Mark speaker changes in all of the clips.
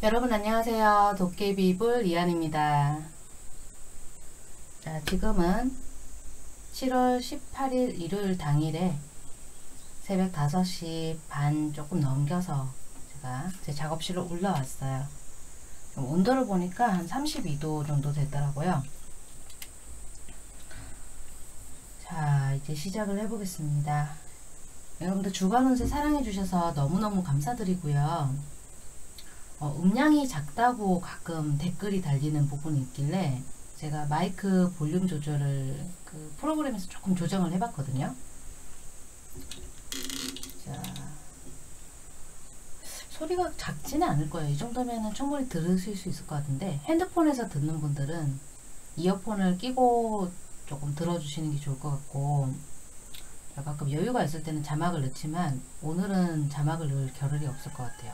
Speaker 1: 여러분 안녕하세요. 도깨비불 이한입니다. 자, 지금은 7월 18일 일요일 당일에 새벽 5시 반 조금 넘겨서 제가 제 작업실로 올라왔어요. 온도를 보니까 한 32도 정도 되더라고요. 자, 이제 시작을 해보겠습니다. 여러분들 주간 운세 사랑해 주셔서 너무너무 감사드리고요. 음량이 작다고 가끔 댓글이 달리는 부분이 있길래 제가 마이크 볼륨 조절을 그 프로그램에서 조금 조정을 해봤거든요. 자, 소리가 작지는 않을 거예요. 이 정도면은 충분히 들으실 수 있을 것 같은데, 핸드폰에서 듣는 분들은 이어폰을 끼고 조금 들어주시는 게 좋을 것 같고, 가끔 여유가 있을 때는 자막을 넣지만 오늘은 자막을 넣을 겨를이 없을 것 같아요.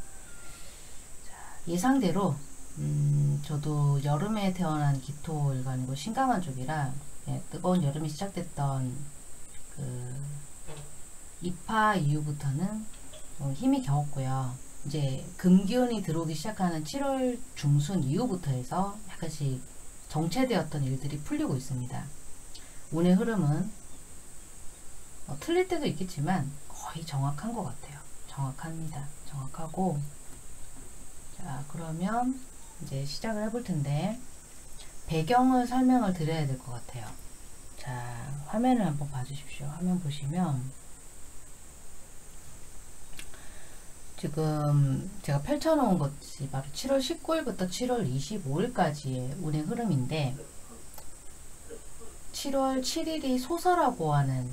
Speaker 1: 예상대로 저도 여름에 태어난 기토일관이고 신강한 쪽이라 뜨거운 여름이 시작됐던 그 입하 이후부터는 힘이 겨웠고요. 이제 금기운이 들어오기 시작하는 7월 중순 이후부터 해서 약간씩 정체되었던 일들이 풀리고 있습니다. 운의 흐름은 틀릴 때도 있겠지만 거의 정확한 것 같아요. 정확합니다. 정확하고, 자, 그러면 이제 시작을 해볼 텐데 배경을 설명을 드려야 될 것 같아요. 자, 화면을 한번 봐주십시오. 화면 보시면 지금 제가 펼쳐놓은 것이 바로 7월 19일부터 7월 25일까지의 운의 흐름인데, 7월 7일이 소설하고 하는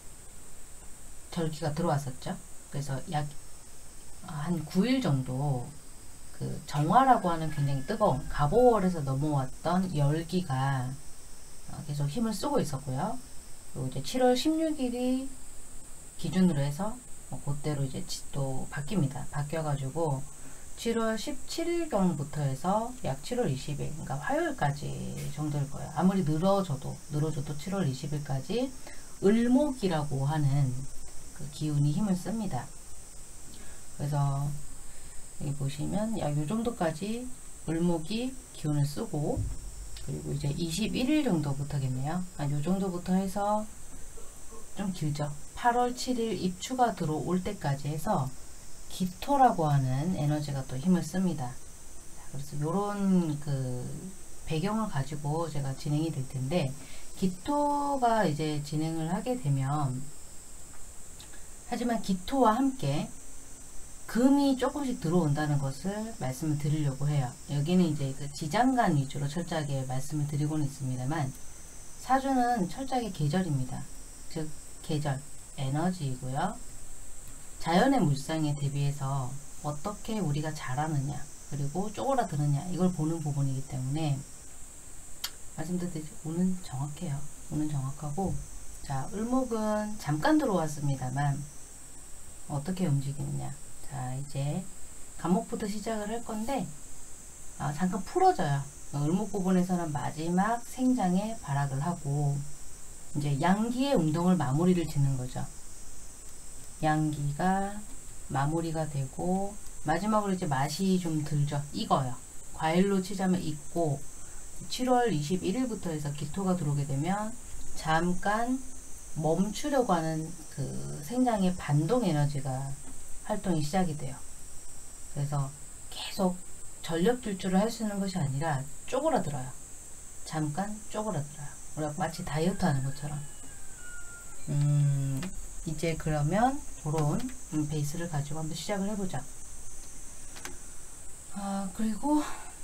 Speaker 1: 절기가 들어왔었죠. 그래서 약 한 9일 정도 그 정화라고 하는 굉장히 뜨거운 갑오월에서 넘어왔던 열기가 계속 힘을 쓰고 있었고요. 그리고 이제 7월 16일이 기준으로 해서 그대로 이제 또 바뀝니다. 바뀌어가지고 7월 17일경부터 해서 약 7월 20일, 그러니까 화요일까지 정도일 거예요. 아무리 늘어져도 7월 20일까지 을목이라고 하는 그 기운이 힘을 씁니다. 그래서 여기 보시면 약 요 정도까지 을목이 기운을 쓰고, 그리고 이제 21일 정도부터겠네요. 요 정도부터 해서 좀 길죠. 8월 7일 입추가 들어올 때까지 해서 기토라고 하는 에너지가 또 힘을 씁니다. 그래서 요런 그 배경을 가지고 제가 진행이 될 텐데, 기토가 이제 진행을 하게 되면, 하지만 기토와 함께 금이 조금씩 들어온다는 것을 말씀을 드리려고 해요. 여기는 이제 그 지장간 위주로 철저하게 말씀을 드리고는 있습니다만, 사주는 철저하게 계절입니다. 즉 계절, 에너지이고요. 자연의 물상에 대비해서 어떻게 우리가 자라느냐, 그리고 쪼그라드느냐, 이걸 보는 부분이기 때문에 말씀드렸듯이 운은 정확해요. 운은 정확하고, 자, 을목은 잠깐 들어왔습니다만 어떻게 움직이느냐. 자, 이제 간목부터 시작을 할 건데, 잠깐 풀어져요. 을목 부분에서는 마지막 생장에 발악을 하고, 이제 양기의 운동을 마무리를 짓는 거죠. 양기가 마무리가 되고, 마지막으로 이제 맛이 좀 들죠. 익어요. 과일로 치자면 익고, 7월 21일부터 해서 기토가 들어오게 되면 잠깐 멈추려고 하는 그 생장의 반동 에너지가 활동이 시작이 돼요. 그래서 계속 전력 질주를 할 수 있는 것이 아니라 쪼그라들어요. 잠깐 쪼그라들어요. 우리가 마치 다이어트 하는 것처럼. 이제 그러면 그런 베이스를 가지고 한번 시작을 해보자. 그리고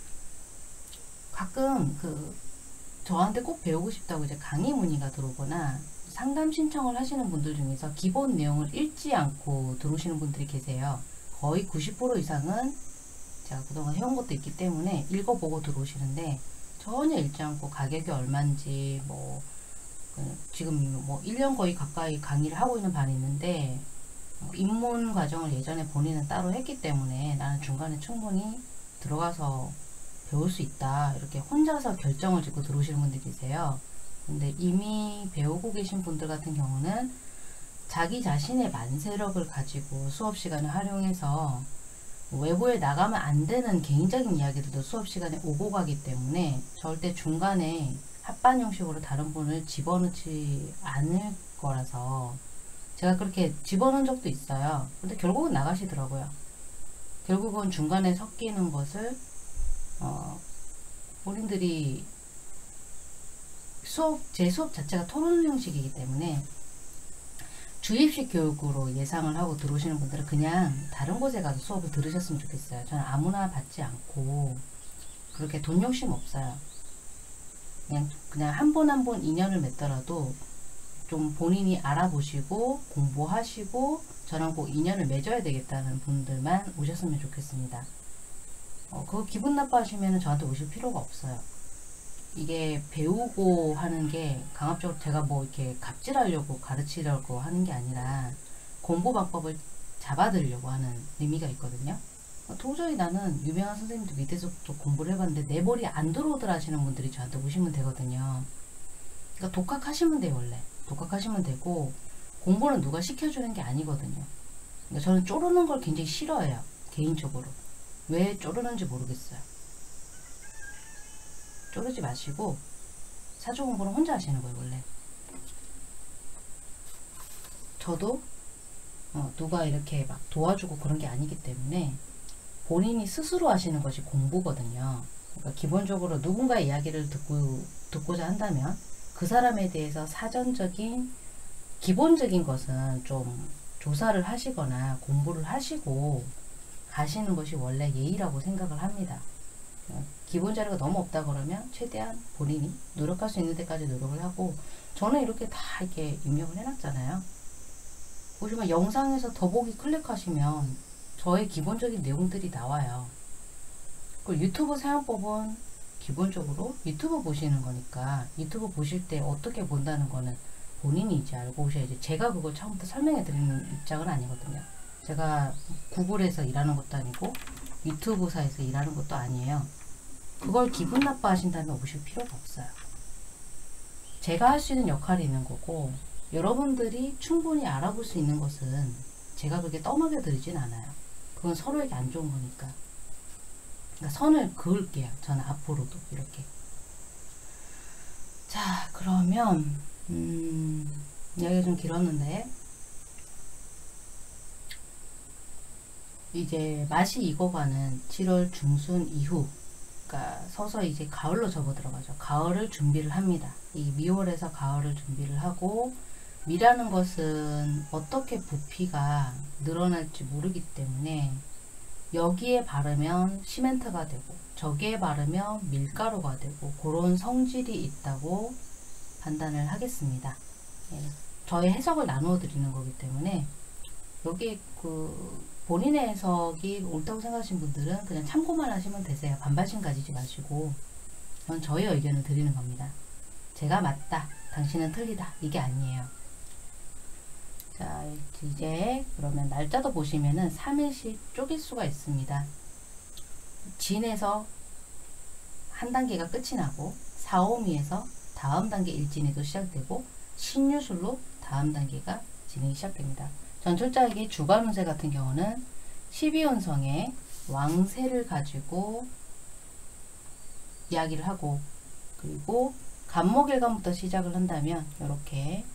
Speaker 1: 가끔 저한테 꼭 배우고 싶다고 이제 강의 문의가 들어오거나 상담 신청을 하시는 분들 중에서 기본 내용을 읽지 않고 들어오시는 분들이 계세요. 거의 90% 이상은 제가 그동안 해온 것도 있기 때문에 읽어보고 들어오시는데, 전혀 읽지 않고 가격이 얼마인지, 지금 1년 거의 가까이 강의를 하고 있는 반이 있는데, 입문 과정을 예전에 본인은 따로 했기 때문에 나는 중간에 충분히 들어가서 배울 수 있다, 이렇게 혼자서 결정을 짓고 들어오시는 분들이 계세요. 근데 이미 배우고 계신 분들 같은 경우는 자기 자신의 만세력을 가지고 수업 시간을 활용해서 외부에 나가면 안 되는 개인적인 이야기들도 수업 시간에 오고 가기 때문에 절대 중간에 합반 형식으로 다른 분을 집어넣지 않을 거라서 제가 그렇게 집어넣은 적도 있어요. 근데 결국은 나가시더라고요. 결국은 중간에 섞이는 것을 본인들이 제 수업 자체가 토론 형식이기 때문에 주입식 교육으로 예상을 하고 들어오시는 분들은 그냥 다른 곳에 가서 수업을 들으셨으면 좋겠어요. 저는 아무나 받지 않고 그렇게 돈 욕심 없어요. 그냥 한 분 한 분 인연을 맺더라도 좀 본인이 알아보시고 공부하시고 저랑 꼭 인연을 맺어야 되겠다는 분들만 오셨으면 좋겠습니다. 그거 기분 나빠하시면 저한테 오실 필요가 없어요. 이게 배우고 하는 게 강압적으로 제가 뭐 이렇게 갑질하려고 가르치려고 하는 게 아니라 공부 방법을 잡아들려고 하는 의미가 있거든요. 도저히 나는 유명한 선생님들 밑에서부터 공부를 해봤는데 내 머리 안 들어오더라 하시는 분들이 저한테 오시면 되거든요. 그러니까 독학하시면 돼요. 원래 독학하시면 되고 공부는 누가 시켜주는 게 아니거든요. 그러니까 저는 쪼르는 걸 굉장히 싫어해요. 개인적으로. 왜 쪼르는지 모르겠어요. 쪼르지 마시고 사주 공부는 혼자 하시는 거예요. 원래 저도 누가 이렇게 막 도와주고 그런 게 아니기 때문에 본인이 스스로 하시는 것이 공부거든요. 그러니까 기본적으로 누군가의 이야기를 듣고자 한다면 그 사람에 대해서 사전적인 기본적인 것은 좀 조사를 하시거나 공부를 하시고 가시는 것이 원래 예의라고 생각을 합니다. 기본 자료가 너무 없다 그러면 최대한 본인이 노력할 수 있는 데까지 노력을 하고 저는 이렇게 다 이렇게 입력을 해놨잖아요. 보시면 영상에서 더보기 클릭하시면 저의 기본적인 내용들이 나와요. 그리고 유튜브 사용법은 기본적으로 유튜브 보시는 거니까 유튜브 보실 때 어떻게 본다는 거는 본인이 이제 알고 오셔야지. 제가 그걸 처음부터 설명해 드리는 입장은 아니거든요. 제가 구글에서 일하는 것도 아니고 유튜브사에서 일하는 것도 아니에요. 그걸 기분 나빠 하신다면 오실 필요가 없어요. 제가 할 수 있는 역할이 있는 거고 여러분들이 충분히 알아볼 수 있는 것은 제가 그렇게 떠먹여 드리진 않아요. 그건 서로에게 안 좋은 거니까. 그러니까 선을 그을게요. 저는 앞으로도 이렇게. 자, 그러면 이야기가 좀 길었는데 이제 맛이 익어가는 7월 중순 이후, 그러니까 서서히 이제 가을로 접어 들어가죠. 가을을 준비를 합니다. 이 미월에서 가을을 준비를 하고 미라는 것은 어떻게 부피가 늘어날지 모르기 때문에 여기에 바르면 시멘트가 되고 저기에 바르면 밀가루가 되고 그런 성질이 있다고 판단을 하겠습니다. 예, 저의 해석을 나누어 드리는 거기 때문에 여기 본인의 해석이 옳다고 생각하시는 분들은 그냥 참고만 하시면 되세요. 반발심 가지지 마시고 전 저의 의견을 드리는 겁니다. 제가 맞다, 당신은 틀리다, 이게 아니에요. 자, 이제 그러면 날짜도 보시면은 3일씩 쪼갤 수가 있습니다. 진에서 한 단계가 끝이 나고 사오미에서 다음 단계 일진이 또 시작되고 신유술로 다음 단계가 진행이 시작됩니다. 전철자에게 주간 운세 같은 경우는 12운성의 왕세를 가지고 이야기를 하고 그리고 간목일간부터 시작을 한다면 이렇게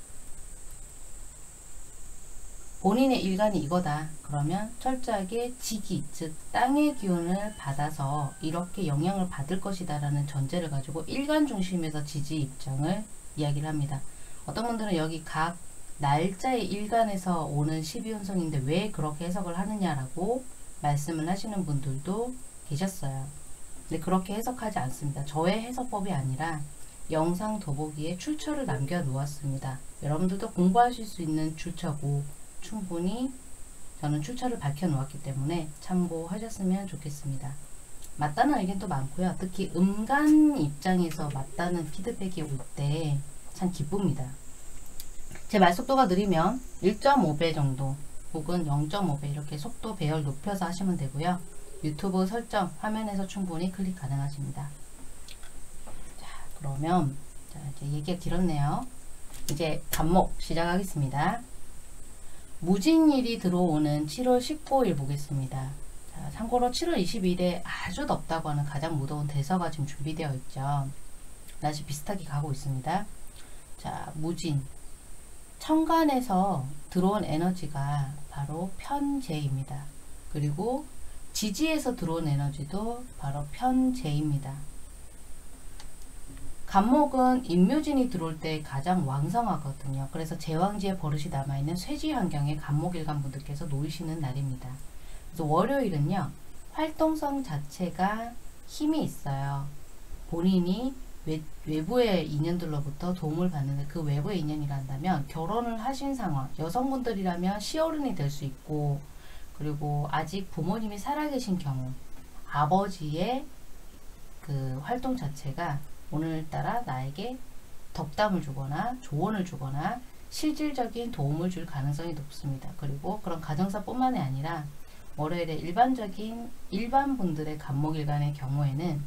Speaker 1: 본인의 일간이 이거다. 그러면 철저하게 지기, 즉 땅의 기운을 받아서 이렇게 영향을 받을 것이다 라는 전제를 가지고 일간 중심에서 지지 입장을 이야기를 합니다. 어떤 분들은 여기 각 날짜의 일간에서 오는 12운성인데 왜 그렇게 해석을 하느냐라고 말씀을 하시는 분들도 계셨어요. 근데 그렇게 해석하지 않습니다. 저의 해석법이 아니라 영상 더보기에 출처를 남겨 놓았습니다. 여러분들도 공부하실 수 있는 출처고 충분히 저는 출처를 밝혀 놓았기 때문에 참고하셨으면 좋겠습니다. 맞다는 의견도 많고요. 특히 음간 입장에서 맞다는 피드백이 올 때 참 기쁩니다. 제 말속도가 느리면 1.5배 정도 혹은 0.5배 이렇게 속도 배열 높여서 하시면 되고요. 유튜브 설정 화면에서 충분히 클릭 가능하십니다. 자, 그러면 이제 얘기가 길었네요. 이제 간목 시작하겠습니다. 무진일이 들어오는 7월 19일 보겠습니다. 자, 참고로 7월 20일에 아주 덥다고 하는 가장 무더운 대서가 지금 준비되어 있죠. 날씨 비슷하게 가고 있습니다. 자, 무진. 천간에서 들어온 에너지가 바로 편재입니다. 그리고 지지에서 들어온 에너지도 바로 편재입니다. 간목은 인묘진이 들어올 때 가장 왕성하거든요. 그래서 제왕지의 버릇이 남아있는 쇠지 환경에 간목일간 분들께서 놓이시는 날입니다. 그래서 월요일은요, 활동성 자체가 힘이 있어요. 본인이 외부의 인연들로부터 도움을 받는데, 그 외부의 인연이란다면 결혼을 하신 상황, 여성분들이라면 시어른이 될 수 있고, 그리고 아직 부모님이 살아계신 경우 아버지의 그 활동 자체가 오늘따라 나에게 덕담을 주거나 조언을 주거나 실질적인 도움을 줄 가능성이 높습니다. 그리고 그런 가정사뿐만이 아니라 월요일에 일반 분들의 간목일간의 경우에는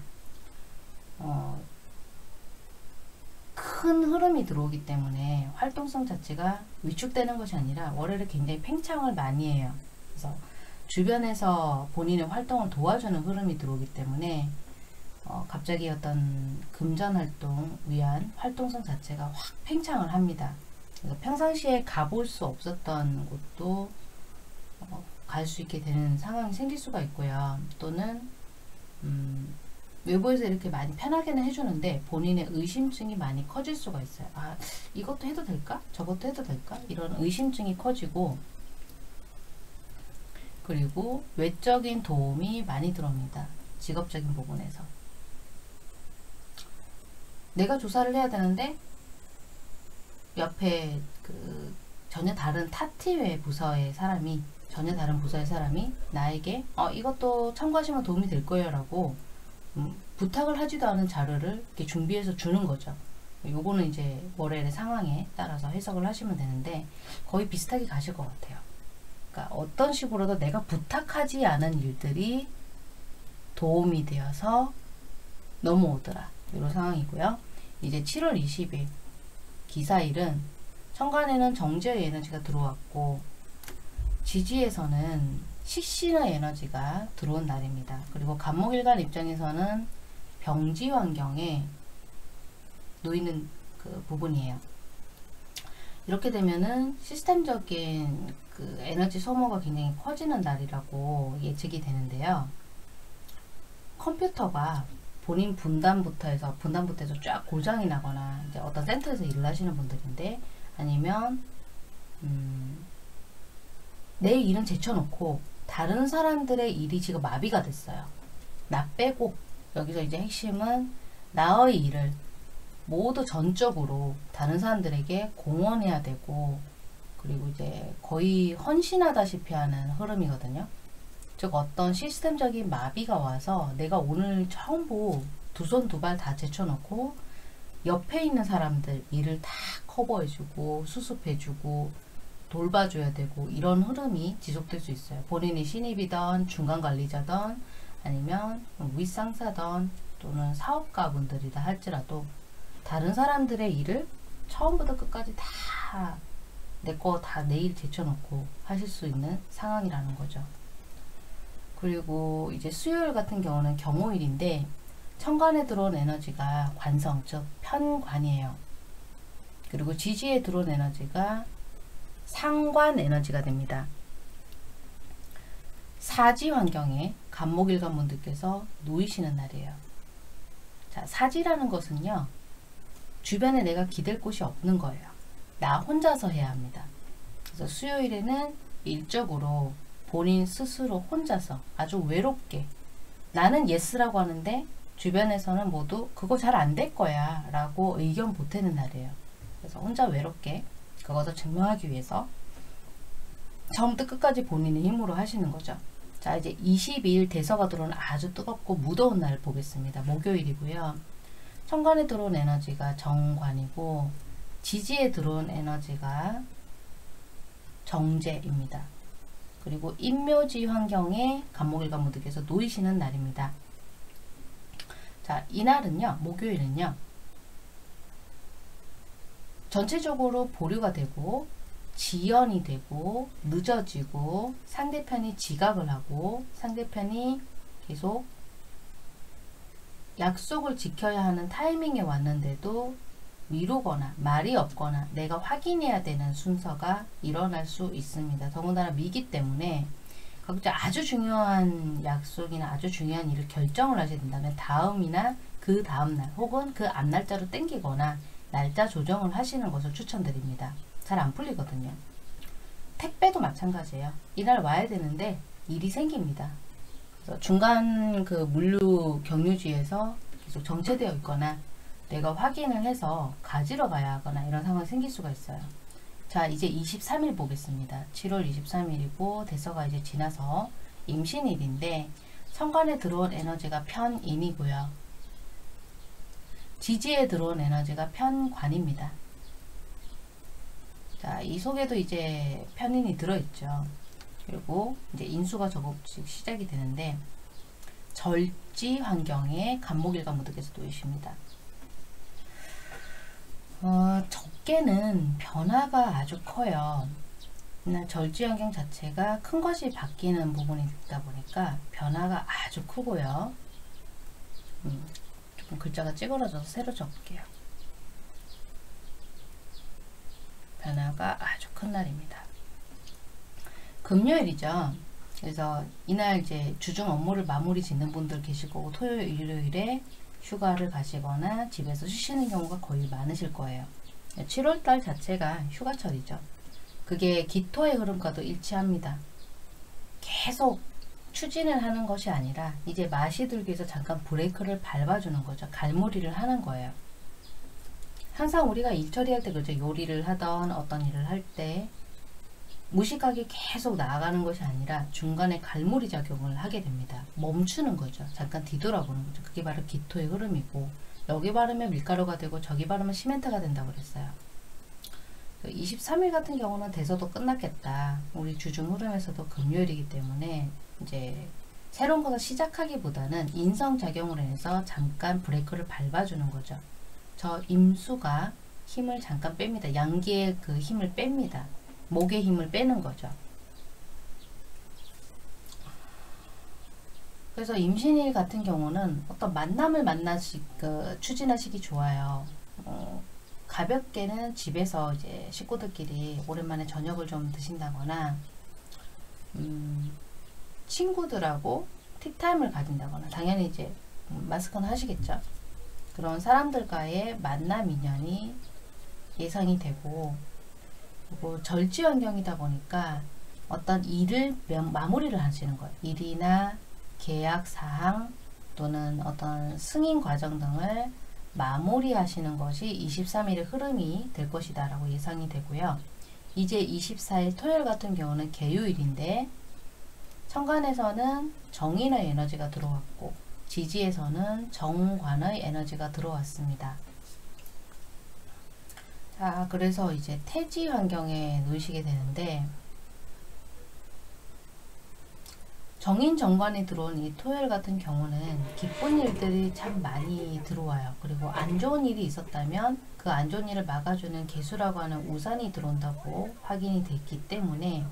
Speaker 1: 큰 흐름이 들어오기 때문에 활동성 자체가 위축되는 것이 아니라 월요일에 굉장히 팽창을 많이 해요. 그래서 주변에서 본인의 활동을 도와주는 흐름이 들어오기 때문에 갑자기 어떤 금전활동 위한 활동성 자체가 확 팽창을 합니다. 그래서 평상시에 가볼 수 없었던 곳도 갈 수 있게 되는 상황이 생길 수가 있고요. 또는 외부에서 이렇게 많이 편하게는 해주는데 본인의 의심증이 많이 커질 수가 있어요. 아, 이것도 해도 될까? 저것도 해도 될까? 이런 의심증이 커지고, 그리고 외적인 도움이 많이 들어옵니다. 직업적인 부분에서. 내가 조사를 해야 되는데 옆에 그 전혀 다른 타티외 부서의 사람이, 전혀 다른 부서의 사람이 나에게 이것도 참고하시면 도움이 될 거예요 라고 부탁을 하지도 않은 자료를 이렇게 준비해서 주는 거죠. 요거는 이제 월요일의 상황에 따라서 해석을 하시면 되는데 거의 비슷하게 가실 것 같아요. 그러니까 어떤 식으로도 내가 부탁하지 않은 일들이 도움이 되어서 넘어오더라, 이런 상황이고요. 이제 7월 20일 기사일은 천간에는 정제의 에너지가 들어왔고 지지에서는 식신의 에너지가 들어온 날입니다. 그리고 간목일간 입장에서는 병지 환경에 놓이는 그 부분이에요. 이렇게 되면은 시스템적인 그 에너지 소모가 굉장히 커지는 날이라고 예측이 되는데요. 컴퓨터가 본인 분단부터 해서 쫙 고장이 나거나, 이제 어떤 센터에서 일을 하시는 분들인데, 아니면 내 일은 제쳐놓고 다른 사람들의 일이 지금 마비가 됐어요. 나 빼고. 여기서 이제 핵심은 나의 일을 모두 전적으로 다른 사람들에게 공헌해야 되고, 그리고 이제 거의 헌신하다시피 하는 흐름이거든요. 즉 어떤 시스템적인 마비가 와서 내가 오늘 전부 두 손 두 발 다 제쳐놓고 옆에 있는 사람들 일을 다 커버해주고 수습해주고 돌봐줘야 되고, 이런 흐름이 지속될 수 있어요. 본인이 신입이던 중간관리자던 아니면 윗상사던 또는 사업가분들이다 할지라도 다른 사람들의 일을 처음부터 끝까지 다 내 거 다 내일 제쳐놓고 하실 수 있는 상황이라는 거죠. 그리고 이제 수요일 같은 경우는 경호일인데 천간에 들어온 에너지가 관성, 즉 편관이에요. 그리고 지지에 들어온 에너지가 상관 에너지가 됩니다. 사지 환경에 간목일간 분들께서 놓이시는 날이에요. 자, 사지라는 것은요, 주변에 내가 기댈 곳이 없는 거예요. 나 혼자서 해야 합니다. 그래서 수요일에는 일적으로 본인 스스로 혼자서 아주 외롭게, 나는 예스라고 하는데 주변에서는 모두 그거 잘 안 될 거야 라고 의견 보태는 날이에요. 그래서 혼자 외롭게 그것을 증명하기 위해서 처음부터 끝까지 본인의 힘으로 하시는 거죠. 자, 이제 22일 대서가 들어오는 아주 뜨겁고 무더운 날을 보겠습니다. 목요일이고요. 천간에 들어온 에너지가 정관이고 지지에 들어온 에너지가 정제입니다. 그리고 인묘지 환경에 간목일간 분들께서 놓이시는 날입니다. 자, 이날은요, 목요일은요, 전체적으로 보류가 되고 지연이 되고 늦어지고 상대편이 지각을 하고 상대편이 계속 약속을 지켜야 하는 타이밍에 왔는데도 미루거나 말이 없거나 내가 확인해야 되는 순서가 일어날 수 있습니다. 더군다나 미기 때문에 각자 아주 중요한 약속이나 아주 중요한 일을 결정을 하게 된다면 다음이나 그 다음날 혹은 그 앞날짜로 땡기거나 날짜 조정을 하시는 것을 추천드립니다. 잘 안 풀리거든요. 택배도 마찬가지예요. 이날 와야 되는데 일이 생깁니다. 그래서 중간 그 물류 경유지에서 계속 정체되어 있거나 내가 확인을 해서 가지러 가야 하거나 이런 상황이 생길 수가 있어요. 자, 이제 23일 보겠습니다. 7월 23일이고 대서가 이제 지나서 임신일인데 천간에 들어온 에너지가 편인이고요. 지지에 들어온 에너지가 편관입니다. 자, 이 속에도 이제 편인이 들어있죠. 그리고 이제 인수가 조금씩 시작이 되는데 절지 환경에 간목일간 무득에서 놓이십니다. 적게는 변화가 아주 커요. 절지 환경 자체가 큰 것이 바뀌는 부분이 있다 보니까 변화가 아주 크고요. 조금 글자가 찌그러져서 새로 적을게요. 변화가 아주 큰 날입니다. 금요일이죠. 그래서 이날 이제 주중 업무를 마무리 짓는 분들 계실 거고 토요일, 일요일에 휴가를 가시거나 집에서 쉬시는 경우가 거의 많으실 거예요. 7월달 자체가 휴가철이죠. 그게 기토의 흐름과도 일치합니다. 계속 추진을 하는 것이 아니라 이제 맛이 들기 위해서 잠깐 브레이크를 밟아주는 거죠. 갈무리를 하는 거예요. 항상 우리가 일 처리할 때 그죠. 요리를 하던 어떤 일을 할 때 무식하게 계속 나아가는 것이 아니라 중간에 갈무리 작용을 하게 됩니다. 멈추는 거죠. 잠깐 뒤돌아보는 거죠. 그게 바로 기토의 흐름이고 여기 바르면 밀가루가 되고 저기 바르면 시멘트가 된다고 그랬어요. 23일 같은 경우는 대서도 끝났겠다. 우리 주중 흐름에서도 금요일이기 때문에 이제 새로운 것을 시작하기보다는 인성작용을 해서 잠깐 브레이크를 밟아주는 거죠. 저 임수가 힘을 잠깐 뺍니다. 양기의 그 힘을 뺍니다. 목의 힘을 빼는 거죠. 그래서 임신일 같은 경우는 어떤 만남을 추진하시기 좋아요. 가볍게는 집에서 이제 식구들끼리 오랜만에 저녁을 좀 드신다거나 친구들하고 티타임을 가진다거나 당연히 이제 마스크는 하시겠죠. 그런 사람들과의 만남 인연이 예상이 되고 그리고 절지 환경이다 보니까 어떤 일을 마무리를 하시는 거예요. 일이나 계약 사항 또는 어떤 승인 과정 등을 마무리하시는 것이 23일의 흐름이 될 것이다 라고 예상이 되고요. 이제 24일 토요일 같은 경우는 개요일인데 천간에서는 정인의 에너지가 들어왔고 지지에서는 정관의 에너지가 들어왔습니다. 자, 그래서 이제 태지 환경에 놓이시게 되는데 정인 정관이 들어온 이 토요일 같은 경우는 기쁜 일들이 참 많이 들어와요. 그리고 안 좋은 일이 있었다면 그 안 좋은 일을 막아주는 계수라고 하는 우산이 들어온다고 확인이 됐기 때문에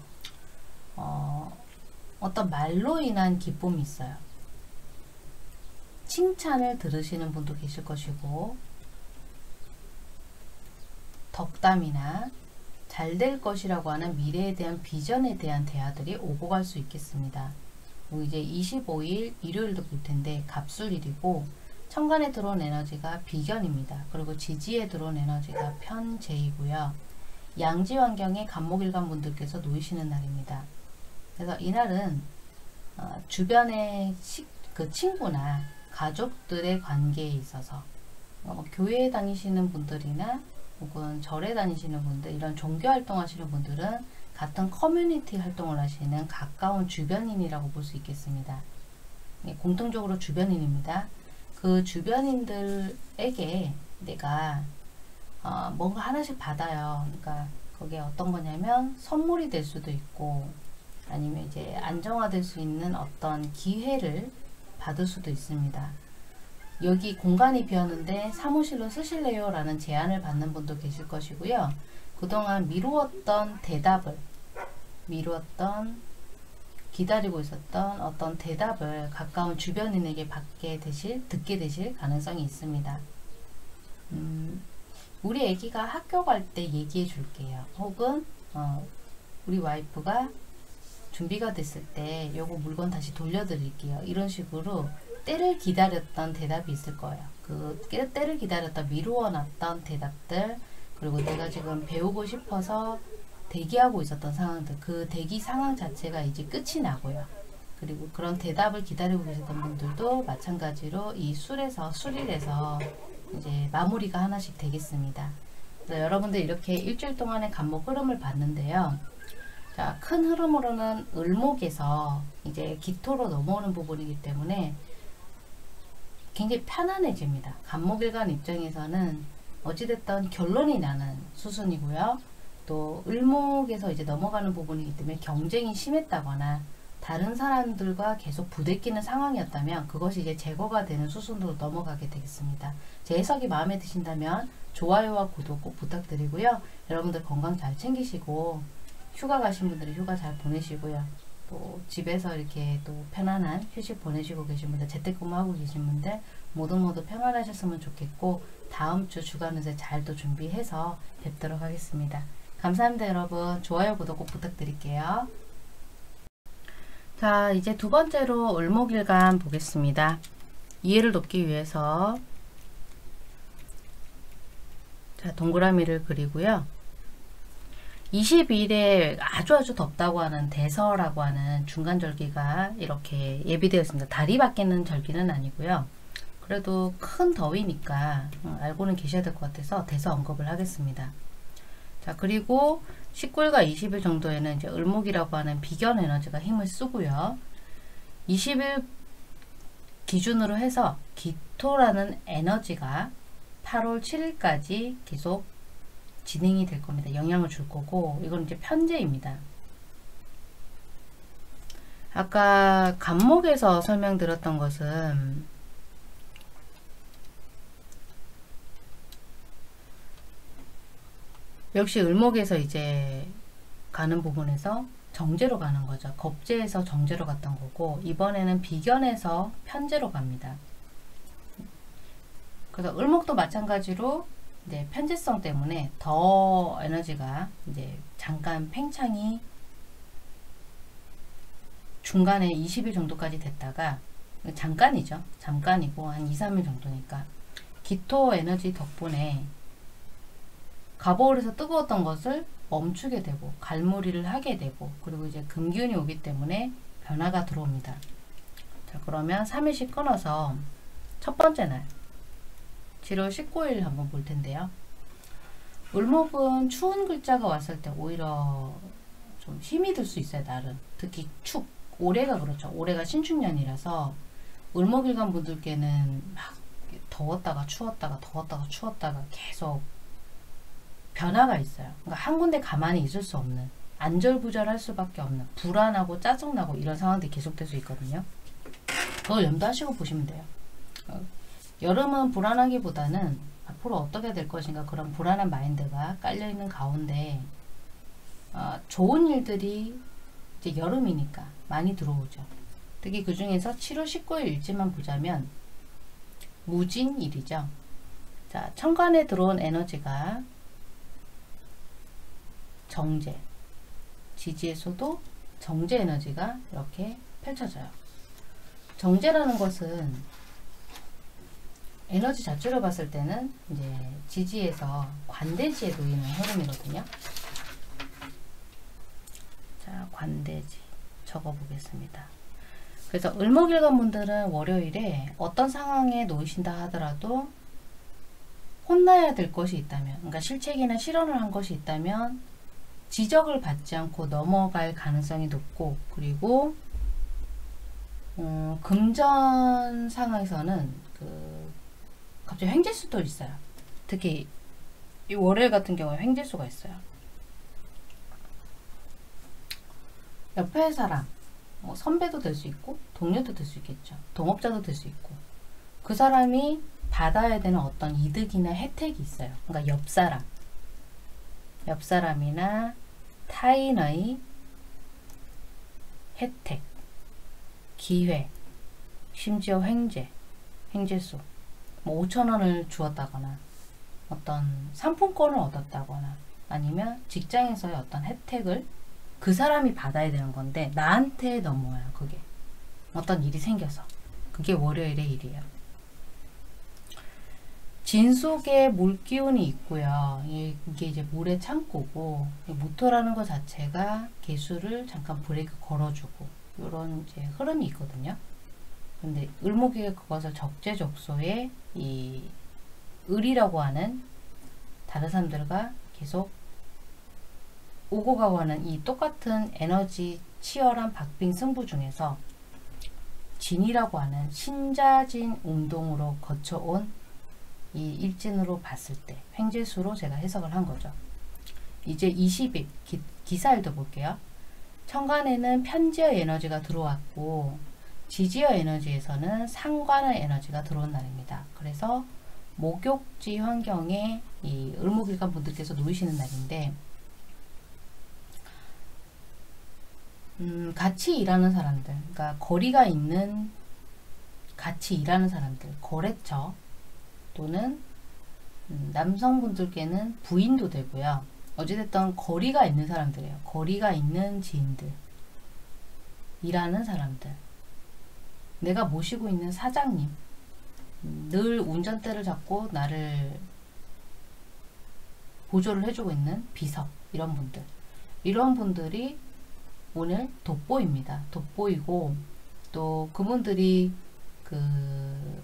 Speaker 1: 어떤 말로 인한 기쁨이 있어요. 칭찬을 들으시는 분도 계실 것이고 덕담이나 잘 될 것이라고 하는 미래에 대한 비전에 대한 대화들이 오고 갈 수 있겠습니다. 이제 25일 일요일도 볼 텐데 갑술일이고 천간에 들어온 에너지가 비견입니다. 그리고 지지에 들어온 에너지가 편재이고요. 양지 환경에 간목일간 분들께서 놓이시는 날입니다. 그래서 이날은 주변의 그 친구나 가족들의 관계에 있어서 교회에 다니시는 분들이나 혹은 절에 다니시는 분들, 이런 종교 활동하시는 분들은 같은 커뮤니티 활동을 하시는 가까운 주변인이라고 볼 수 있겠습니다. 공통적으로 주변인입니다. 그 주변인들에게 내가 뭔가 하나씩 받아요. 그러니까 그게 어떤 거냐면 선물이 될 수도 있고 아니면 이제 안정화될 수 있는 어떤 기회를 받을 수도 있습니다. 여기 공간이 비었는데 사무실로 쓰실래요? 라는 제안을 받는 분도 계실 것이고요. 그동안 미루었던 대답을, 미루었던 기다리고 있었던 어떤 대답을 가까운 주변인에게 듣게 되실 가능성이 있습니다. 우리 애기가 학교 갈 때 얘기해 줄게요. 혹은 우리 와이프가 준비가 됐을 때 요거 물건 다시 돌려드릴게요. 이런 식으로 때를 기다렸던 대답이 있을 거예요. 그 때를 기다렸던 미루어놨던 대답들, 그리고 내가 지금 배우고 싶어서 대기하고 있었던 상황들, 그 대기 상황 자체가 이제 끝이 나고요. 그리고 그런 대답을 기다리고 계셨던 분들도 마찬가지로 이 술일에서 이제 마무리가 하나씩 되겠습니다. 그래서 여러분들 이렇게 일주일 동안의 간목 흐름을 봤는데요. 자, 큰 흐름으로는 을목에서 이제 기토로 넘어오는 부분이기 때문에 굉장히 편안해집니다. 간목일간 입장에서는 어찌됐든 결론이 나는 수순이고요. 또 을목에서 이제 넘어가는 부분이기 때문에 경쟁이 심했다거나 다른 사람들과 계속 부대끼는 상황이었다면 그것이 이제 제거가 되는 수순으로 넘어가게 되겠습니다. 제 해석이 마음에 드신다면 좋아요와 구독 꼭 부탁드리고요. 여러분들 건강 잘 챙기시고 휴가 가신 분들은 휴가 잘 보내시고요. 또 집에서 이렇게 또 편안한 휴식 보내시고 계신 분들, 재택근무하고 계신 분들 모두 평안하셨으면 좋겠고 다음 주 주간 운세 잘 또 준비해서 뵙도록 하겠습니다. 감사합니다 여러분. 좋아요 구독 꼭 부탁드릴게요. 자, 이제 두 번째로 을목일간 보겠습니다. 이해를 돕기 위해서 자, 동그라미를 그리고요. 20일에 아주 덥다고 하는 대서라고 하는 중간절기가 이렇게 예비되어 있습니다. 달이 바뀌는 절기는 아니고요. 그래도 큰 더위니까 알고는 계셔야 될 것 같아서 대서 언급을 하겠습니다. 자, 그리고 19일과 20일 정도에는 이제 을목이라고 하는 비견 에너지가 힘을 쓰고요. 20일 기준으로 해서 기토라는 에너지가 8월 7일까지 계속 진행이 될 겁니다. 영향을 줄 거고, 이건 이제 편제입니다. 아까 간목에서 설명드렸던 것은 역시 을목에서 이제 가는 부분에서 정제로 가는 거죠. 겁제에서 정제로 갔던 거고, 이번에는 비견에서 편제로 갑니다. 그래서 을목도 마찬가지로 이제 편제성 때문에 더 에너지가 이제 잠깐 팽창이 중간에 20일 정도까지 됐다가, 잠깐이죠. 잠깐이고 한 2, 3일 정도니까 기토 에너지 덕분에 갑오을에서 뜨거웠던 것을 멈추게 되고 갈무리를 하게 되고, 그리고 이제 금기운이 오기 때문에 변화가 들어옵니다. 자, 그러면 3일씩 끊어서 첫 번째 날 7월 19일 한번 볼 텐데요. 을목은 추운 글자가 왔을 때 오히려 좀 힘이 들 수 있어요. 날은 특히 올해가 그렇죠. 올해가 신축년이라서 을목일간 분들께는 막 더웠다가 추웠다가 더웠다가 추웠다가 계속 변화가 있어요. 그러니까 한 군데 가만히 있을 수 없는, 안절부절할 수밖에 없는, 불안하고 짜증나고 이런 상황들이 계속될 수 있거든요. 그걸 염두하시고 보시면 돼요. 여름은 불안하기보다는 앞으로 어떻게 될 것인가, 그런 불안한 마인드가 깔려있는 가운데 좋은 일들이 이제 여름이니까 많이 들어오죠. 특히 그 중에서 7월 19일 일지만 보자면 무진일이죠. 자, 천간에 들어온 에너지가 정제, 지지에서도 정제 에너지가 이렇게 펼쳐져요. 정제라는 것은 에너지 자체로 봤을 때는 이제 지지에서 관대지에 놓이는 흐름이거든요. 자, 관대지 적어 보겠습니다. 그래서 을목일간 분들은 월요일에 어떤 상황에 놓이신다 하더라도 혼나야 될 것이 있다면, 그러니까 실책이나 실언을 한 것이 있다면 지적을 받지 않고 넘어갈 가능성이 높고, 그리고 금전 상황에서는 갑자기 횡재수도 있어요. 특히 이 월요일 같은 경우에 횡재수가 있어요. 옆에 사람, 뭐 선배도 될 수 있고 동료도 될 수 있겠죠. 동업자도 될 수 있고, 그 사람이 받아야 되는 어떤 이득이나 혜택이 있어요. 그러니까 옆 사람 옆 사람이나 타인의 혜택, 기회, 심지어 횡재수, 뭐 5,000원을 주었다거나 어떤 상품권을 얻었다거나 아니면 직장에서의 어떤 혜택을 그 사람이 받아야 되는 건데 나한테 넘어와요. 그게 어떤 일이 생겨서. 그게 월요일의 일이에요. 진 속에 물 기운이 있고요. 이게 이제 물의 창고고, 모토라는 것 자체가 개수를 잠깐 브레이크 걸어주고 이런 이제 흐름이 있거든요. 근데 을목에게 그것을 적재적소에 이 을이라고 하는 다른 사람들과 계속 오고 가고 하는 이 똑같은 에너지 치열한 박빙 승부 중에서 진이라고 하는 신자진 운동으로 거쳐온 이 일진으로 봤을 때 횡재수로 제가 해석을 한 거죠. 이제 20일 기사일도 볼게요. 천간에는 편지의 에너지가 들어왔고 지지의 에너지에서는 상관의 에너지가 들어온 날입니다. 그래서 목욕지 환경에 이 을목일간 분들께서 놓이시는 날인데 같이 일하는 사람들, 그러니까 거리가 있는 같이 일하는 사람들, 거래처 또는 남성분들께는 부인도 되고요. 어찌됐든 거리가 있는 사람들이에요. 거리가 있는 지인들, 일하는 사람들, 내가 모시고 있는 사장님, 늘 운전대를 잡고 나를 보조를 해주고 있는 비서, 이런 분들이 오늘 돋보입니다. 돋보이고 또 그분들이 그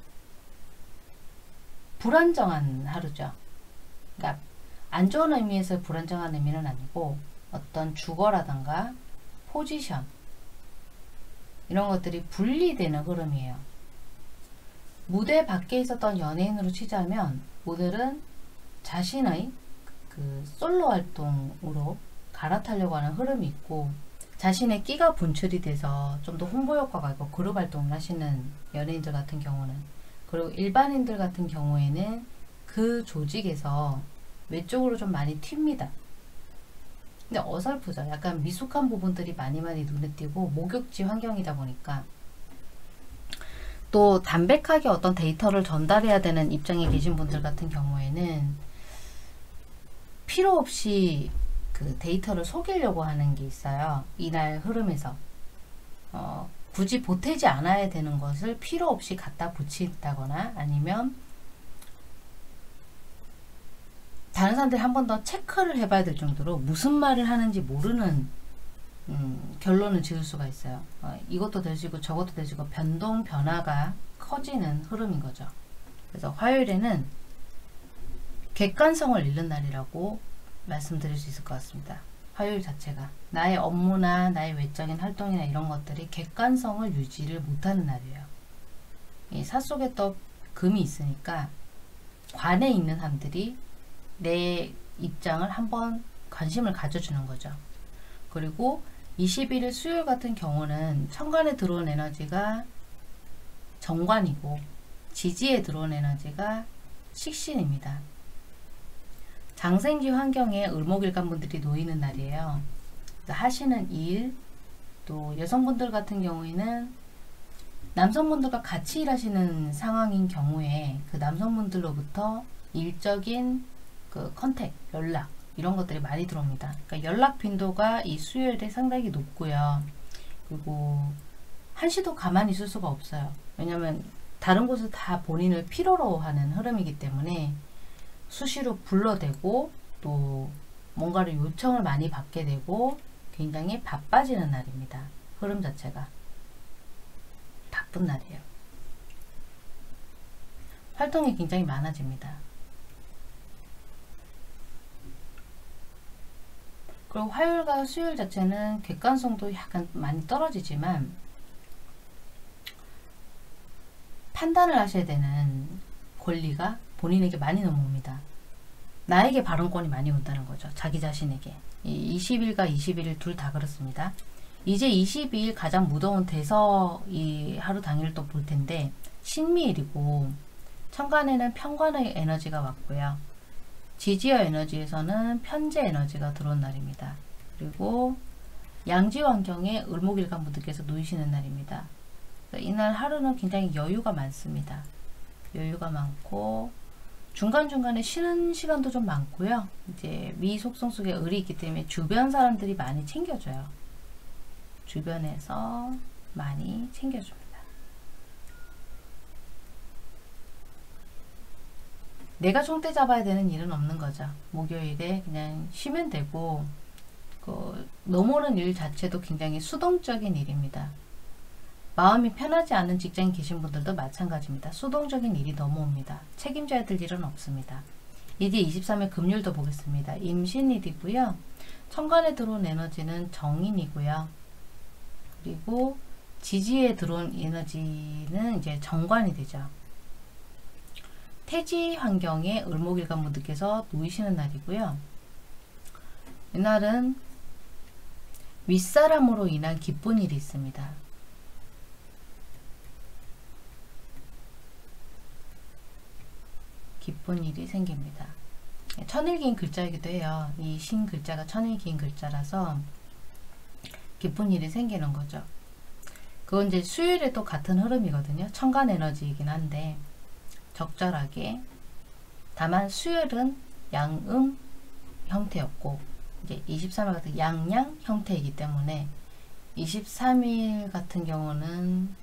Speaker 1: 불안정한 하루죠. 그러니까 안 좋은 의미에서 불안정한 의미는 아니고 어떤 주거라던가 포지션 이런 것들이 분리되는 흐름이에요. 무대 밖에 있었던 연예인으로 치자면 오늘은 자신의 그 솔로 활동으로 갈아타려고 하는 흐름이 있고 자신의 끼가 분출이 돼서 좀 더 홍보 효과가 있고 그룹 활동을 하시는 연예인들 같은 경우는, 그리고 일반인들 같은 경우에는 그 조직에서 외쪽으로 좀 많이 튑니다. 근데 어설프죠. 약간 미숙한 부분들이 많이 눈에 띄고 목욕지 환경이다 보니까 또 담백하게 어떤 데이터를 전달해야 되는 입장에 계신 분들 같은 경우에는 필요 없이 그 데이터를 속이려고 하는 게 있어요. 이날 흐름에서 굳이 보태지 않아야 되는 것을 필요 없이 갖다 붙인다거나 아니면 다른 사람들이 한 번 더 체크를 해봐야 될 정도로 무슨 말을 하는지 모르는 결론을 지을 수가 있어요. 이것도 되시고 저것도 되시고 변화가 커지는 흐름인 거죠. 그래서 화요일에는 객관성을 잃는 날이라고 말씀드릴 수 있을 것 같습니다. 화요일 자체가 나의 업무나 나의 외적인 활동이나 이런 것들이 객관성을 유지를 못하는 날이에요. 이 사 속에 또 금이 있으니까 관에 있는 사람들이 내 입장을 한번 관심을 가져주는 거죠. 그리고 21일 수요일 같은 경우는 천간에 들어온 에너지가 정관이고 지지에 들어온 에너지가 식신입니다. 장생지 환경에 을목일간 분들이 놓이는 날이에요. 하시는 일, 또 여성분들 같은 경우에는 남성분들과 같이 일하시는 상황인 경우에 그 남성분들로부터 일적인 그 컨택, 연락 이런 것들이 많이 들어옵니다. 그러니까 연락 빈도가 이 수요일에 상당히 높고요. 그리고 한시도 가만히 있을 수가 없어요. 왜냐하면 다른 곳을 다 본인을 필요로 하는 흐름이기 때문에 수시로 불러대고 또 뭔가를 요청을 많이 받게 되고 굉장히 바빠지는 날입니다. 흐름 자체가 바쁜 날이에요. 활동이 굉장히 많아집니다. 그리고 화요일과 수요일 자체는 객관성도 약간 많이 떨어지지만 판단을 하셔야 되는 권리가 본인에게 많이 넘어옵니다. 나에게 발언권이 많이 온다는 거죠. 자기 자신에게. 20일과 21일 둘 다 그렇습니다. 이제 22일 가장 무더운 대서 이 하루 당일을 또 볼 텐데 신미일이고 천간에는 편관의 에너지가 왔고요. 지지어 에너지에서는 편재 에너지가 들어온 날입니다. 그리고 양지 환경에 을목일간 분들께서 놓이시는 날입니다. 이날 하루는 굉장히 여유가 많습니다. 여유가 많고 중간중간에 쉬는 시간도 좀 많고요. 이제 미속성 속에 을이 있기 때문에 주변 사람들이 많이 챙겨줘요. 주변에서 많이 챙겨줍니다. 내가 총대 잡아야 되는 일은 없는 거죠. 목요일에 그냥 쉬면 되고, 넘어오는 일 자체도 굉장히 수동적인 일입니다. 마음이 편하지 않은 직장에 계신 분들도 마찬가지입니다. 수동적인 일이 넘어옵니다. 책임져야 될 일은 없습니다. 이제 23일 금요일도 보겠습니다. 임신일이고요. 천간에 들어온 에너지는 정인이고요. 그리고 지지에 들어온 에너지는 이제 정관이 되죠. 태지 환경에 을목일간 분들께서 놓이시는 날이고요. 이날은 윗사람으로 인한 기쁜 일이 있습니다. 기쁜 일이 생깁니다. 천일기인 글자이기도 해요. 이 신 글자가 천일기인 글자라서 기쁜 일이 생기는 거죠. 그건 이제 수요일에도 같은 흐름이거든요. 천간 에너지이긴 한데 적절하게, 다만 수요일은 양음 형태였고 이제 23일 같은 양양 형태이기 때문에 23일 같은 경우는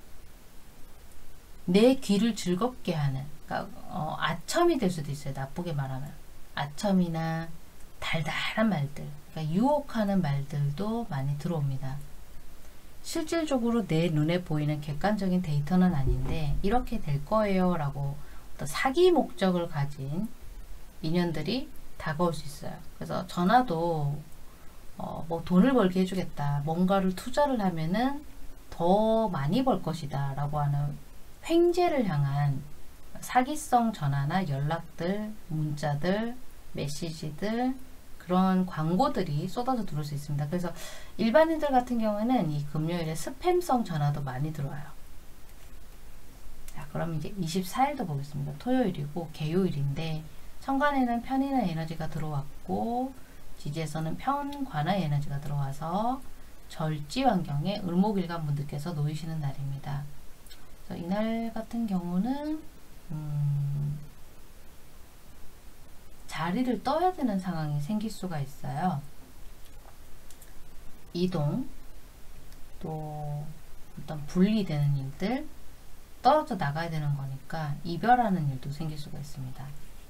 Speaker 1: 내 귀를 즐겁게 하는, 그러니까 아첨이 될 수도 있어요. 나쁘게 말하면 아첨이나 달달한 말들, 그러니까 유혹하는 말들도 많이 들어옵니다. 실질적으로 내 눈에 보이는 객관적인 데이터는 아닌데 이렇게 될 거예요 라고 어떤 사기 목적을 가진 인연들이 다가올 수 있어요. 그래서 전화도 뭐 돈을 벌게 해주겠다, 뭔가를 투자를 하면은 더 많이 벌 것이다 라고 하는 횡재를 향한 사기성 전화나 연락들, 문자들, 메시지들, 그런 광고들이 쏟아져 들어올 수 있습니다. 그래서 일반인들 같은 경우에는 이 금요일에 스팸성 전화도 많이 들어와요. 자, 그럼 이제 24일도 보겠습니다. 토요일이고 개요일인데 천간에는 편인의 에너지가 들어왔고 지지에서는 편관의 에너지가 들어와서 절지 환경에 을목일간 분들께서 놓이시는 날입니다. 그래서 이날 같은 경우는 자리를 떠야 되는 상황이 생길 수가 있어요. 이동, 또 어떤 분리되는 일들, 떨어져 나가야 되는 거니까 이별하는 일도 생길 수가 있습니다.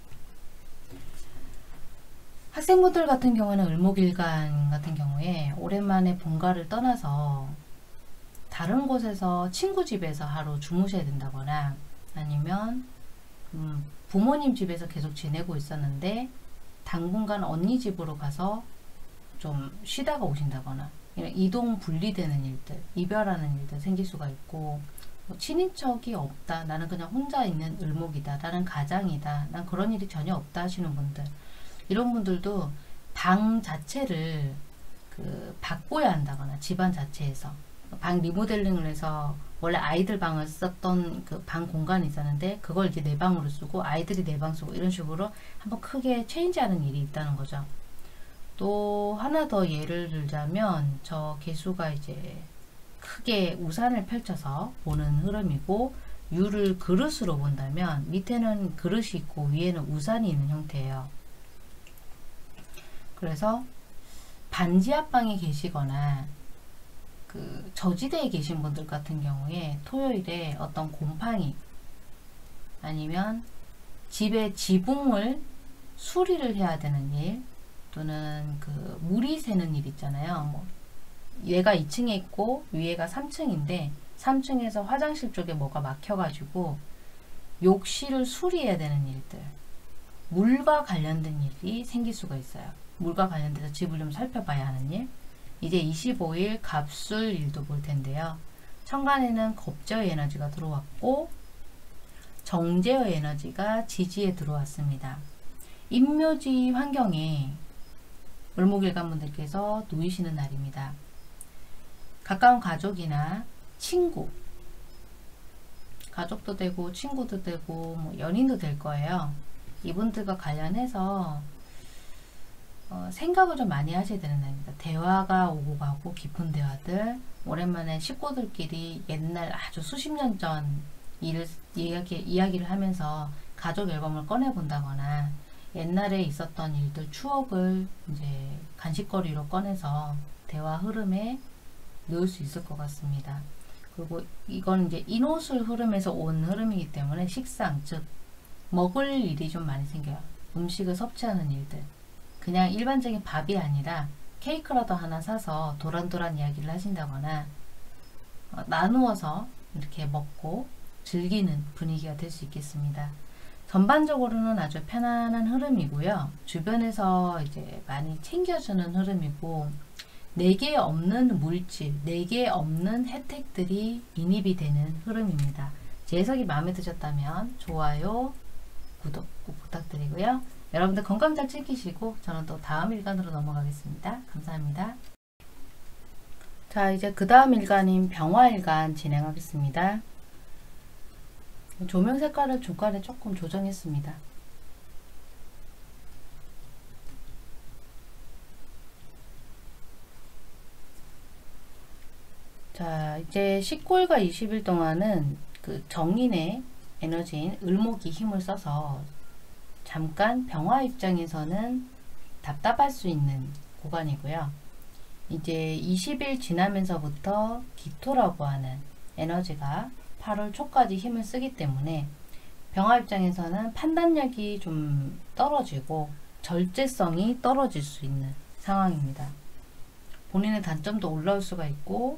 Speaker 1: 학생분들 같은 경우는 을목일간 같은 경우에 오랜만에 본가를 떠나서 다른 곳에서 친구 집에서 하루 주무셔야 된다거나 아니면 부모님 집에서 계속 지내고 있었는데 당분간 언니 집으로 가서 좀 쉬다가 오신다거나 이동 분리되는 일들, 이별하는 일들 생길 수가 있고, 친인척이 없다, 나는 그냥 혼자 있는 을목이다, 나는 가장이다, 난 그런 일이 전혀 없다 하시는 분들, 이런 분들도 방 자체를 바꿔야 한다거나 집안 자체에서 방 리모델링을 해서 원래 아이들 방을 썼던 그 방 공간이 있었는데 그걸 이제 내 방으로 쓰고 아이들이 내 방 쓰고 이런 식으로 한번 크게 체인지하는 일이 있다는 거죠. 또 하나 더 예를 들자면 저 개수가 이제 크게 우산을 펼쳐서 보는 흐름이고 유를 그릇으로 본다면 밑에는 그릇이 있고 위에는 우산이 있는 형태예요. 그래서 반지 앞방에 계시거나 저지대에 계신 분들 같은 경우에 토요일에 어떤 곰팡이 아니면 집의 지붕을 수리를 해야 되는 일, 또는 물이 새는 일 있잖아요. 뭐 얘가 2층에 있고 위에가 3층인데 3층에서 화장실 쪽에 뭐가 막혀가지고 욕실을 수리해야 되는 일들, 물과 관련된 일이 생길 수가 있어요. 물과 관련돼서 집을 좀 살펴봐야 하는 일. 이제 25일 갑술 일도 볼 텐데요. 천간에는 겁제의 에너지가 들어왔고 정제의 에너지가 지지에 들어왔습니다. 임묘지 환경에 을목일간 분들께서 놓이시는 날입니다. 가까운 가족이나 친구, 가족도 되고 친구도 되고 뭐 연인도 될 거예요. 이분들과 관련해서 생각을 좀 많이 하셔야 되는 날입니다. 대화가 오고 가고 깊은 대화들, 오랜만에 식구들끼리 옛날 아주 수십 년 전 일을 이야기를 하면서 가족 앨범을 꺼내 본다거나 옛날에 있었던 일들, 추억을 이제 간식거리로 꺼내서 대화 흐름에 넣을 수 있을 것 같습니다. 그리고 이건 이제 인호술 흐름에서 온 흐름이기 때문에 식상, 즉 먹을 일이 좀 많이 생겨요. 음식을 섭취하는 일들. 그냥 일반적인 밥이 아니라 케이크라도 하나 사서 도란도란 이야기를 하신다거나 나누어서 이렇게 먹고 즐기는 분위기가 될 수 있겠습니다. 전반적으로는 아주 편안한 흐름이고요. 주변에서 이제 많이 챙겨주는 흐름이고, 내게 없는 물질, 내게 없는 혜택들이 인입이 되는 흐름입니다. 제 해석이 마음에 드셨다면 좋아요, 구독 꼭 부탁드리고요. 여러분들 건강 잘 챙기시고 저는 또 다음 일간으로 넘어가겠습니다. 감사합니다. 자, 이제 그 다음 일간인 병화일간 진행하겠습니다. 조명 색깔을 중간에 조금 조정했습니다. 자, 이제 19일과 20일 동안은 그 정인의 에너지인 을목이 힘을 써서 잠깐 병화 입장에서는 답답할 수 있는 구간이고요. 이제 20일 지나면서부터 기토라고 하는 에너지가 8월 초까지 힘을 쓰기 때문에 병화 입장에서는 판단력이 좀 떨어지고 절제성이 떨어질 수 있는 상황입니다. 본인의 단점도 올라올 수가 있고,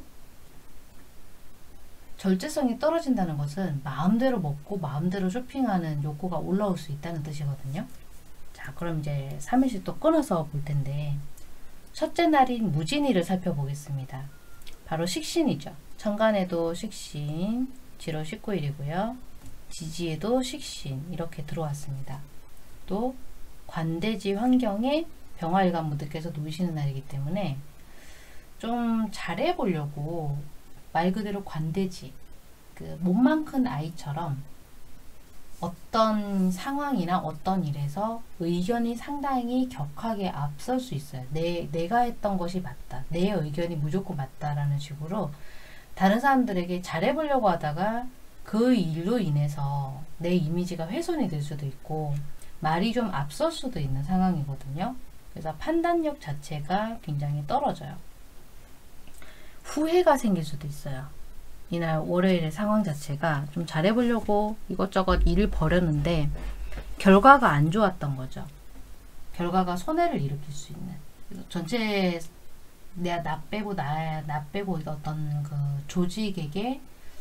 Speaker 1: 절제성이 떨어진다는 것은 마음대로 먹고 마음대로 쇼핑하는 욕구가 올라올 수 있다는 뜻이거든요. 자, 그럼 이제 3일씩 또 끊어서 볼 텐데, 첫째 날인 무진이를 살펴보겠습니다. 바로 식신이죠. 천간에도 식신, 7월 19일이고요. 지지에도 식신 이렇게 들어왔습니다. 또 관대지 환경에 병화일간 무드께서 놓이시는 날이기 때문에 좀 잘해보려고 말 그대로 관대지, 그 몸만 큰 아이처럼 어떤 상황이나 어떤 일에서 의견이 상당히 격하게 앞설 수 있어요. 내가 했던 것이 맞다. 내 의견이 무조건 맞다라는 식으로 다른 사람들에게 잘해보려고 하다가 그 일로 인해서 내 이미지가 훼손이 될 수도 있고 말이 좀 앞설 수도 있는 상황이거든요. 그래서 판단력 자체가 굉장히 떨어져요. 후회가 생길 수도 있어요. 이날 월요일의 상황 자체가 좀 잘해보려고 이것저것 일을 벌였는데 결과가 안 좋았던 거죠. 결과가 손해를 일으킬 수 있는. 그래서 전체 나 빼고 어떤 그 조직에게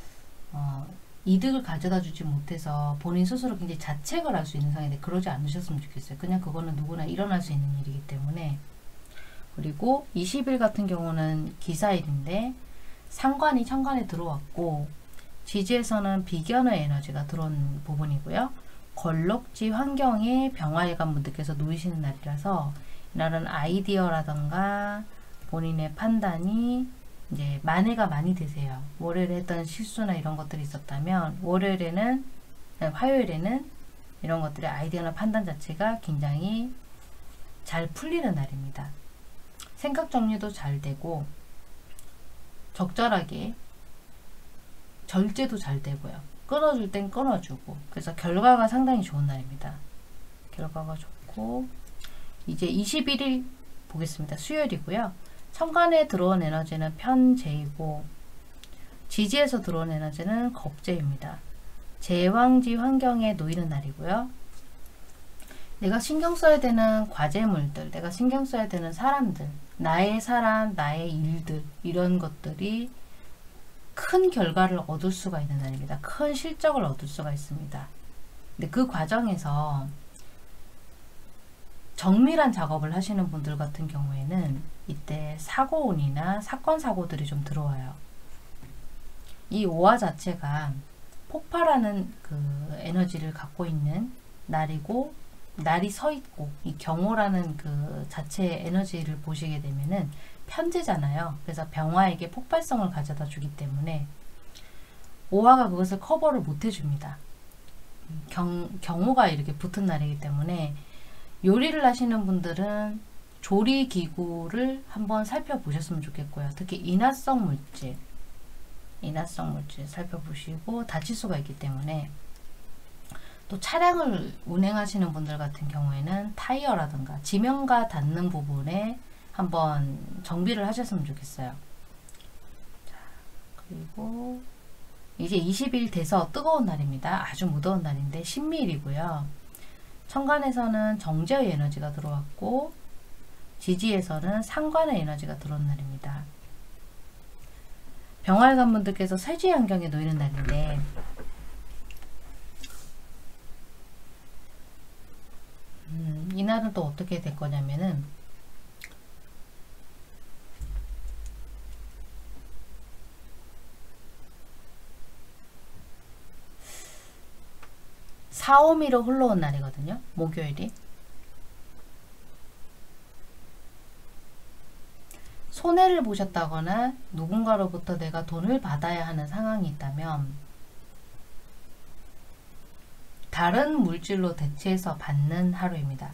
Speaker 1: 이득을 가져다 주지 못해서 본인 스스로 굉장히 자책을 할 수 있는 상황인데 그러지 않으셨으면 좋겠어요. 그냥 그거는 누구나 일어날 수 있는 일이기 때문에. 그리고 20일 같은 경우는 기사일인데 상관이 천간에 들어왔고 지지에서는 비견의 에너지가 들어온 부분이고요. 걸럭지 환경에 병화일간 분들께서 놓이시는 날이라서 이날은 아이디어라던가 본인의 판단이 이제 만회가 많이 되세요. 월요일에 했던 실수나 이런 것들이 있었다면 화요일에는 이런 것들의 아이디어나 판단 자체가 굉장히 잘 풀리는 날입니다. 생각 정리도 잘 되고 적절하게 절제도 잘 되고요. 끊어줄 땐 끊어주고, 그래서 결과가 상당히 좋은 날입니다. 결과가 좋고, 이제 21일 보겠습니다. 수요일이고요. 천간에 들어온 에너지는 편재이고 지지에서 들어온 에너지는 겁재입니다. 제왕지 환경에 놓이는 날이고요. 내가 신경 써야 되는 과제물들, 내가 신경 써야 되는 사람들, 나의 사람, 나의 일들, 이런 것들이 큰 결과를 얻을 수가 있는 날입니다. 큰 실적을 얻을 수가 있습니다. 근데 그 과정에서 정밀한 작업을 하시는 분들 같은 경우에는 이때 사고운이나 사건 사고들이 좀 들어와요. 이 오화 자체가 폭발하는 그 에너지를 갖고 있는 날이고, 날이 서 있고, 이 경호라는 그 자체의 에너지를 보시게 되면은 편재잖아요. 그래서 병화에게 폭발성을 가져다 주기 때문에 오화가 그것을 커버를 못 해줍니다. 경호가 이렇게 붙은 날이기 때문에 요리를 하시는 분들은 조리기구를 한번 살펴보셨으면 좋겠고요. 특히 인화성 물질 살펴보시고 다칠 수가 있기 때문에, 또 차량을 운행하시는 분들 같은 경우에는 타이어라든가 지면과 닿는 부분에 한번 정비를 하셨으면 좋겠어요. 자, 그리고 이제 20일 돼서 뜨거운 날입니다. 아주 무더운 날인데 신밀이고요. 천간에서는 정제의 에너지가 들어왔고 지지에서는 상관의 에너지가 들어온 날입니다. 병활관 분들께서 세지 환경에 놓이는 날인데, 이날은 또 어떻게 될 거냐면은, 사오미로 흘러온 날이거든요. 목요일이. 손해를 보셨다거나 누군가로부터 내가 돈을 받아야 하는 상황이 있다면 다른 물질로 대체해서 받는 하루입니다.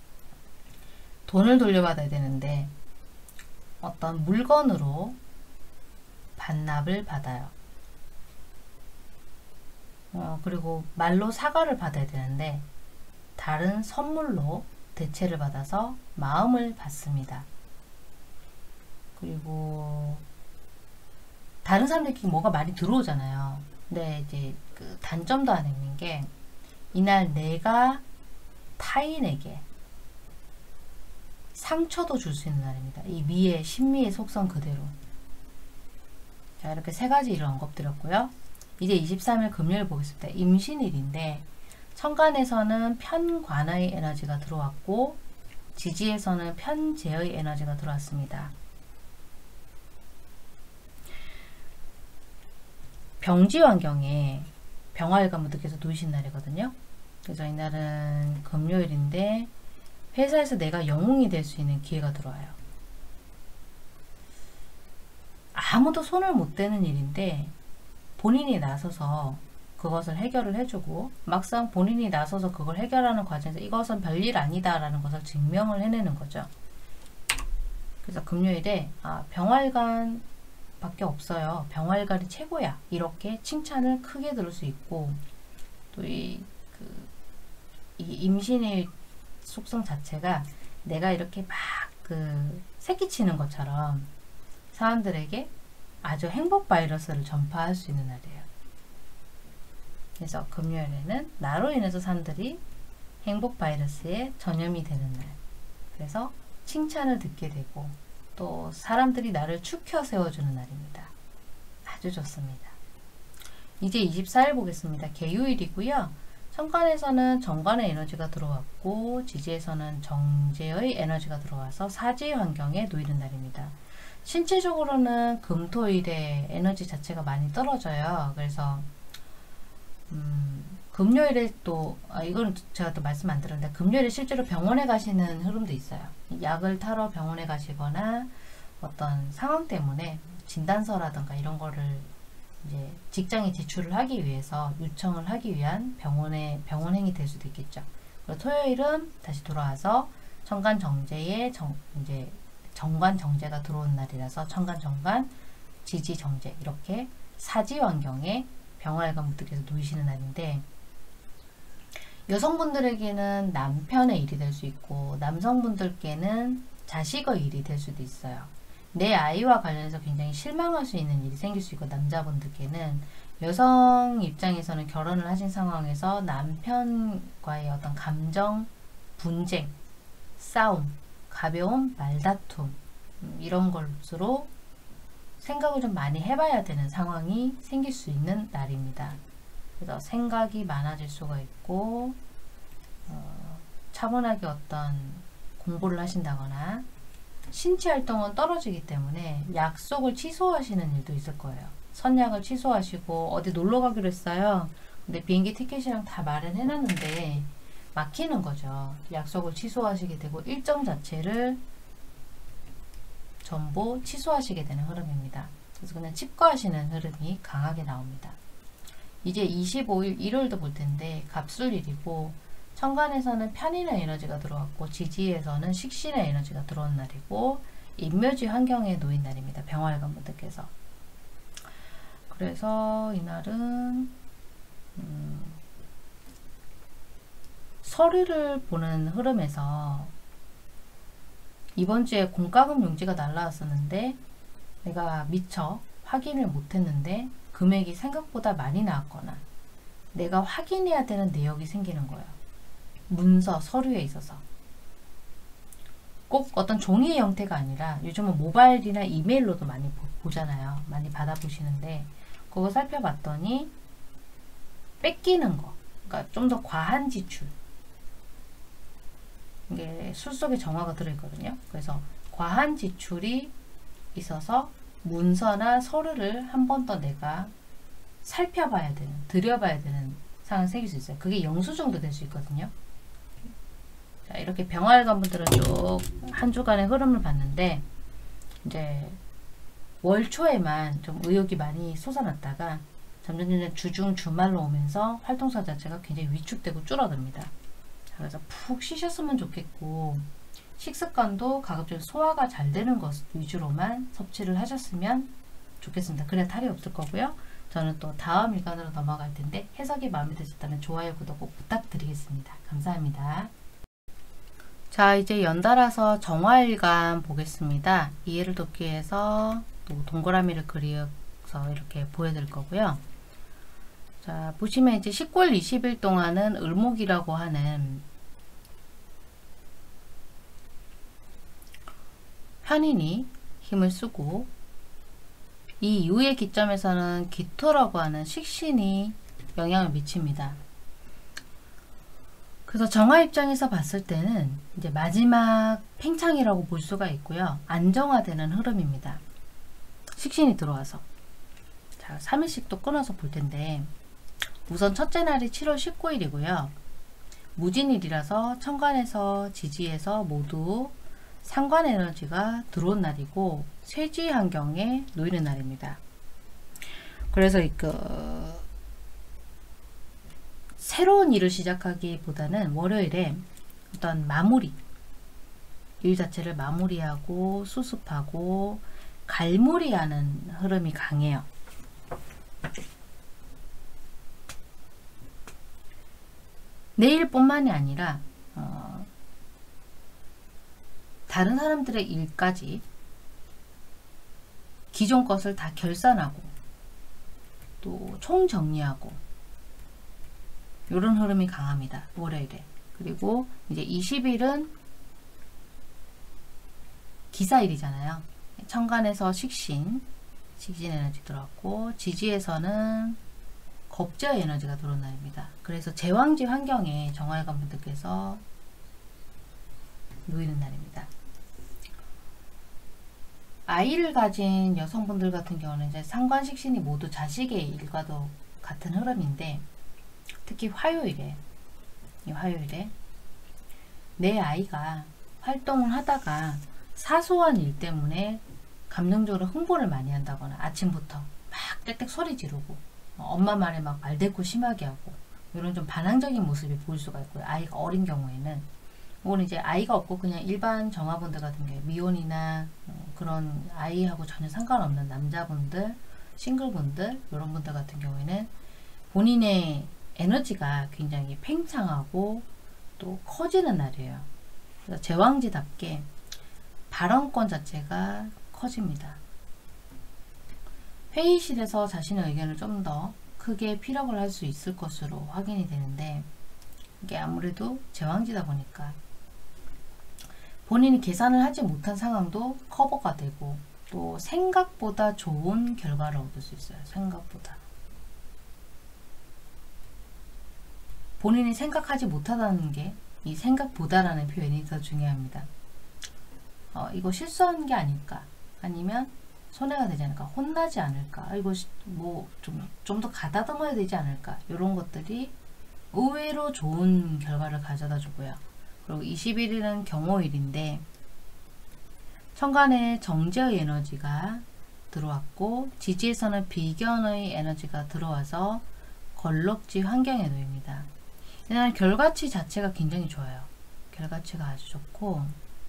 Speaker 1: 돈을 돌려받아야 되는데 어떤 물건으로 반납을 받아요. 그리고 말로 사과를 받아야 되는데 다른 선물로 대체를 받아서 마음을 받습니다. 그리고 다른 사람들끼리 뭐가 많이 들어오잖아요. 근데 이제 그 단점도 하나 있는 게, 이날 내가 타인에게 상처도 줄 수 있는 날입니다. 이 미의 신미의 속성 그대로. 자, 이렇게 세 가지 일을 언급드렸고요. 이제 23일 금요일 보겠습니다. 임신일인데 천간에서는 편관의 에너지가 들어왔고 지지에서는 편재의 에너지가 들어왔습니다. 병지 환경에 병활관 분들께서 놓이신 날이거든요. 그래서 이날은 금요일인데 회사에서 내가 영웅이 될 수 있는 기회가 들어와요. 아무도 손을 못 대는 일인데 본인이 나서서 그것을 해결을 해주고, 막상 본인이 나서서 그걸 해결하는 과정에서 이것은 별일 아니다 라는 것을 증명을 해내는 거죠. 그래서 금요일에 병활관 밖에 없어요. 병활관이 최고야. 이렇게 칭찬을 크게 들을 수 있고, 또 이 임신의 속성 자체가 내가 이렇게 막 새끼치는 것처럼 사람들에게 아주 행복 바이러스를 전파할 수 있는 날이에요. 그래서 금요일에는 나로 인해서 사람들이 행복 바이러스에 전염이 되는 날. 그래서 칭찬을 듣게 되고 또 사람들이 나를 추켜 세워주는 날입니다. 아주 좋습니다. 이제 24일 보겠습니다. 개요일이고요. 천간에서는 정관의 에너지가 들어왔고 지지에서는 정제의 에너지가 들어와서 사지 환경에 놓이는 날입니다. 신체적으로는 금토일에 에너지 자체가 많이 떨어져요. 그래서 금요일에 또 이거는 제가 또 말씀 안 드렸는데, 금요일에 실제로 병원에 가시는 흐름도 있어요. 약을 타러 병원에 가시거나 어떤 상황 때문에 진단서라든가 이런 거를 이제 직장에 제출을 하기 위해서 요청을 하기 위한 병원행이 될 수도 있겠죠. 그리고 토요일은 다시 돌아와서 천간 정제에 이제 정관 정제가 들어온 날이라서 천간 정관 지지 정제, 이렇게 사지 환경에 병활관 분들께서 놓이시는 날인데, 여성분들에게는 남편의 일이 될 수 있고 남성분들께는 자식의 일이 될 수도 있어요. 내 아이와 관련해서 굉장히 실망할 수 있는 일이 생길 수 있고, 남자분들께는 여성 입장에서는 결혼을 하신 상황에서 남편과의 어떤 감정 분쟁, 싸움, 가벼운 말다툼, 이런 것으로 생각을 좀 많이 해봐야 되는 상황이 생길 수 있는 날입니다. 그래서 생각이 많아질 수가 있고, 차분하게 어떤 공부를 하신다거나, 신체 활동은 떨어지기 때문에 약속을 취소하시는 일도 있을 거예요. 선약을 취소하시고 어디 놀러 가기로 했어요. 근데 비행기 티켓이랑 다 마련해 놨는데 막히는 거죠. 약속을 취소하시게 되고 일정 자체를 전부 취소하시게 되는 흐름입니다. 그래서 그냥 칩거하시는 흐름이 강하게 나옵니다. 이제 25일 일요일도 볼 텐데 갑술일이고 천간에서는 편인의 에너지가 들어왔고 지지에서는 식신의 에너지가 들어온 날이고 인묘지 환경에 놓인 날입니다. 병활관 분들께서. 그래서 이날은 서류를 보는 흐름에서 이번 주에 공과금 용지가 날라왔었는데 내가 미처 확인을 못했는데 금액이 생각보다 많이 나왔거나 내가 확인해야 되는 내역이 생기는 거예요. 문서, 서류에 있어서. 꼭 어떤 종이의 형태가 아니라 요즘은 모바일이나 이메일로도 많이 보잖아요. 많이 받아보시는데 그거 살펴봤더니 뺏기는 거, 그러니까 좀 더 과한 지출, 이게 술 속에 정화가 들어있거든요. 그래서 과한 지출이 있어서 문서나 서류를 한 번 더 내가 살펴봐야 되는, 들여봐야 되는 상황이 생길 수 있어요. 그게 영수증도 될 수 있거든요. 자, 이렇게 병활관 분들은 쭉 한 주간의 흐름을 봤는데 이제 월 초에만 좀 의욕이 많이 솟아났다가 점점 주중 주말로 오면서 활동사 자체가 굉장히 위축되고 줄어듭니다. 자, 그래서 푹 쉬셨으면 좋겠고 식습관도 가급적 소화가 잘 되는 것 위주로만 섭취를 하셨으면 좋겠습니다. 그래야 탈이 없을 거고요. 저는 또 다음 일간으로 넘어갈 텐데 해석이 마음에 드셨다면 좋아요, 구독 꼭 부탁드리겠습니다. 감사합니다. 자, 이제 연달아서 정화일간 보겠습니다. 이해를 돕기 위해서 또 동그라미를 그려서 이렇게 보여드릴 거고요. 자, 보시면 이제 19일 20일 동안은 을목이라고 하는 편인이 힘을 쓰고 이 이후의 기점에서는 기토라고 하는 식신이 영향을 미칩니다. 그래서 정화 입장에서 봤을 때는 이제 마지막 팽창이라고 볼 수가 있고요. 안정화되는 흐름입니다. 식신이 들어와서. 자, 3일씩 또 끊어서 볼 텐데 우선 첫째 날이 7월 19일이고요. 무진일이라서 천간에서 지지에서 모두 상관 에너지가 들어온 날이고 쇠지 환경에 놓이는 날입니다. 그래서 새로운 일을 시작하기보다는 월요일에 어떤 마무리, 일 자체를 마무리하고 수습하고 갈무리하는 흐름이 강해요. 내일뿐만이 아니라 다른 사람들의 일까지 기존 것을 다 결산하고 또 총정리하고 이런 흐름이 강합니다. 월요일에. 그리고 이제 20일은 기사일이잖아요. 천간에서 식신 에너지 들어왔고 지지에서는 겁저 에너지가 들어온 날입니다. 그래서 제왕지 환경에 정화일관 분들께서 놓이는 날입니다. 아이를 가진 여성분들 같은 경우는 이제 상관식신이 모두 자식의 일과도 같은 흐름인데 특히 화요일에 내 아이가 활동을 하다가 사소한 일 때문에 감정적으로 흥분을 많이 한다거나 아침부터 막 땡땡 소리 지르고 엄마 말에 막 말대꾸 심하게 하고 이런 좀 반항적인 모습이 보일 수가 있고요. 아이가 어린 경우에는 혹은 이제 아이가 없고 그냥 일반 정화분들 같은 경우에 미혼이나 그런 아이하고 전혀 상관없는 남자분들, 싱글분들 이런 분들 같은 경우에는 본인의 에너지가 굉장히 팽창하고 또 커지는 날이에요. 그래서 제왕지답게 발언권 자체가 커집니다. 회의실에서 자신의 의견을 좀 더 크게 피력을 할 수 있을 것으로 확인이 되는데 이게 아무래도 제왕지다 보니까 본인이 계산을 하지 못한 상황도 커버가 되고 또 생각보다 좋은 결과를 얻을 수 있어요. 생각보다. 본인이 생각하지 못하다는 게 이 생각보다라는 표현이 더 중요합니다. 이거 실수한 게 아닐까? 아니면 손해가 되지 않을까? 혼나지 않을까? 이거 뭐 좀 더 가다듬어야 되지 않을까? 이런 것들이 의외로 좋은 결과를 가져다 주고요. 그리고 21일은 경호일인데 천간에 정제의 에너지가 들어왔고 지지에서는 비견의 에너지가 들어와서 걸럭지 환경에 놓입니다. 그냥 결과치 자체가 굉장히 좋아요. 결과치가 아주 좋고,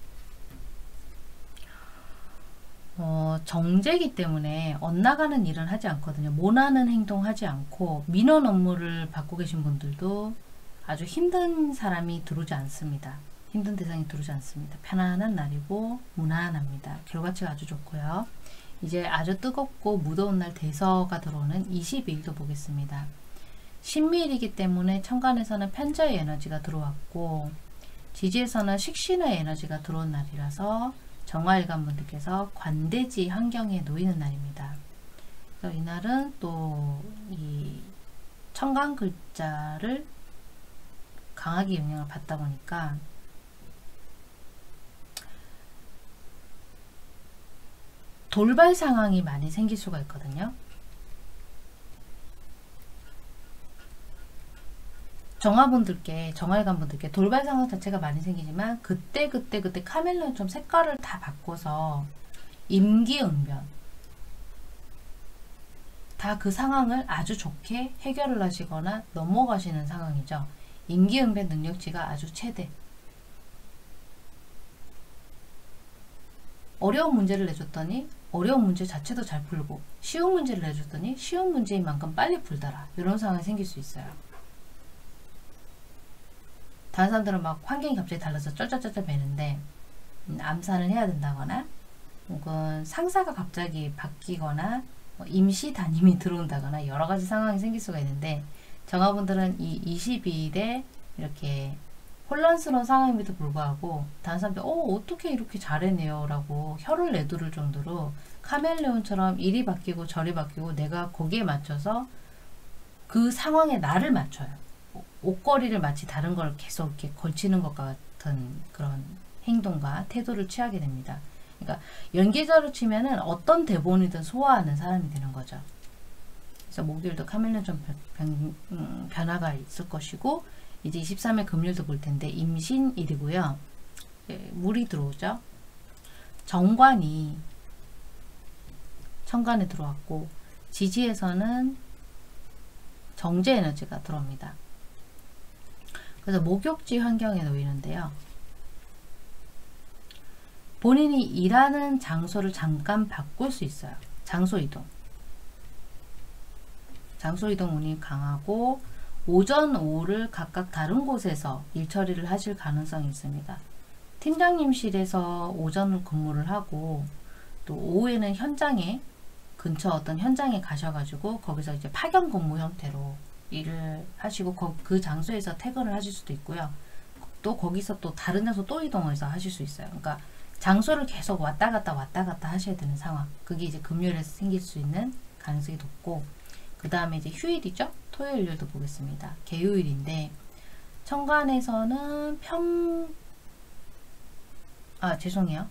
Speaker 1: 정제기 때문에 엇나가는 일은 하지 않거든요. 모나는 행동 하지 않고, 민원 업무를 받고 계신 분들도 아주 힘든 사람이 들어오지 않습니다. 힘든 대상이 들어오지 않습니다. 편안한 날이고 무난합니다. 결과치가 아주 좋고요. 이제 아주 뜨겁고 무더운 날 대서가 들어오는 22일도 보겠습니다. 신미일이기 때문에 천간에서는 편자의 에너지가 들어왔고, 지지에서는 식신의 에너지가 들어온 날이라서 정화일관 분들께서 관대지 환경에 놓이는 날입니다. 그래서 이날은 또 이 천간 글자를 강하게 영향을 받다 보니까 돌발 상황이 많이 생길 수가 있거든요. 정화일관분들께 돌발 상황 자체가 많이 생기지만 그때 카멜레온처럼 색깔을 다 바꿔서 임기응변 다 그 상황을 아주 좋게 해결을 하시거나 넘어가시는 상황이죠. 임기응변 능력치가 아주 최대. 어려운 문제를 내줬더니 어려운 문제 자체도 잘 풀고, 쉬운 문제를 내줬더니 쉬운 문제인 만큼 빨리 풀더라. 이런 상황이 생길 수 있어요. 다른 사람들은 막 환경이 갑자기 달라서 쩔쩔쩔쩔 매는데 암산을 해야 된다거나, 혹은 상사가 갑자기 바뀌거나 임시 담임이 들어온다거나 여러 가지 상황이 생길 수가 있는데, 정화분들은 이 22일에 이렇게 혼란스러운 상황임에도 불구하고 다른 사람들 어떻게 이렇게 잘해내요 라고 혀를 내두를 정도로 카멜레온처럼 이리 바뀌고 저리 바뀌고 내가 거기에 맞춰서 그 상황에 나를 맞춰요. 옷걸이를 마치 다른 걸 계속 이렇게 걸치는 것 같은 그런 행동과 태도를 취하게 됩니다. 그러니까 연기자로 치면은 어떤 대본이든 소화하는 사람이 되는 거죠. 그래서 목요일도 카멜레온 좀 변화가 있을 것이고, 이제 23일 금요일도 볼 텐데 임신일이고요. 물이 들어오죠. 정관이 천간에 들어왔고, 지지에서는 정제 에너지가 들어옵니다. 그래서 목욕지 환경에 놓이는데요. 본인이 일하는 장소를 잠깐 바꿀 수 있어요. 장소 이동 운이 강하고, 오전, 오후를 각각 다른 곳에서 일 처리를 하실 가능성이 있습니다. 팀장님실에서 오전 근무를 하고, 또 오후에는 현장에 근처 어떤 현장에 가셔가지고 거기서 이제 파견 근무 형태로 일을 하시고 그 장소에서 퇴근을 하실 수도 있고요. 또 거기서 또 다른 장소 또 이동해서 하실 수 있어요. 그러니까 장소를 계속 왔다 갔다 하셔야 되는 상황. 그게 이제 금요일에 생길 수 있는 가능성이 높고, 그 다음에 이제 휴일이죠. 토요일, 일요일도 보겠습니다. 개요일인데, 천간에서는 죄송해요.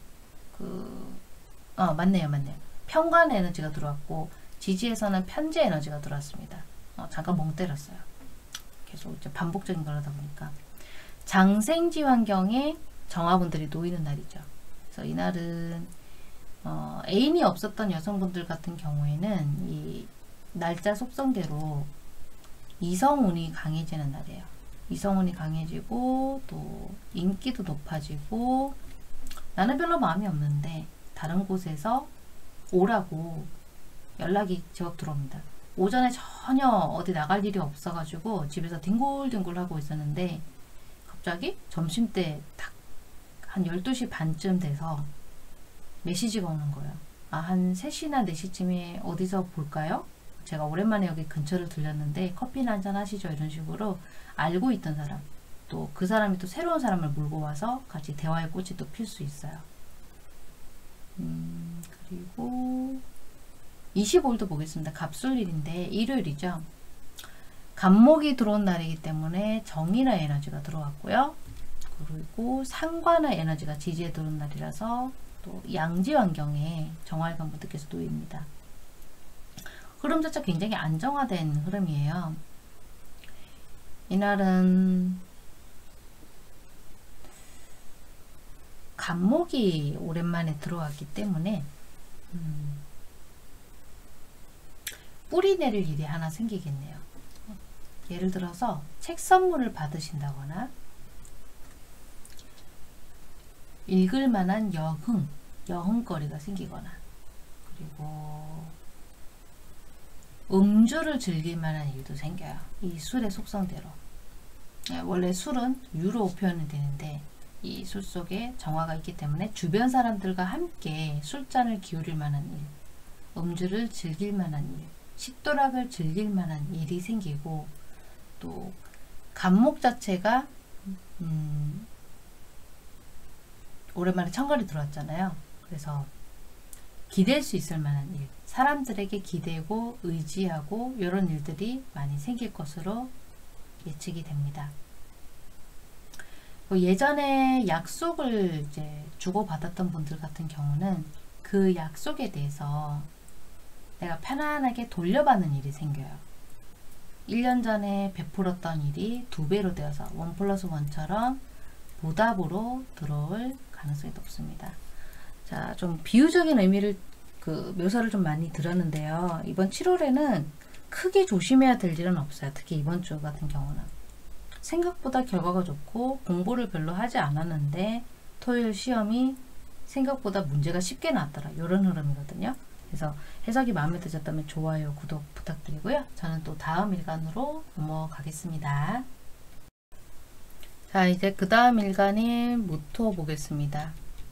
Speaker 1: 맞네요. 편관 에너지가 들어왔고, 지지에서는 편재 에너지가 들어왔습니다. 잠깐 멍 때렸어요. 계속 이제 반복적인 걸 하다 보니까. 장생지 환경에 정화분들이 놓이는 날이죠. 그래서 이날은 애인이 없었던 여성분들 같은 경우에는 이 날짜 속성대로 이성운이 강해지는 날이에요. 이성운이 강해지고, 또 인기도 높아지고, 나는 별로 마음이 없는데 다른 곳에서 오라고 연락이 제법 들어옵니다. 오전에 전혀 어디 나갈 일이 없어가지고 집에서 뒹굴뒹굴 하고 있었는데, 갑자기 점심때 딱 한 12시 반쯤 돼서 메시지가 오는 거예요. 한 3시나 4시쯤에 어디서 볼까요? 제가 오랜만에 여기 근처를 들렸는데 커피나 한잔 하시죠. 이런 식으로 알고 있던 사람, 또 그 사람이 또 새로운 사람을 몰고 와서 같이 대화의 꽃이 또 필 수 있어요. 그리고 25일도 보겠습니다. 갑술일인데 일요일이죠. 간목이 들어온 날이기 때문에 정인의 에너지가 들어왔고요. 그리고 상관의 에너지가 지지에 들어온 날이라서 또 양지 환경에 정화일관 분들께서 놓입니다. 흐름 자체가 굉장히 안정화된 흐름이에요. 이날은 간목이 오랜만에 들어왔기 때문에 뿌리 내릴 일이 하나 생기겠네요. 예를 들어서 책 선물을 받으신다거나 읽을 만한 여흥거리가 생기거나, 그리고 음주를 즐길 만한 일도 생겨요. 이 술의 속성대로. 원래 술은 유로 표현이 되는데 이 술 속에 정화가 있기 때문에 주변 사람들과 함께 술잔을 기울일 만한 일, 음주를 즐길 만한 일, 식도락을 즐길 만한 일이 생기고, 또 간목 자체가 오랜만에 천간이 들어왔잖아요. 그래서 기댈 수 있을 만한 일, 사람들에게 기대고 의지하고 이런 일들이 많이 생길 것으로 예측이 됩니다. 예전에 약속을 이제 주고받았던 분들 같은 경우는 그 약속에 대해서 내가 편안하게 돌려받는 일이 생겨요. 1년 전에 베풀었던 일이 2배로 되어서 1+1처럼 보답으로 들어올 가능성이 높습니다. 자, 좀 비유적인 의미를 묘사를 좀 많이 드렸는데요. 이번 7월에는 크게 조심해야 될 일은 없어요. 특히 이번 주 같은 경우는 생각보다 결과가 좋고 공부를 별로 하지 않았는데 토요일 시험이 생각보다 문제가 쉽게 나왔더라, 이런 흐름이거든요. 그래서 해석이 마음에 드셨다면 좋아요, 구독 부탁드리고요. 저는 또 다음 일간으로 넘어가겠습니다. 자, 이제 그 다음 일간인 무토 보겠습니다.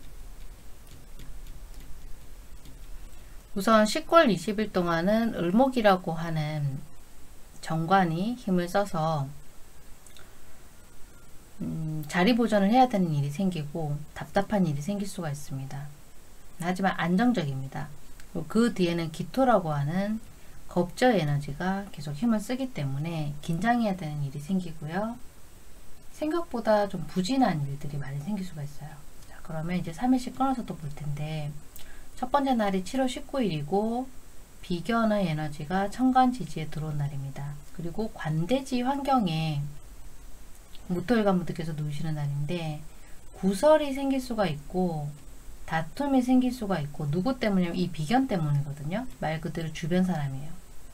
Speaker 1: 우선 10월 20일 동안은 을목이라고 하는 정관이 힘을 써서 자리 보존을 해야 되는 일이 생기고 답답한 일이 생길 수가 있습니다. 하지만 안정적입니다. 그 뒤에는 기토라고 하는 겁저 에너지가 계속 힘을 쓰기 때문에 긴장해야 되는 일이 생기고요. 생각보다 좀 부진한 일들이 많이 생길 수가 있어요. 자, 그러면 이제 3일씩 끊어서 또 볼 텐데, 첫 번째 날이 7월 19일이고 비견의 에너지가 천간지지에 들어온 날입니다. 그리고 관대지 환경에 무토일관분들께서 놓으시는 날인데 구설이 생길 수가 있고 다툼이 생길 수가 있고, 누구 때문이냐면 이 비견 때문이거든요. 말 그대로 주변 사람이에요.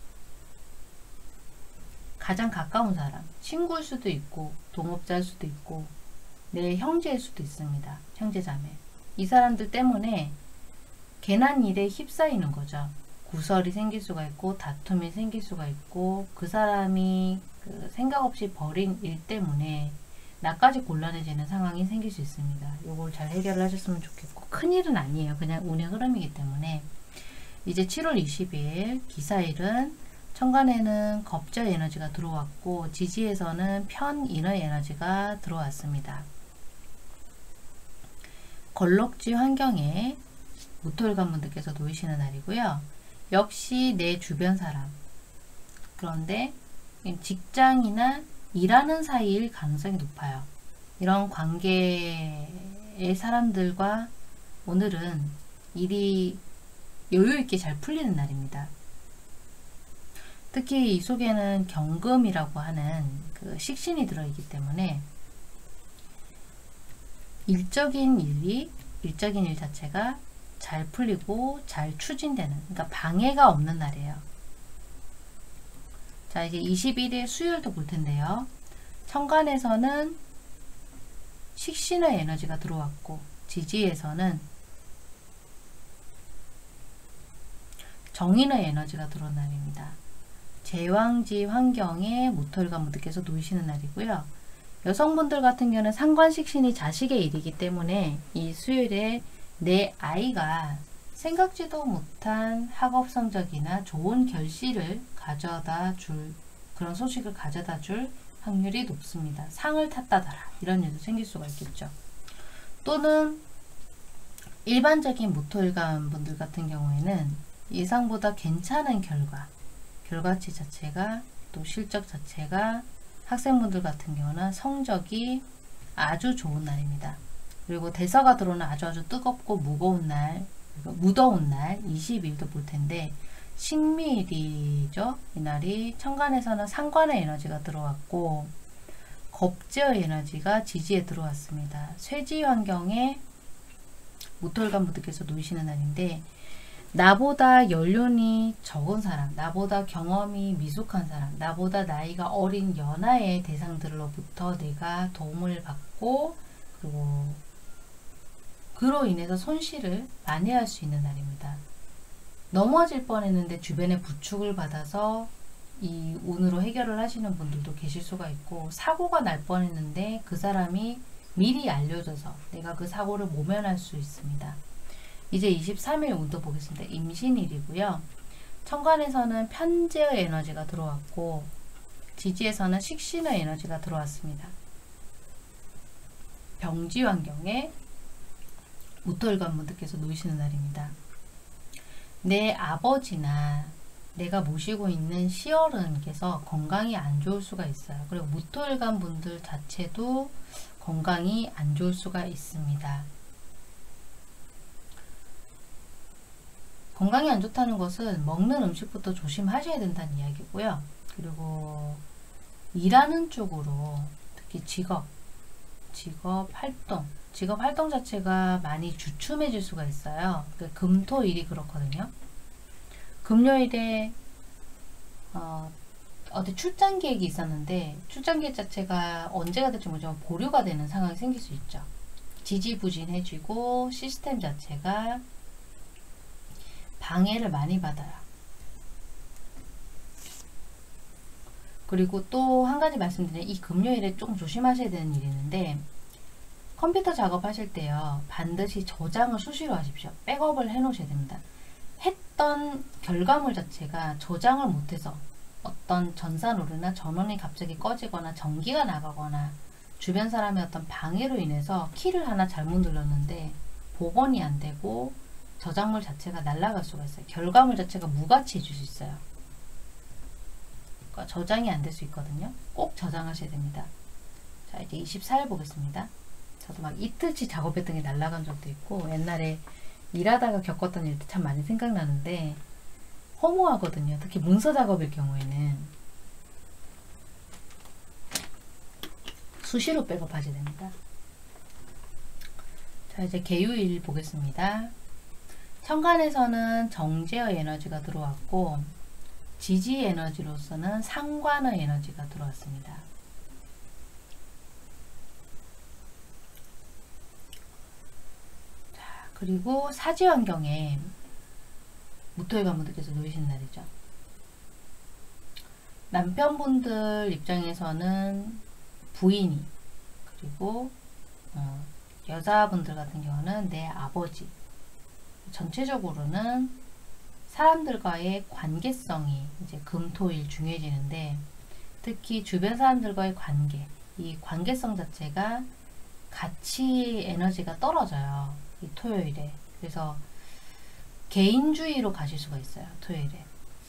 Speaker 1: 가장 가까운 사람, 친구일 수도 있고 동업자일 수도 있고 내 형제일 수도 있습니다. 형제자매. 이 사람들 때문에 괜한 일에 휩싸이는 거죠. 구설이 생길 수가 있고 다툼이 생길 수가 있고, 그 사람이 생각 없이 벌인 일 때문에 나까지 곤란해지는 상황이 생길 수 있습니다. 요걸 잘 해결을 하셨으면 좋겠고, 큰일은 아니에요. 그냥 운의 흐름이기 때문에. 이제 7월 20일 기사일은 천간에는 겁저 에너지가 들어왔고 지지에서는 편인의 에너지가 들어왔습니다. 걸럭지 환경에 무토일관분들께서 놓이시는 날이고요. 역시 내 주변 사람, 그런데 직장이나 일하는 사이일 가능성이 높아요. 이런 관계의 사람들과 오늘은 일이 여유있게 잘 풀리는 날입니다. 특히 이 속에는 경금이라고 하는 그 식신이 들어있기 때문에 일적인 일 자체가 잘 풀리고 잘 추진되는, 그러니까 방해가 없는 날이에요. 자, 이제 21일 수요일도 볼 텐데요. 천간에서는 식신의 에너지가 들어왔고 지지에서는 정인의 에너지가 들어온 날입니다. 제왕지 환경에 무토일관분들께서 놓이시는 날이고요. 여성분들 같은 경우는 상관식신이 자식의 일이기 때문에 이 수요일에 내 아이가 생각지도 못한 학업 성적이나 좋은 결실을 가져다 줄, 그런 소식을 가져다 줄 확률이 높습니다. 상을 탔다더라, 이런 일도 생길 수가 있겠죠. 또는 일반적인 무토일관 분들 같은 경우에는 예상보다 괜찮은 결과치 자체가, 또 실적 자체가 학생분들 같은 경우는 성적이 아주 좋은 날입니다. 그리고 대서가 들어오는 아주 뜨겁고 무더운 날 20일도 볼 텐데 신미일이죠. 이날이 천간에서는 상관의 에너지가 들어왔고 겁제의 에너지가 지지에 들어왔습니다. 쇠지 환경에 무토일관분들께서 놓이시는 날인데, 나보다 연륜이 적은 사람, 나보다 경험이 미숙한 사람, 나보다 나이가 어린 연하의 대상들로부터 내가 도움을 받고 그리고 그로 인해서 손실을 만회할 수 있는 날입니다. 넘어질 뻔했는데 주변의 부축을 받아서 이 운으로 해결을 하시는 분들도 계실 수가 있고, 사고가 날 뻔했는데 그 사람이 미리 알려줘서 내가 그 사고를 모면할 수 있습니다. 이제 23일 운도 보겠습니다. 임신일이고요. 천간에서는 편재의 에너지가 들어왔고 지지에서는 식신의 에너지가 들어왔습니다. 병지 환경에 무토일관 분들께서 놓이시는 날입니다. 내 아버지나 내가 모시고 있는 시어른께서 건강이 안 좋을 수가 있어요. 그리고 무토일관 분들 자체도 건강이 안 좋을 수가 있습니다. 건강이 안 좋다는 것은 먹는 음식부터 조심하셔야 된다는 이야기고요. 그리고 일하는 쪽으로 특히 직업 활동 자체가 많이 주춤해질 수가 있어요. 금토일이 그렇거든요. 금요일에 어디 출장 계획이 있었는데 출장 계획 자체가 언제가 될지 모르지만 보류가 되는 상황이 생길 수 있죠. 지지부진해지고 시스템 자체가 방해를 많이 받아요. 그리고 또 한 가지 말씀드리면 이 금요일에 조금 조심하셔야 되는 일이 있는데, 컴퓨터 작업하실 때요 반드시 저장을 수시로 하십시오. 백업을 해 놓으셔야 됩니다. 했던 결과물 자체가 저장을 못해서 어떤 전산오류나 전원이 갑자기 꺼지거나 전기가 나가거나 주변 사람의 어떤 방해로 인해서 키를 하나 잘못 눌렀는데 복원이 안 되고 저작물 자체가 날아갈 수가 있어요. 결과물 자체가 무가치해질 수 있어요. 그러니까 저장이 안 될 수 있거든요. 꼭 저장하셔야 됩니다. 자, 이제 24일 보겠습니다. 저도 막 이틀치 작업했던 게 날아간 적도 있고, 옛날에 일하다가 겪었던 일도 참 많이 생각나는데 허무하거든요. 특히 문서 작업일 경우에는 수시로 백업하셔야 됩니다. 자, 이제 개유일 보겠습니다. 천간에서는 정제의 에너지가 들어왔고 지지 에너지로서는 상관의 에너지가 들어왔습니다. 자, 그리고 사지 환경에 무토일관 분들께서 놓이신 날이죠. 남편분들 입장에서는 부인이, 그리고 여자분들 같은 경우는 내 아버지, 전체적으로는 사람들과의 관계성이 이제 금토일 중요해지는데, 특히 주변 사람들과의 관계, 이 관계성 자체가 같이 에너지가 떨어져요. 이 토요일에. 그래서 개인주의로 가실 수가 있어요. 토요일에.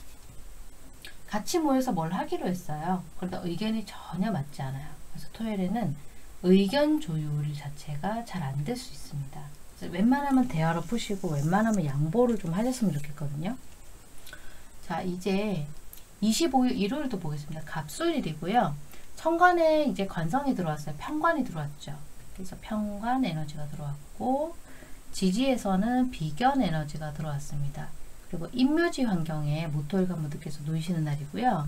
Speaker 1: 같이 모여서 뭘 하기로 했어요. 그런데 의견이 전혀 맞지 않아요. 그래서 토요일에는 의견 조율 자체가 잘 안 될 수 있습니다. 웬만하면 대화로 푸시고 웬만하면 양보를 좀 하셨으면 좋겠거든요. 자, 이제 25일 일요일도 보겠습니다. 갑술일이고요. 천간에 이제 관성이 들어왔어요. 편관이 들어왔죠. 그래서 편관 에너지가 들어왔고 지지에서는 비견 에너지가 들어왔습니다. 그리고 인묘지 환경에 무토일관 분들께서 놓이시는 날이고요.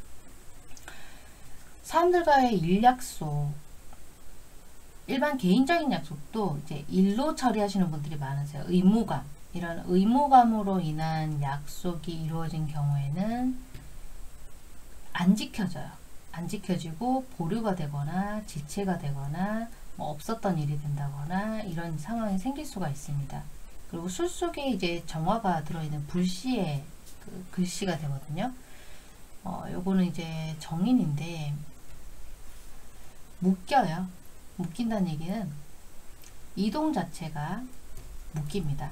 Speaker 1: 사람들과의 일약속, 일반 개인적인 약속도 이제 일로 처리하시는 분들이 많으세요. 의무감, 이런 의무감으로 인한 약속이 이루어진 경우에는 안 지켜져요. 안 지켜지고 보류가 되거나 지체가 되거나 뭐 없었던 일이 된다거나 이런 상황이 생길 수가 있습니다. 그리고 술 속에 이제 정화가 들어있는 불씨의 그 글씨가 되거든요. 요거는 이제 정인인데 묶여요. 묶인다는 얘기는 이동 자체가 묶입니다.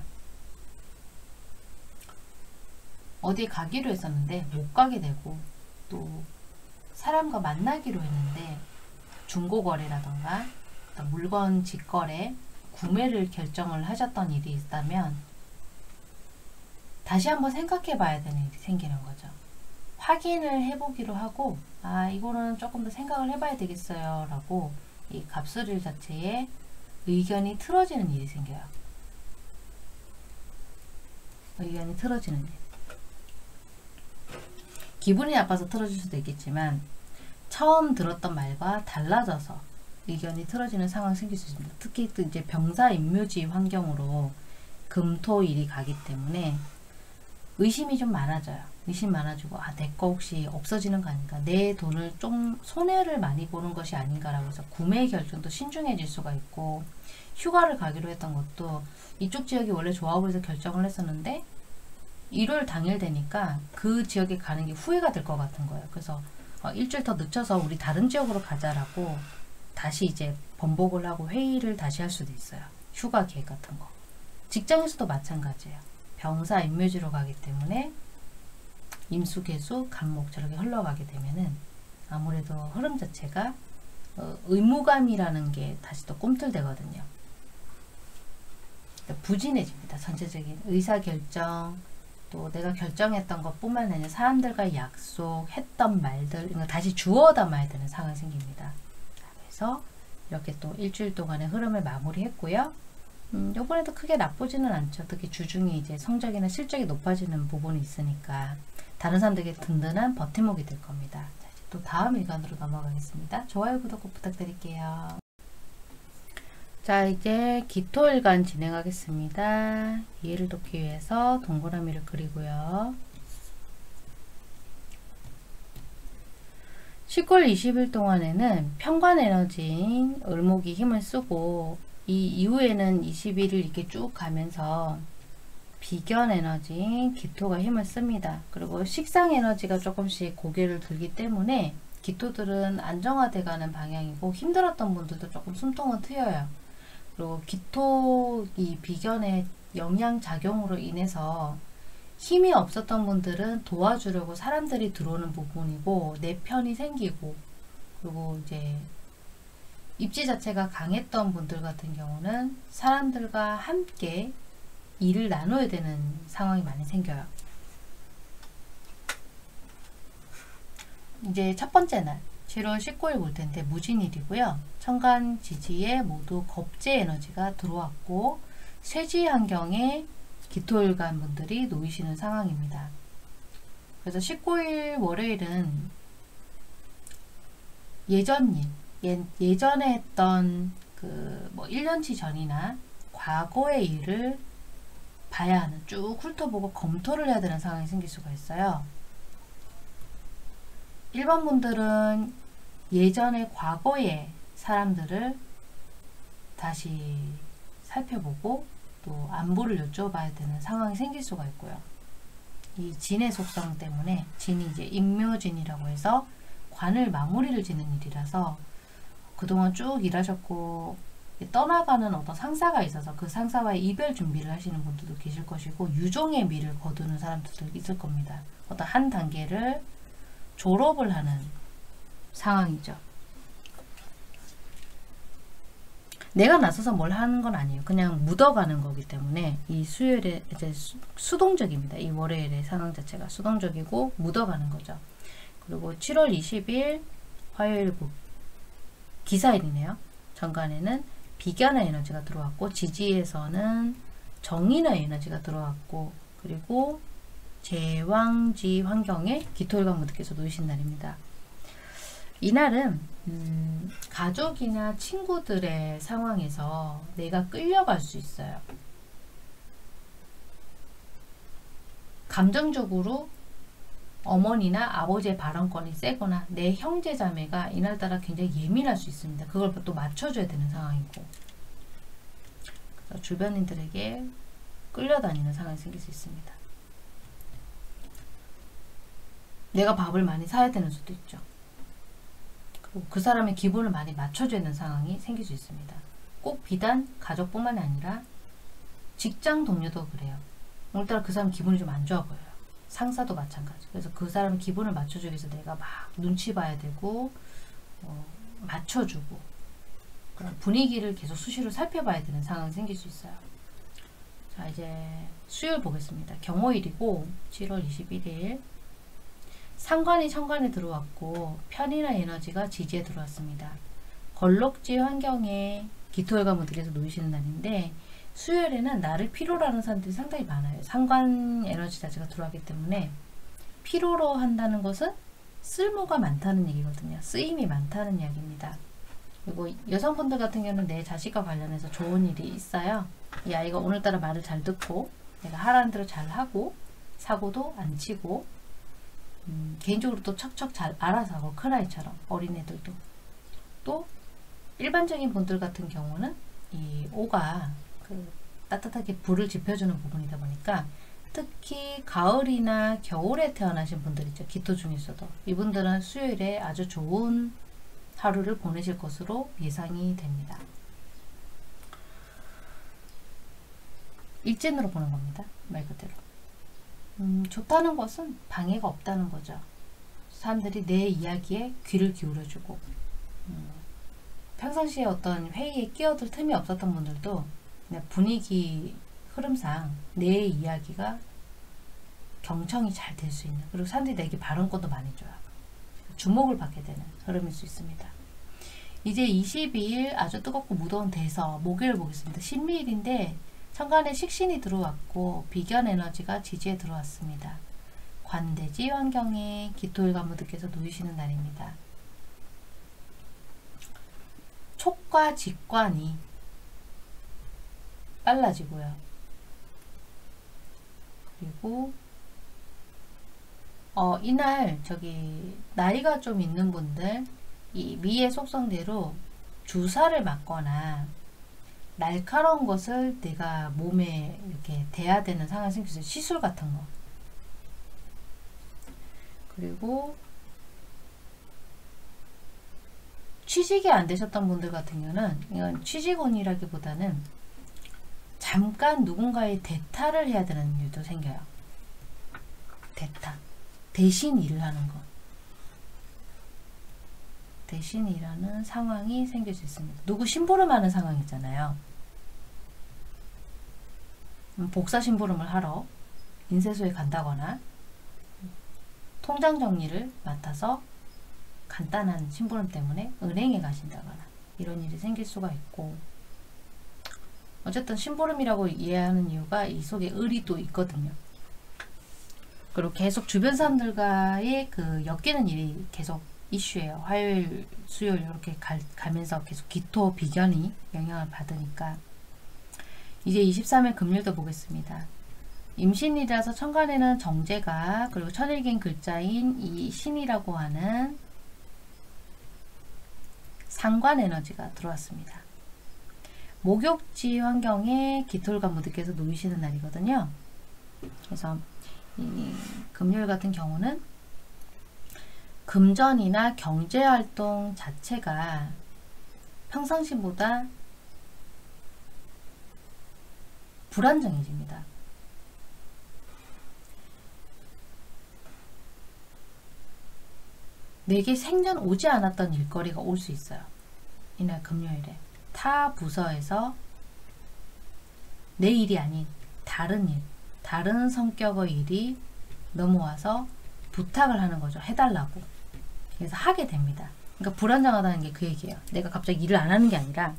Speaker 1: 어디 가기로 했었는데 못 가게 되고, 또 사람과 만나기로 했는데 중고거래라던가 물건 직거래, 구매를 결정을 하셨던 일이 있다면 다시 한번 생각해 봐야 되는 일이 생기는 거죠. 확인을 해보기로 하고, 아, 이거는 조금 더 생각을 해봐야 되겠어요 라고 이 갑술일 자체에 의견이 틀어지는 일이 생겨요. 의견이 틀어지는 일. 기분이 나빠서 틀어질 수도 있겠지만 처음 들었던 말과 달라져서 의견이 틀어지는 상황이 생길 수 있습니다. 특히 또 이제 병사임묘지 환경으로 금토일이 가기 때문에 의심이 좀 많아져요. 의심 많아지고 내 거 혹시 없어지는 거 아닌가, 내 돈을 좀 손해를 많이 보는 것이 아닌가라고 해서 구매 결정도 신중해질 수가 있고, 휴가를 가기로 했던 것도 이쪽 지역이 원래 좋아 보여서 결정을 했었는데 일요일 당일 되니까 그 지역에 가는 게 후회가 될 것 같은 거예요. 그래서 일주일 더 늦춰서 우리 다른 지역으로 가자라고 다시 이제 번복을 하고 회의를 다시 할 수도 있어요. 휴가 계획 같은 거. 직장에서도 마찬가지예요. 병사 임묘지로 가기 때문에 임수, 개수, 간목 저렇게 흘러가게 되면은 아무래도 흐름 자체가 의무감이라는 게 다시 또 꿈틀대거든요. 그러니까 부진해집니다. 전체적인 의사결정, 또 내가 결정했던 것 뿐만 아니라 사람들과 약속했던 말들, 이거 다시 주워 담아야 되는 상황이 생깁니다. 그래서 이렇게 또 일주일 동안의 흐름을 마무리했고요. 요번에도 크게 나쁘지는 않죠. 특히 주중에 이제 성적이나 실적이 높아지는 부분이 있으니까 다른 사람들에게 든든한 버팀목이 될 겁니다. 자, 이제 또 다음 일간으로 넘어가겠습니다. 좋아요, 구독 꼭 부탁드릴게요. 자, 이제 기토일간 진행하겠습니다. 이해를 돕기 위해서 동그라미를 그리고요. 19일 20일 동안에는 편관 에너지인 을목이 힘을 쓰고, 이 이후에는 21일 이렇게 쭉 가면서 비견 에너지인 기토가 힘을 씁니다. 그리고 식상 에너지가 조금씩 고개를 들기 때문에 기토들은 안정화돼 가는 방향이고, 힘들었던 분들도 조금 숨통은 트여요. 그리고 기토 이 비견의 영향작용으로 인해서 힘이 없었던 분들은 도와주려고 사람들이 들어오는 부분이고, 내 편이 생기고, 그리고 이제 입지 자체가 강했던 분들 같은 경우는 사람들과 함께 일을 나눠야 되는 상황이 많이 생겨요. 이제 첫 번째 날 7월 19일 볼 텐데 무진일이고요. 천간 지지에 모두 겁재 에너지가 들어왔고, 쇠지 환경에 기토일간 분들이 놓이시는 상황입니다. 그래서 19일 월요일은 예전 일, 예전에 했던 뭐 1년치 전이나 과거의 일을 봐야 하는, 쭉 훑어보고 검토를 해야 되는 상황이 생길 수가 있어요. 일반 분들은 예전의 과거의 사람들을 다시 살펴보고 또 안부를 여쭤봐야 되는 상황이 생길 수가 있고요. 이 진의 속성 때문에, 진이 이제 임묘진이라고 해서 관을 마무리를 짓는 일이라서 그동안 쭉 일하셨고 떠나가는 어떤 상사가 있어서 그 상사와의 이별 준비를 하시는 분들도 계실 것이고, 유종의 미를 거두는 사람들도 있을 겁니다. 어떤 한 단계를 졸업을 하는 상황이죠. 내가 나서서 뭘 하는 건 아니에요. 그냥 묻어가는 거기 때문에 이 수요일에 이제 수동적입니다. 이 월요일의 상황 자체가 수동적이고 묻어가는 거죠. 그리고 7월 20일 화요일 기사일이네요. 정관에는 비견의 에너지가 들어왔고, 지지에서는 정인의 에너지가 들어왔고, 그리고 제왕지 환경에 기토일간 분들께서 놓이신 날입니다. 이날은 가족이나 친구들의 상황에서 내가 끌려갈 수 있어요. 감정적으로 어머니나 아버지의 발언권이 세거나 내 형제 자매가 이날따라 굉장히 예민할 수 있습니다. 그걸 또 맞춰줘야 되는 상황이고, 그래서 주변인들에게 끌려다니는 상황이 생길 수 있습니다. 내가 밥을 많이 사야 되는 수도 있죠. 그리고 그 사람의 기분을 많이 맞춰줘야 되는 상황이 생길 수 있습니다. 꼭 비단 가족뿐만 아니라 직장 동료도 그래요. 오늘따라 그 사람 기분이 좀 안 좋아 보여요. 상사도 마찬가지. 그래서 그 사람 기분을 맞춰주기 위해서 내가 막 눈치 봐야 되고, 맞춰주고, 그런 분위기를 계속 수시로 살펴봐야 되는 상황이 생길 수 있어요. 자, 이제 수요일 보겠습니다. 경호일이고 7월 21일 상관이 천간에 들어왔고, 편이나 에너지가 지지에 들어왔습니다. 걸록지 환경에 기토일간 분들께서 놓이시는 날인데, 수요일에는 나를 필요로 하는 사람들이 상당히 많아요. 상관 에너지 자체가 들어가기 때문에 필요로 한다는 것은 쓸모가 많다는 얘기거든요. 쓰임이 많다는 이야기입니다. 그리고 여성분들 같은 경우는 내 자식과 관련해서 좋은 일이 있어요. 이 아이가 오늘따라 말을 잘 듣고 내가 하라는 대로 잘 하고 사고도 안 치고 개인적으로 또 척척 잘 알아서 하고 큰아이처럼 어린애들도 또 일반적인 분들 같은 경우는 이 오가 따뜻하게 불을 지펴주는 부분이다 보니까 특히 가을이나 겨울에 태어나신 분들 있죠. 기토 중에서도 이분들은 수요일에 아주 좋은 하루를 보내실 것으로 예상이 됩니다. 일진으로 보는 겁니다. 말 그대로. 좋다는 것은 방해가 없다는 거죠. 사람들이 내 이야기에 귀를 기울여주고 평상시에 어떤 회의에 끼어들 틈이 없었던 분들도 그냥 분위기 흐름상 내 이야기가 경청이 잘 될 수 있는, 그리고 사람들이 내게 발언권도 많이 줘요. 주목을 받게 되는 흐름일 수 있습니다. 이제 22일 아주 뜨겁고 무더운 대서 목요일 보겠습니다. 신미일인데 천간에 식신이 들어왔고 비견 에너지가 지지에 들어왔습니다. 관대지 환경에 기토일관무드께서 놓이시는 날입니다. 촉과 직관이 빨라지고요. 그리고 이날 나이가 좀 있는 분들 이 미의 속성대로 주사를 맞거나 날카로운 것을 내가 몸에 이렇게 대야 되는 상황이 생겼어요. 시술 같은 거. 그리고 취직이 안 되셨던 분들 같은 경우는 이건 취직운이라기보다는 잠깐 누군가의 대타를 해야 되는 일도 생겨요. 대타. 대신 일을 하는 거. 대신 일하는 상황이 생길 수 있습니다. 누구 심부름하는 상황 있잖아요. 복사 심부름을 하러 인쇄소에 간다거나 통장 정리를 맡아서 간단한 심부름 때문에 은행에 가신다거나 이런 일이 생길 수가 있고, 어쨌든 심부름이라고 이해하는 이유가 이 속에 을이 또 있거든요. 그리고 계속 주변 사람들과의 엮이는 일이 계속 이슈예요. 화요일, 수요일 이렇게 가면서 계속 기토, 비견이 영향을 받으니까. 이제 23일 금요일도 보겠습니다. 임신이라서 천간에는 정제가, 그리고 천일긴 글자인 이 신이라고 하는 상관 에너지가 들어왔습니다. 목욕지 환경에 기토일관무드께서 놓이시는 날이거든요. 그래서 이 금요일 같은 경우는 금전이나 경제활동 자체가 평상시보다 불안정해집니다. 내게 생전 오지 않았던 일거리가 올 수 있어요. 이날 금요일에 타 부서에서 내 일이 아닌 다른 일, 다른 성격의 일이 넘어와서 부탁을 하는 거죠. 해달라고. 그래서 하게 됩니다. 그러니까 불안정하다는 게 그 얘기예요. 내가 갑자기 일을 안 하는 게 아니라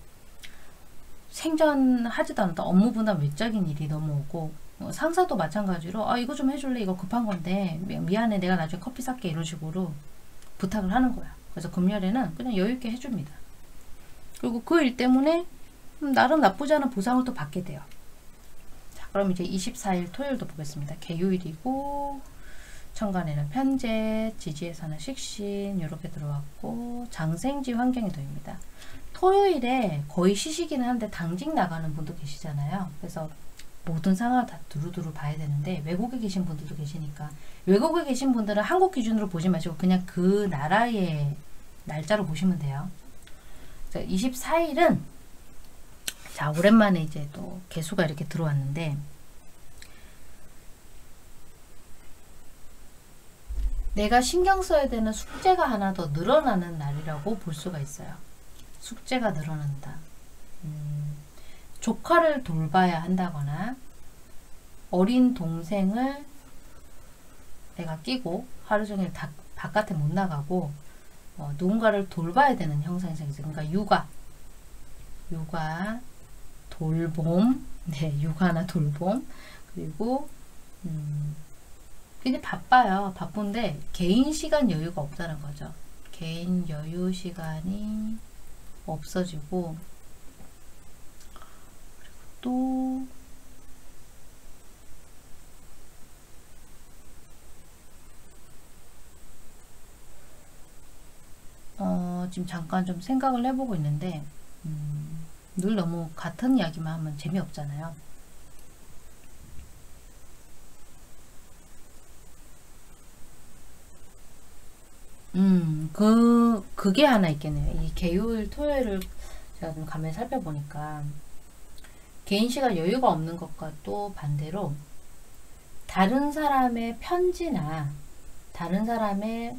Speaker 1: 생전 하지도 않았던 업무보다 외적인 일이 넘어오고, 상사도 마찬가지로 이거 좀 해줄래? 이거 급한 건데 미안해, 내가 나중에 커피 살게, 이런 식으로 부탁을 하는 거야. 그래서 금요일에는 그냥 여유있게 해줍니다. 그리고 그 일 때문에 나름 나쁘지 않은 보상을 또 받게 돼요. 자, 그럼 이제 24일 토요일도 보겠습니다. 개요일이고 천간에는 편재, 지지에서는 식신 이렇게 들어왔고 장생지 환경이 놓입니다. 토요일에 거의 쉬시기는 한데 당직 나가는 분도 계시잖아요. 그래서 모든 상황을 다 두루두루 봐야 되는데 외국에 계신 분들도 계시니까, 외국에 계신 분들은 한국 기준으로 보지 마시고 그냥 그 나라의 날짜로 보시면 돼요. 24일은 자, 오랜만에 이제 또 개수가 이렇게 들어왔는데, 내가 신경 써야 되는 숙제가 하나 더 늘어나는 날이라고 볼 수가 있어요. 숙제가 늘어난다. 조카를 돌봐야 한다거나 어린 동생을 내가 끼고 하루 종일 바깥에 못 나가고 누군가를 돌봐야 되는 형상이 생기죠. 그러니까 육아, 돌봄, 네, 육아나 돌봄. 그리고 굉장히 바빠요. 바쁜데 개인 시간 여유가 없다는 거죠. 개인 여유 시간이 없어지고, 또 지금 잠깐 좀 생각을 해보고 있는데, 늘 너무 같은 이야기만 하면 재미없잖아요. 그게 하나 있겠네요. 이 개요일, 토요일을 제가 좀 가만히 살펴보니까, 개인 시간 여유가 없는 것과 또 반대로, 다른 사람의 편지나, 다른 사람의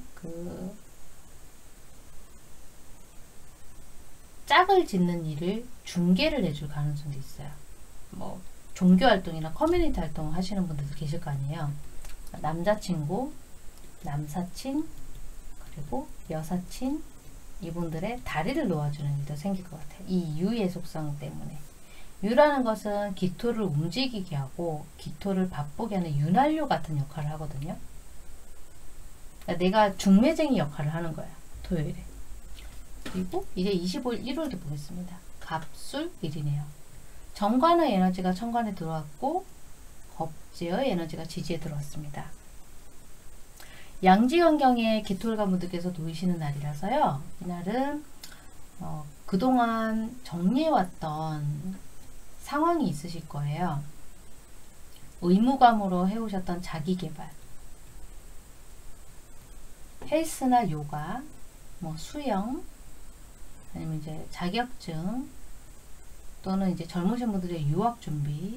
Speaker 1: 짝을 짓는 일을 중개를 해줄 가능성도 있어요. 뭐, 종교 활동이나 커뮤니티 활동을 하시는 분들도 계실 거 아니에요. 남자친구, 남사친, 그리고 여사친, 이분들의 다리를 놓아주는 일도 생길 것 같아요. 이 유의 속성 때문에. 유라는 것은 기토를 움직이게 하고 기토를 바쁘게 하는 윤활유 같은 역할을 하거든요. 그러니까 내가 중매쟁이 역할을 하는 거야. 토요일에. 그리고 이제 25일 일요일도 보겠습니다. 갑술일이네요. 정관의 에너지가 천간에 들어왔고 겁재의 에너지가 지지에 들어왔습니다. 양지환경에 기토일관 분들께서 놓이시는 날이라서요. 이날은 그동안 정리해왔던 상황이 있으실 거예요. 의무감으로 해오셨던 자기개발, 헬스나 요가, 뭐 수영, 아니면 이제 자격증, 또는 이제 젊으신 분들의 유학 준비,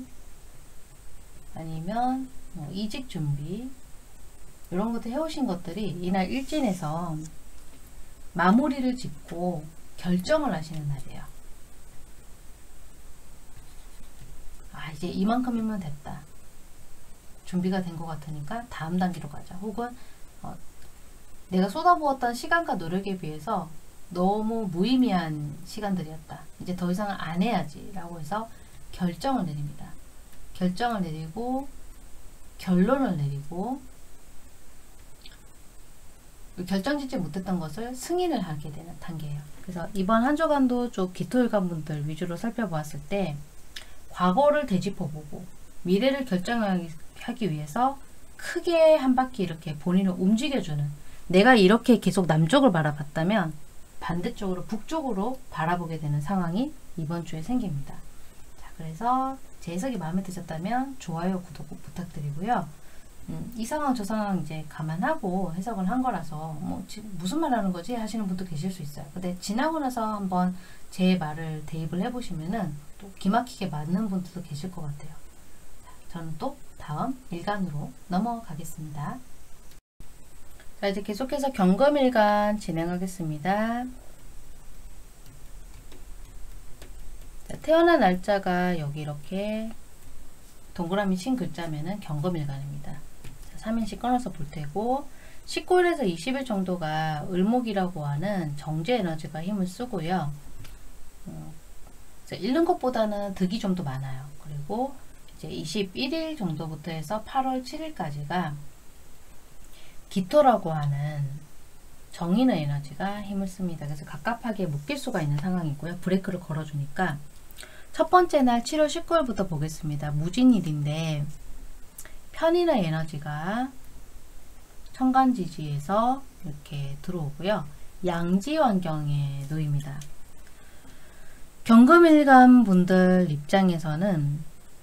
Speaker 1: 아니면 뭐 이직 준비, 이런 것들 해오신 것들이 이날 일진에서 마무리를 짓고 결정을 하시는 날이에요. 아, 이제 이만큼이면 됐다. 준비가 된 것 같으니까 다음 단계로 가자. 혹은 내가 쏟아부었던 시간과 노력에 비해서 너무 무의미한 시간들이었다. 이제 더 이상 안 해야지 라고 해서 결정을 내립니다. 결정을 내리고 결론을 내리고 결정짓지 못했던 것을 승인을 하게 되는 단계예요. 그래서 이번 한 주간도 좀 기토일관 분들 위주로 살펴보았을 때 과거를 되짚어보고 미래를 결정하기 위해서 크게 한 바퀴 이렇게 본인을 움직여주는, 내가 이렇게 계속 남쪽을 바라봤다면 반대쪽으로 북쪽으로 바라보게 되는 상황이 이번 주에 생깁니다. 자, 그래서 제 해석이 마음에 드셨다면 좋아요, 구독 꼭 부탁드리고요. 이 상황 저 상황 이제 감안하고 해석을 한 거라서 뭐 무슨 말 하는 거지 하시는 분도 계실 수 있어요. 근데 지나고 나서 한번 제 말을 대입을 해보시면은 또 기막히게 맞는 분들도 계실 것 같아요. 저는 또 다음 일간으로 넘어가겠습니다. 자, 이제 계속해서 경금일간 진행하겠습니다. 자, 태어난 날짜가 여기 이렇게 동그라미 친 글자면은 경금일간입니다. 3일씩 끊어서 볼 테고 19일에서 20일 정도가 을목이라고 하는 정제 에너지가 힘을 쓰고요. 잃는 것보다는 득이 좀 더 많아요. 그리고 이제 21일 정도부터 해서 8월 7일까지가 기토라고 하는 정인의 에너지가 힘을 씁니다. 그래서 갑갑하게 묶일 수가 있는 상황이고요. 브레이크를 걸어주니까 첫 번째 날 7월 19일부터 보겠습니다. 무진일인데 편인의 에너지가 천간지지에서 이렇게 들어오고요. 양지환경에 놓입니다. 경금일간 분들 입장에서는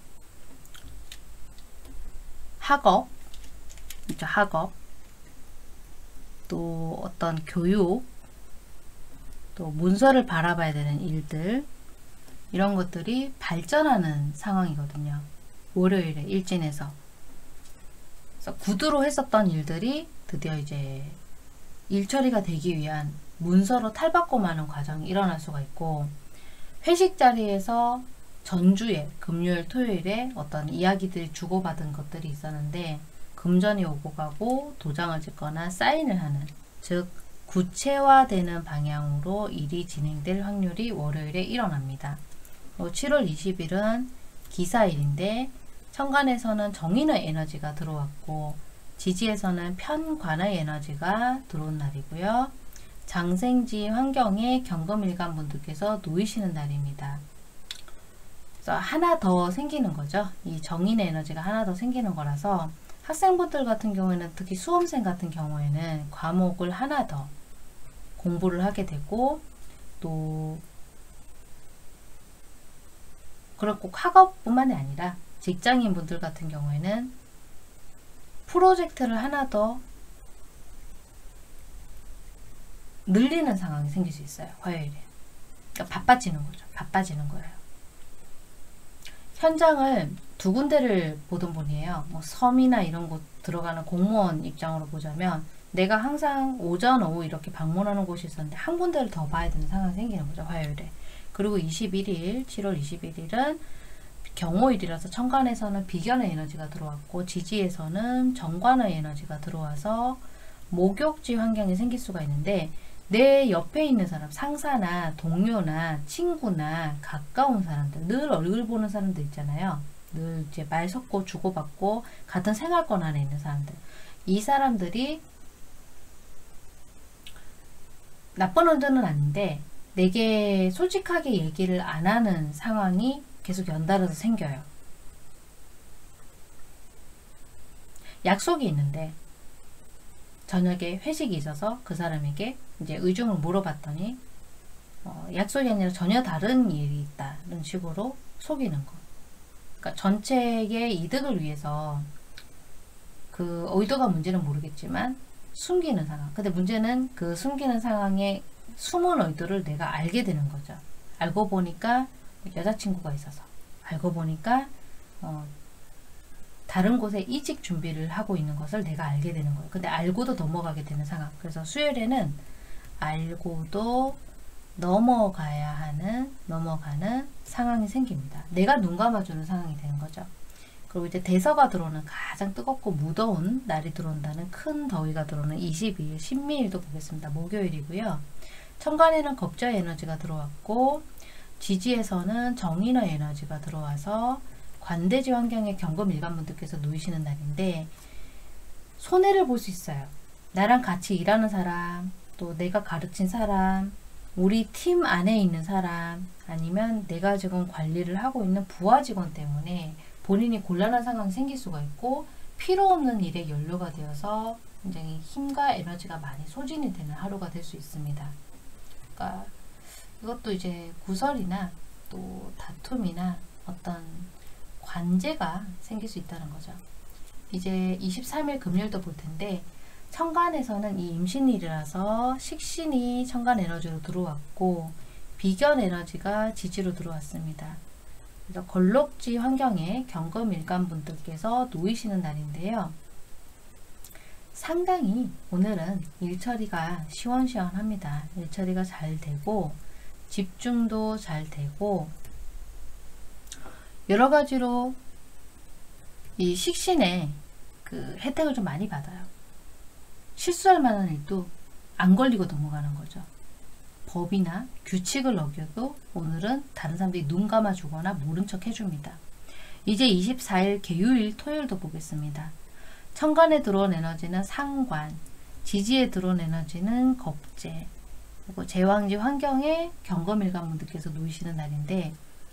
Speaker 1: 학업, 그렇죠? 학업, 또 어떤 교육, 또 문서를 바라봐야 되는 일들, 이런 것들이 발전하는 상황이거든요. 월요일에 일진에서. 그래서 구두로 했었던 일들이 드디어 이제 일 처리가 되기 위한 문서로 탈바꿈하는 과정이 일어날 수가 있고, 회식 자리에서 전주에 금요일 토요일에 어떤 이야기들이 주고받은 것들이 있었는데 금전이 오고 가고 도장을 찍거나 사인을 하는, 즉 구체화되는 방향으로 일이 진행될 확률이 월요일에 일어납니다. 7월 20일은 기사일인데 천간에서는 정인의 에너지가 들어왔고 지지에서는 편관의 에너지가 들어온 날이고요. 장생지 환경에 경금일간 분들께서 놓이시는 날입니다. 그래서 하나 더 생기는 거죠. 이 정인의 에너지가 하나 더 생기는 거라서 학생분들 같은 경우에는 특히 수험생 같은 경우에는 과목을 하나 더 공부를 하게 되고 또 그리고 꼭 학업뿐만이 아니라 직장인 분들 같은 경우에는 프로젝트를 하나 더 늘리는 상황이 생길 수 있어요. 화요일에. 그러니까 바빠지는 거죠. 바빠지는 거예요. 현장을 두 군데를 보던 분이에요. 뭐 섬이나 이런 곳 들어가는 공무원 입장으로 보자면 내가 항상 오전, 오후 이렇게 방문하는 곳이 있었는데 한 군데를 더 봐야 되는 상황이 생기는 거죠. 화요일에. 그리고 21일, 7월 21일은 경호일이라서 천간에서는 비견의 에너지가 들어왔고 지지에서는 정관의 에너지가 들어와서 목욕지 환경이 생길 수가 있는데 내 옆에 있는 사람, 상사나 동료나 친구나 가까운 사람들, 늘 얼굴 보는 사람들 있잖아요. 늘 이제 말 섞고 주고받고 같은 생활권 안에 있는 사람들. 이 사람들이 나쁜 의도는 아닌데 내게 솔직하게 얘기를 안 하는 상황이 계속 연달아서 생겨요. 약속이 있는데 저녁에 회식이 있어서 그 사람에게 이제 의중을 물어봤더니 약속이 아니라 전혀 다른 일이 있다는 식으로 속이는 거. 그러니까 전체의 이득을 위해서 그 의도가 문제는 모르겠지만 숨기는 상황. 근데 문제는 그 숨기는 상황의 숨은 의도를 내가 알게 되는 거죠. 알고 보니까 여자친구가 있어서, 알고 보니까 다른 곳에 이직 준비를 하고 있는 것을 내가 알게 되는 거예요. 근데 알고도 넘어가게 되는 상황. 그래서 수요일에는 알고도 넘어가는 상황이 생깁니다. 내가 눈 감아주는 상황이 되는 거죠. 그리고 이제 대서가 들어오는 가장 뜨겁고 무더운 날이 들어온다는 큰 더위가 들어오는 22일, 신미일도 보겠습니다. 목요일이고요. 천간에는 겁저의 에너지가 들어왔고 지지에서는 정인의 에너지가 들어와서 관대지 환경에 경금일간분들께서 놓이시는 날인데 손해를 볼 수 있어요. 나랑 같이 일하는 사람, 또 내가 가르친 사람, 우리 팀 안에 있는 사람, 아니면 내가 지금 관리를 하고 있는 부하 직원 때문에 본인이 곤란한 상황이 생길 수가 있고 필요 없는 일에 연루가 되어서 굉장히 힘과 에너지가 많이 소진이 되는 하루가 될 수 있습니다. 그러니까 이것도 이제 구설이나 또 다툼이나 어떤 관제가 생길 수 있다는 거죠. 이제 23일 금요일도 볼 텐데 천간에서는 이 임신일이라서 식신이 천간 에너지로 들어왔고 비견 에너지가 지지로 들어왔습니다. 그래서 걸록지 환경에 경금일간 분들께서 놓이시는 날인데요. 상당히 오늘은 일처리가 시원시원합니다. 일처리가 잘 되고 집중도 잘 되고 여러 가지로 이 식신에 그 혜택을 좀 많이 받아요. 실수할 만한 일도 안 걸리고 넘어가는 거죠. 법이나 규칙을 어겨도 오늘은 다른 사람들이 눈 감아주거나 모른 척 해줍니다. 이제 24일 개유일 토요일도 보겠습니다. 천간에 들어온 에너지는 상관, 지지에 들어온 에너지는 겁재, 그리고 제왕지 환경에 경금일간 분들께서 놓이시는 날인데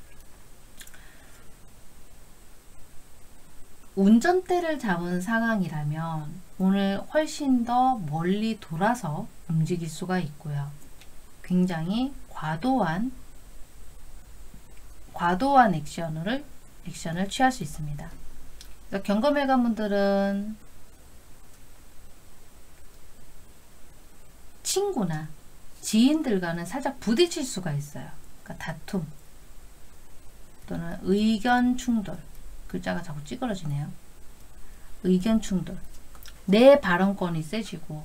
Speaker 1: 운전대를 잡은 상황이라면 오늘 훨씬 더 멀리 돌아서 움직일 수가 있고요. 굉장히 과도한 액션을 취할 수 있습니다. 경금일간 분들은 친구나 지인들과는 살짝 부딪힐 수가 있어요. 그러니까 다툼 또는 의견 충돌. 글자가 자꾸 찌그러지네요. 의견 충돌. 내 발언권이 세지고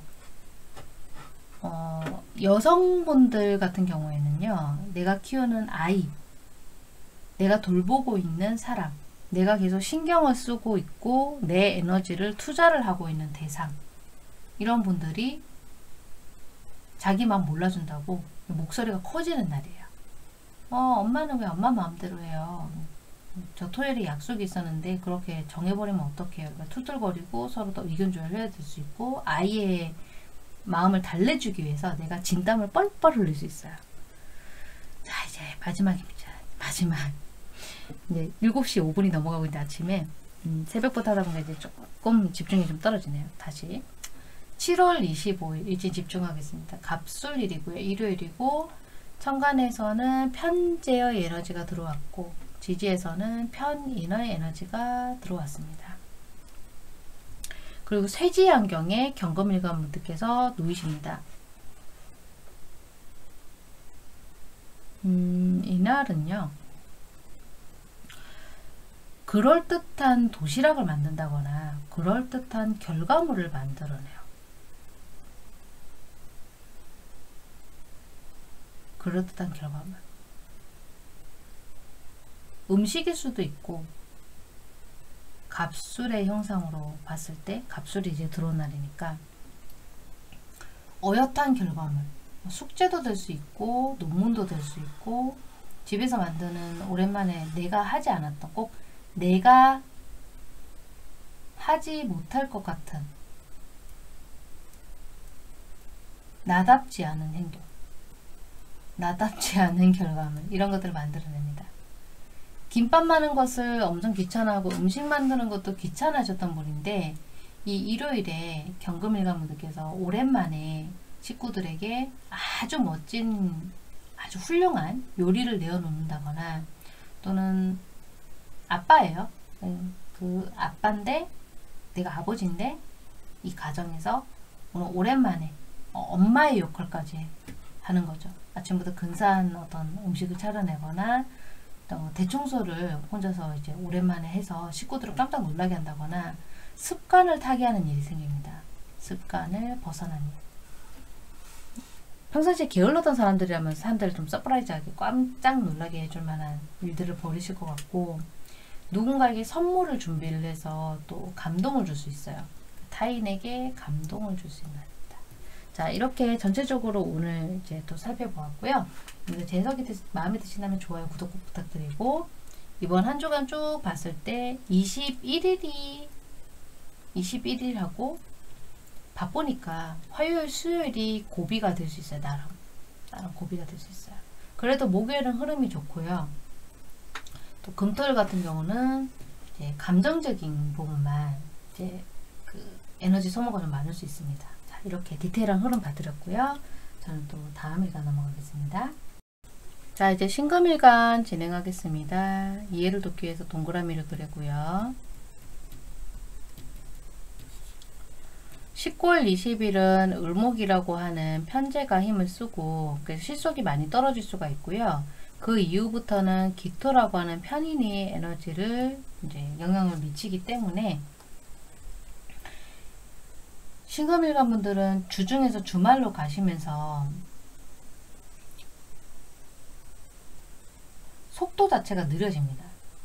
Speaker 1: 여성분들 같은 경우에는요. 내가 키우는 아이, 내가 돌보고 있는 사람, 내가 계속 신경을 쓰고 있고 내 에너지를 투자를 하고 있는 대상, 이런 분들이 자기만 몰라준다고 목소리가 커지는 날이에요. 엄마는 왜 엄마 마음대로 해요? 저 토요일에 약속이 있었는데 그렇게 정해버리면 어떡해요. 그러니까 투덜거리고 서로 더 의견 조율을 해야 될 수 있고, 아이의 마음을 달래주기 위해서 내가 진땀을 뻘뻘 흘릴 수 있어요. 자, 이제 마지막입니다. 마지막. 이제 7시 5분이 넘어가고 있는데 아침에 새벽부터 하다 보니까 이제 조금 집중이 좀 떨어지네요. 다시 7월 25일 일진 집중하겠습니다. 갑술일이고요. 일요일이고, 천간에서는 편제의 에너지가 들어왔고, 지지에서는 편인의 에너지가 들어왔습니다. 그리고 쇠지 환경에 경금일간 분들께서 놓이십니다. 이날은요, 그럴듯한 도시락을 만든다거나 그럴듯한 결과물을 만들어내요. 그럴듯한 결과물. 음식일 수도 있고, 갑술의 형상으로 봤을 때, 갑술이 이제 들어온 날이니까 어엿한 결과물, 숙제도 될 수 있고 논문도 될 수 있고, 집에서 만드는 오랜만에 내가 하지 않았던, 꼭 내가 하지 못할 것 같은 나답지 않은 행동, 나답지 않은 결과물, 이런 것들을 만들어냅니다. 김밥 마는 것을 엄청 귀찮아하고 음식 만드는 것도 귀찮아하셨던 분인데, 이 일요일에 경금일간 분들께서 오랜만에 식구들에게 아주 멋진, 아주 훌륭한 요리를 내어놓는다거나, 또는 아빠예요. 그 아빠인데 내가 아버지인데 이 가정에서 오늘 오랜만에 엄마의 역할까지 하는 거죠. 아침부터 근사한 어떤 음식을 차려내거나 대청소를 혼자서 이제 오랜만에 해서 식구들을 깜짝 놀라게 한다거나, 습관을 타개하는 일이 생깁니다. 습관을 벗어나는 일. 평상시에 게을렀던 사람들이라면 사람들을 좀 서프라이즈하게 깜짝 놀라게 해줄 만한 일들을 벌이실 것 같고, 누군가에게 선물을 준비를 해서 또 감동을 줄 수 있어요. 타인에게 감동을 줄 수 있는 날입니다. 자, 이렇게 전체적으로 오늘 이제 또 살펴보았고요. 제 해석이 마음에 드신다면 좋아요, 구독 꼭 부탁드리고, 이번 한 주간 쭉 봤을 때 21일하고 바쁘니까 화요일, 수요일이 고비가 될 수 있어요. 나름 고비가 될 수 있어요. 그래도 목요일은 흐름이 좋고요. 또 금토일 같은 경우는 이제 감정적인 부분만 이제 그 에너지 소모가 좀 많을 수 있습니다. 자, 이렇게 디테일한 흐름 봐드렸고요. 저는 또 다음 일간 넘어가겠습니다. 자, 이제 신금일간 진행하겠습니다. 이해를 돕기 위해서 동그라미를 그리고요. 19월 20일은 을목이라고 하는 편제가 힘을 쓰고, 그래서 실속이 많이 떨어질 수가 있고요. 그 이후부터는 기토라고 하는 편인의 에너지를 이제 영향을 미치기 때문에, 신금일간 분들은 주중에서 주말로 가시면서 속도 자체가 느려집니다.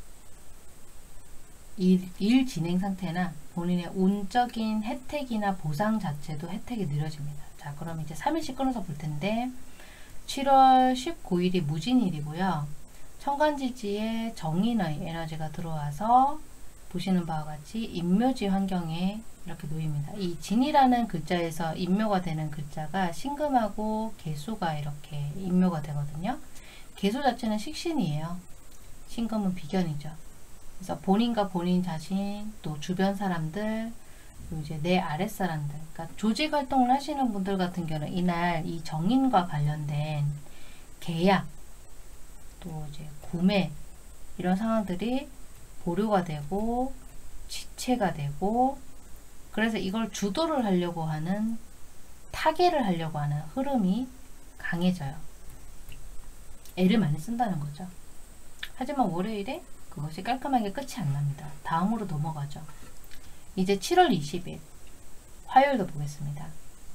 Speaker 1: 일 진행 상태나 본인의 운적인 혜택이나 보상 자체도 혜택이 느려집니다. 자, 그럼 이제 3일씩 끊어서 볼 텐데, 7월 19일이 무진일이고요. 천간지지에 정인의 에너지가 들어와서 보시는 바와 같이 인묘지 환경에 이렇게 놓입니다. 이 진이라는 글자에서 인묘가 되는 글자가 신금하고 개수가 이렇게 인묘가 되거든요. 개수 자체는 식신이에요. 신금은 비견이죠. 그래서 본인과 본인 자신, 또 주변 사람들, 그리고 이제 내 아랫사람들, 그러니까 조직 활동을 하시는 분들 같은 경우는 이날 이 정인과 관련된 계약, 또 이제 구매, 이런 상황들이 보류가 되고 지체가 되고, 그래서 이걸 주도를 하려고 하는, 타개를 하려고 하는 흐름이 강해져요. 애를 많이 쓴다는 거죠. 하지만 월요일에 그것이 깔끔하게 끝이 안 납니다. 다음으로 넘어가죠. 이제 7월 20일 화요일도 보겠습니다.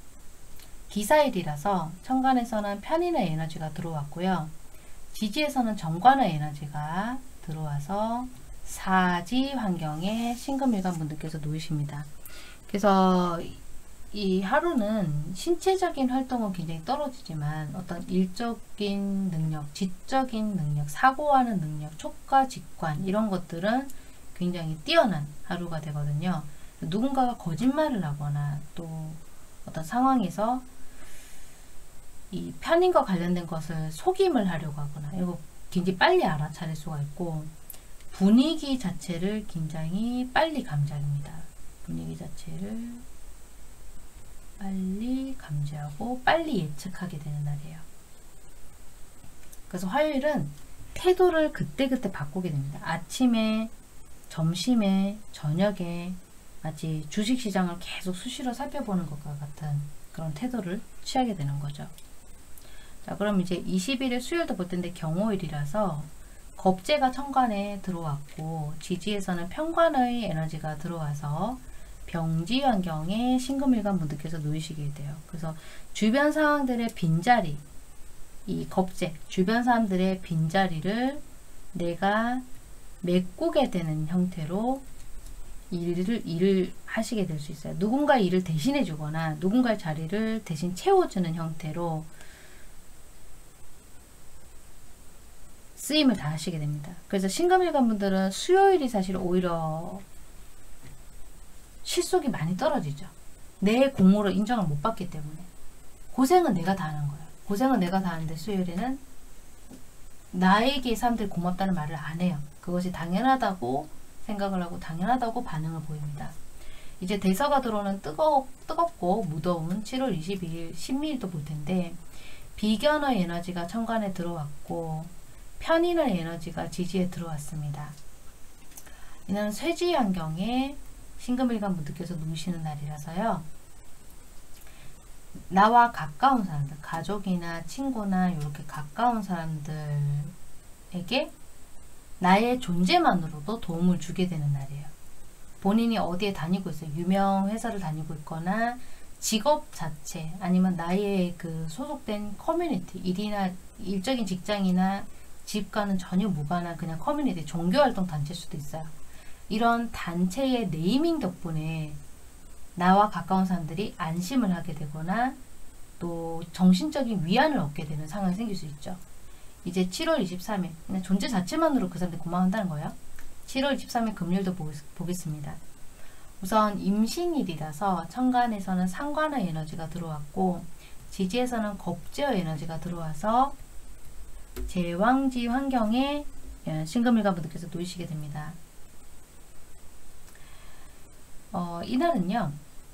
Speaker 1: 기사일이라서 천간에서는 편인의 에너지가 들어왔고요. 지지에서는 정관의 에너지가 들어와서 사지 환경에 신금일간 분들께서 놓이십니다. 그래서 이 하루는 신체적인 활동은 굉장히 떨어지지만 어떤 일적인 능력, 지적인 능력, 사고하는 능력, 촉과 직관 이런 것들은 굉장히 뛰어난 하루가 되거든요. 누군가가 거짓말을 하거나 또 어떤 상황에서 이 편인과 관련된 것을 속임을 하려고 하거나 이거 굉장히 빨리 알아차릴 수가 있고, 분위기 자체를 굉장히 빨리 감지합니다. 분위기 자체를 빨리 감지하고 빨리 예측하게 되는 날이에요. 그래서 화요일은 태도를 그때그때 바꾸게 됩니다. 아침에, 점심에, 저녁에 마치 주식시장을 계속 수시로 살펴보는 것과 같은 그런 태도를 취하게 되는 거죠. 자, 그럼 이제 21일 수요일도 볼 텐데 경호일이라서 겁재가 천간에 들어왔고 지지에서는 편관의 에너지가 들어와서 병지 환경에 신금일간 분들께서 놓이시게 돼요. 그래서 주변 상황들의 빈자리, 이 겁재, 주변 사람들의 빈자리를 내가 메꾸게 되는 형태로 일을 하시게 될 수 있어요. 누군가의 일을 대신해 주거나 누군가의 자리를 대신 채워주는 형태로 쓰임을 다 하시게 됩니다. 그래서 신금일간 분들은 수요일이 사실 오히려 실속이 많이 떨어지죠. 내 공로를 인정을 못 받기 때문에. 고생은 내가 다 하는 거예요. 고생은 내가 다 하는데 수요일에는 나에게 사람들이 고맙다는 말을 안 해요. 그것이 당연하다고 생각을 하고 당연하다고 반응을 보입니다. 이제 대서가 들어오는 뜨겁고 무더운 7월 22일 신미일도 볼 텐데 비견의 에너지가 천간에 들어왔고 편인의 에너지가 지지에 들어왔습니다. 이는 쇠지 환경에 신금일간 분들께서 놓으시는 날이라서요. 나와 가까운 사람들, 가족이나 친구나 이렇게 가까운 사람들에게 나의 존재만으로도 도움을 주게 되는 날이에요. 본인이 어디에 다니고 있어요. 유명 회사를 다니고 있거나 직업 자체 아니면 나의 그 소속된 커뮤니티, 일이나 일적인 직장이나 집과는 전혀 무관한 그냥 커뮤니티, 종교활동 단체일 수도 있어요. 이런 단체의 네이밍 덕분에 나와 가까운 사람들이 안심을 하게 되거나 또 정신적인 위안을 얻게 되는 상황이 생길 수 있죠. 이제 7월 23일 그냥 존재 자체만으로 그 사람들이 고마워한다는 거예요. 7월 23일 금요일도 보겠습니다. 우선 임신일이라서 천간에서는 상관의 에너지가 들어왔고 지지에서는 겁재의 에너지가 들어와서 제왕지 환경에 신금일간 분들께서 놓이시게 됩니다. 이날은요.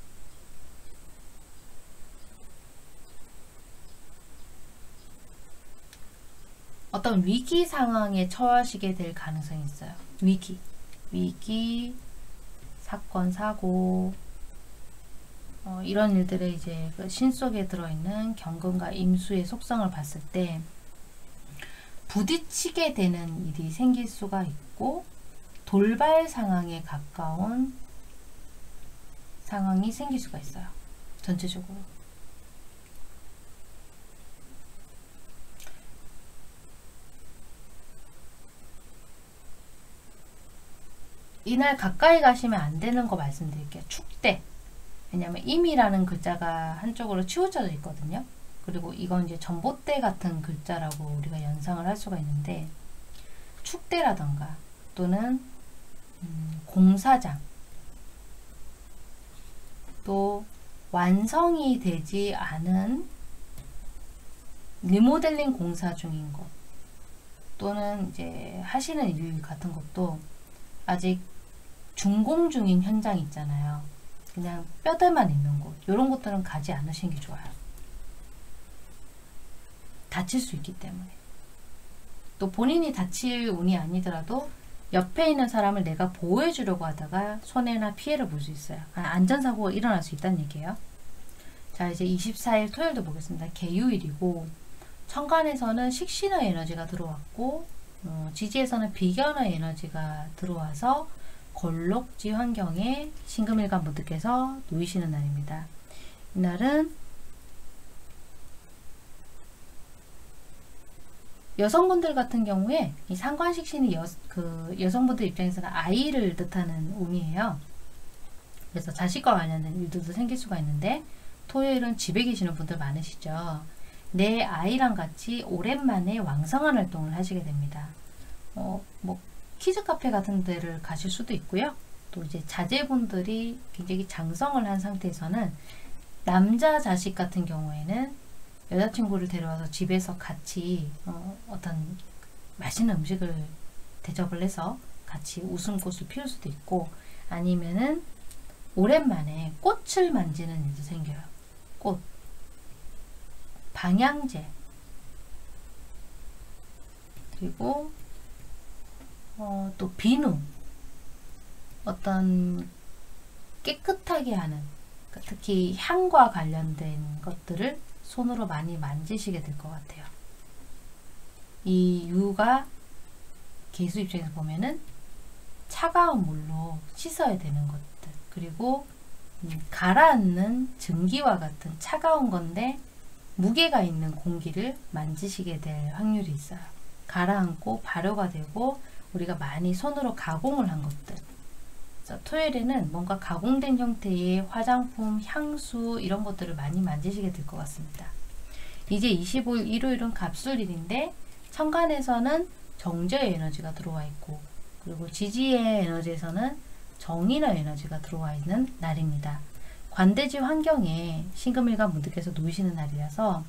Speaker 1: 어떤 위기 상황에 처하시게 될 가능성이 있어요. 위기, 사건, 사고, 이런 일들의 이제 그 신 속에 들어있는 경금과 임수의 속성을 봤을 때 부딪히게 되는 일이 생길 수가 있고 돌발 상황에 가까운 상황이 생길 수가 있어요. 전체적으로. 이날 가까이 가시면 안 되는 거 말씀드릴게요. 축대. 왜냐면 임이라는 글자가 한쪽으로 치우쳐져 있거든요. 그리고 이건 이제 전봇대 같은 글자라고 우리가 연상을 할 수가 있는데 축대라던가 또는 공사장 또 완성이 되지 않은 리모델링 공사 중인 것 또는 이제 하시는 일 같은 것도 아직 준공 중인 현장 있잖아요. 그냥 뼈대만 있는 곳 이런 곳들은 가지 않으시는 게 좋아요. 다칠 수 있기 때문에. 또 본인이 다칠 운이 아니더라도 옆에 있는 사람을 내가 보호해 주려고 하다가 손해나 피해를 볼 수 있어요. 안전사고가 일어날 수 있다는 얘기예요. 자, 이제 24일 토요일도 보겠습니다. 개유일이고 천간에서는 식신의 에너지가 들어왔고 지지에서는 비견의 에너지가 들어와서 걸록지 환경에 신금일간 분들께서 놓이시는 날입니다. 이날은 여성분들 같은 경우에 이 상관식신이 여성분들 입장에서는 아이를 뜻하는 운이에요. 그래서 자식과 관련된 일들도 생길 수가 있는데, 토요일은 집에 계시는 분들 많으시죠. 내 아이랑 같이 오랜만에 왕성한 활동을 하시게 됩니다. 뭐 키즈 카페 같은 데를 가실 수도 있고요. 또 이제 자제분들이 굉장히 장성을 한 상태에서는 남자 자식 같은 경우에는 여자친구를 데려와서 집에서 같이 어떤 맛있는 음식을 대접을 해서 같이 웃음꽃을 피울 수도 있고, 아니면은 오랜만에 꽃을 만지는 일도 생겨요. 꽃, 방향제, 그리고 또 비누, 어떤 깨끗하게 하는, 특히 향과 관련된 것들을 손으로 많이 만지시게 될 것 같아요. 이 유가 개수 입장에서 보면은 차가운 물로 씻어야 되는 것들, 그리고 가라앉는 증기와 같은 차가운 건데 무게가 있는 공기를 만지시게 될 확률이 있어요. 가라앉고 발효가 되고 우리가 많이 손으로 가공을 한 것들. 그래서 토요일에는 뭔가 가공된 형태의 화장품, 향수 이런 것들을 많이 만지시게 될 것 같습니다. 이제 25일 일요일은 갑술일인데 천간에서는 정제의 에너지가 들어와 있고, 그리고 지지의 에너지에서는 정인의 에너지가 들어와 있는 날입니다. 관대지 환경에 신금일간 분들께서 놓이시는 날이라서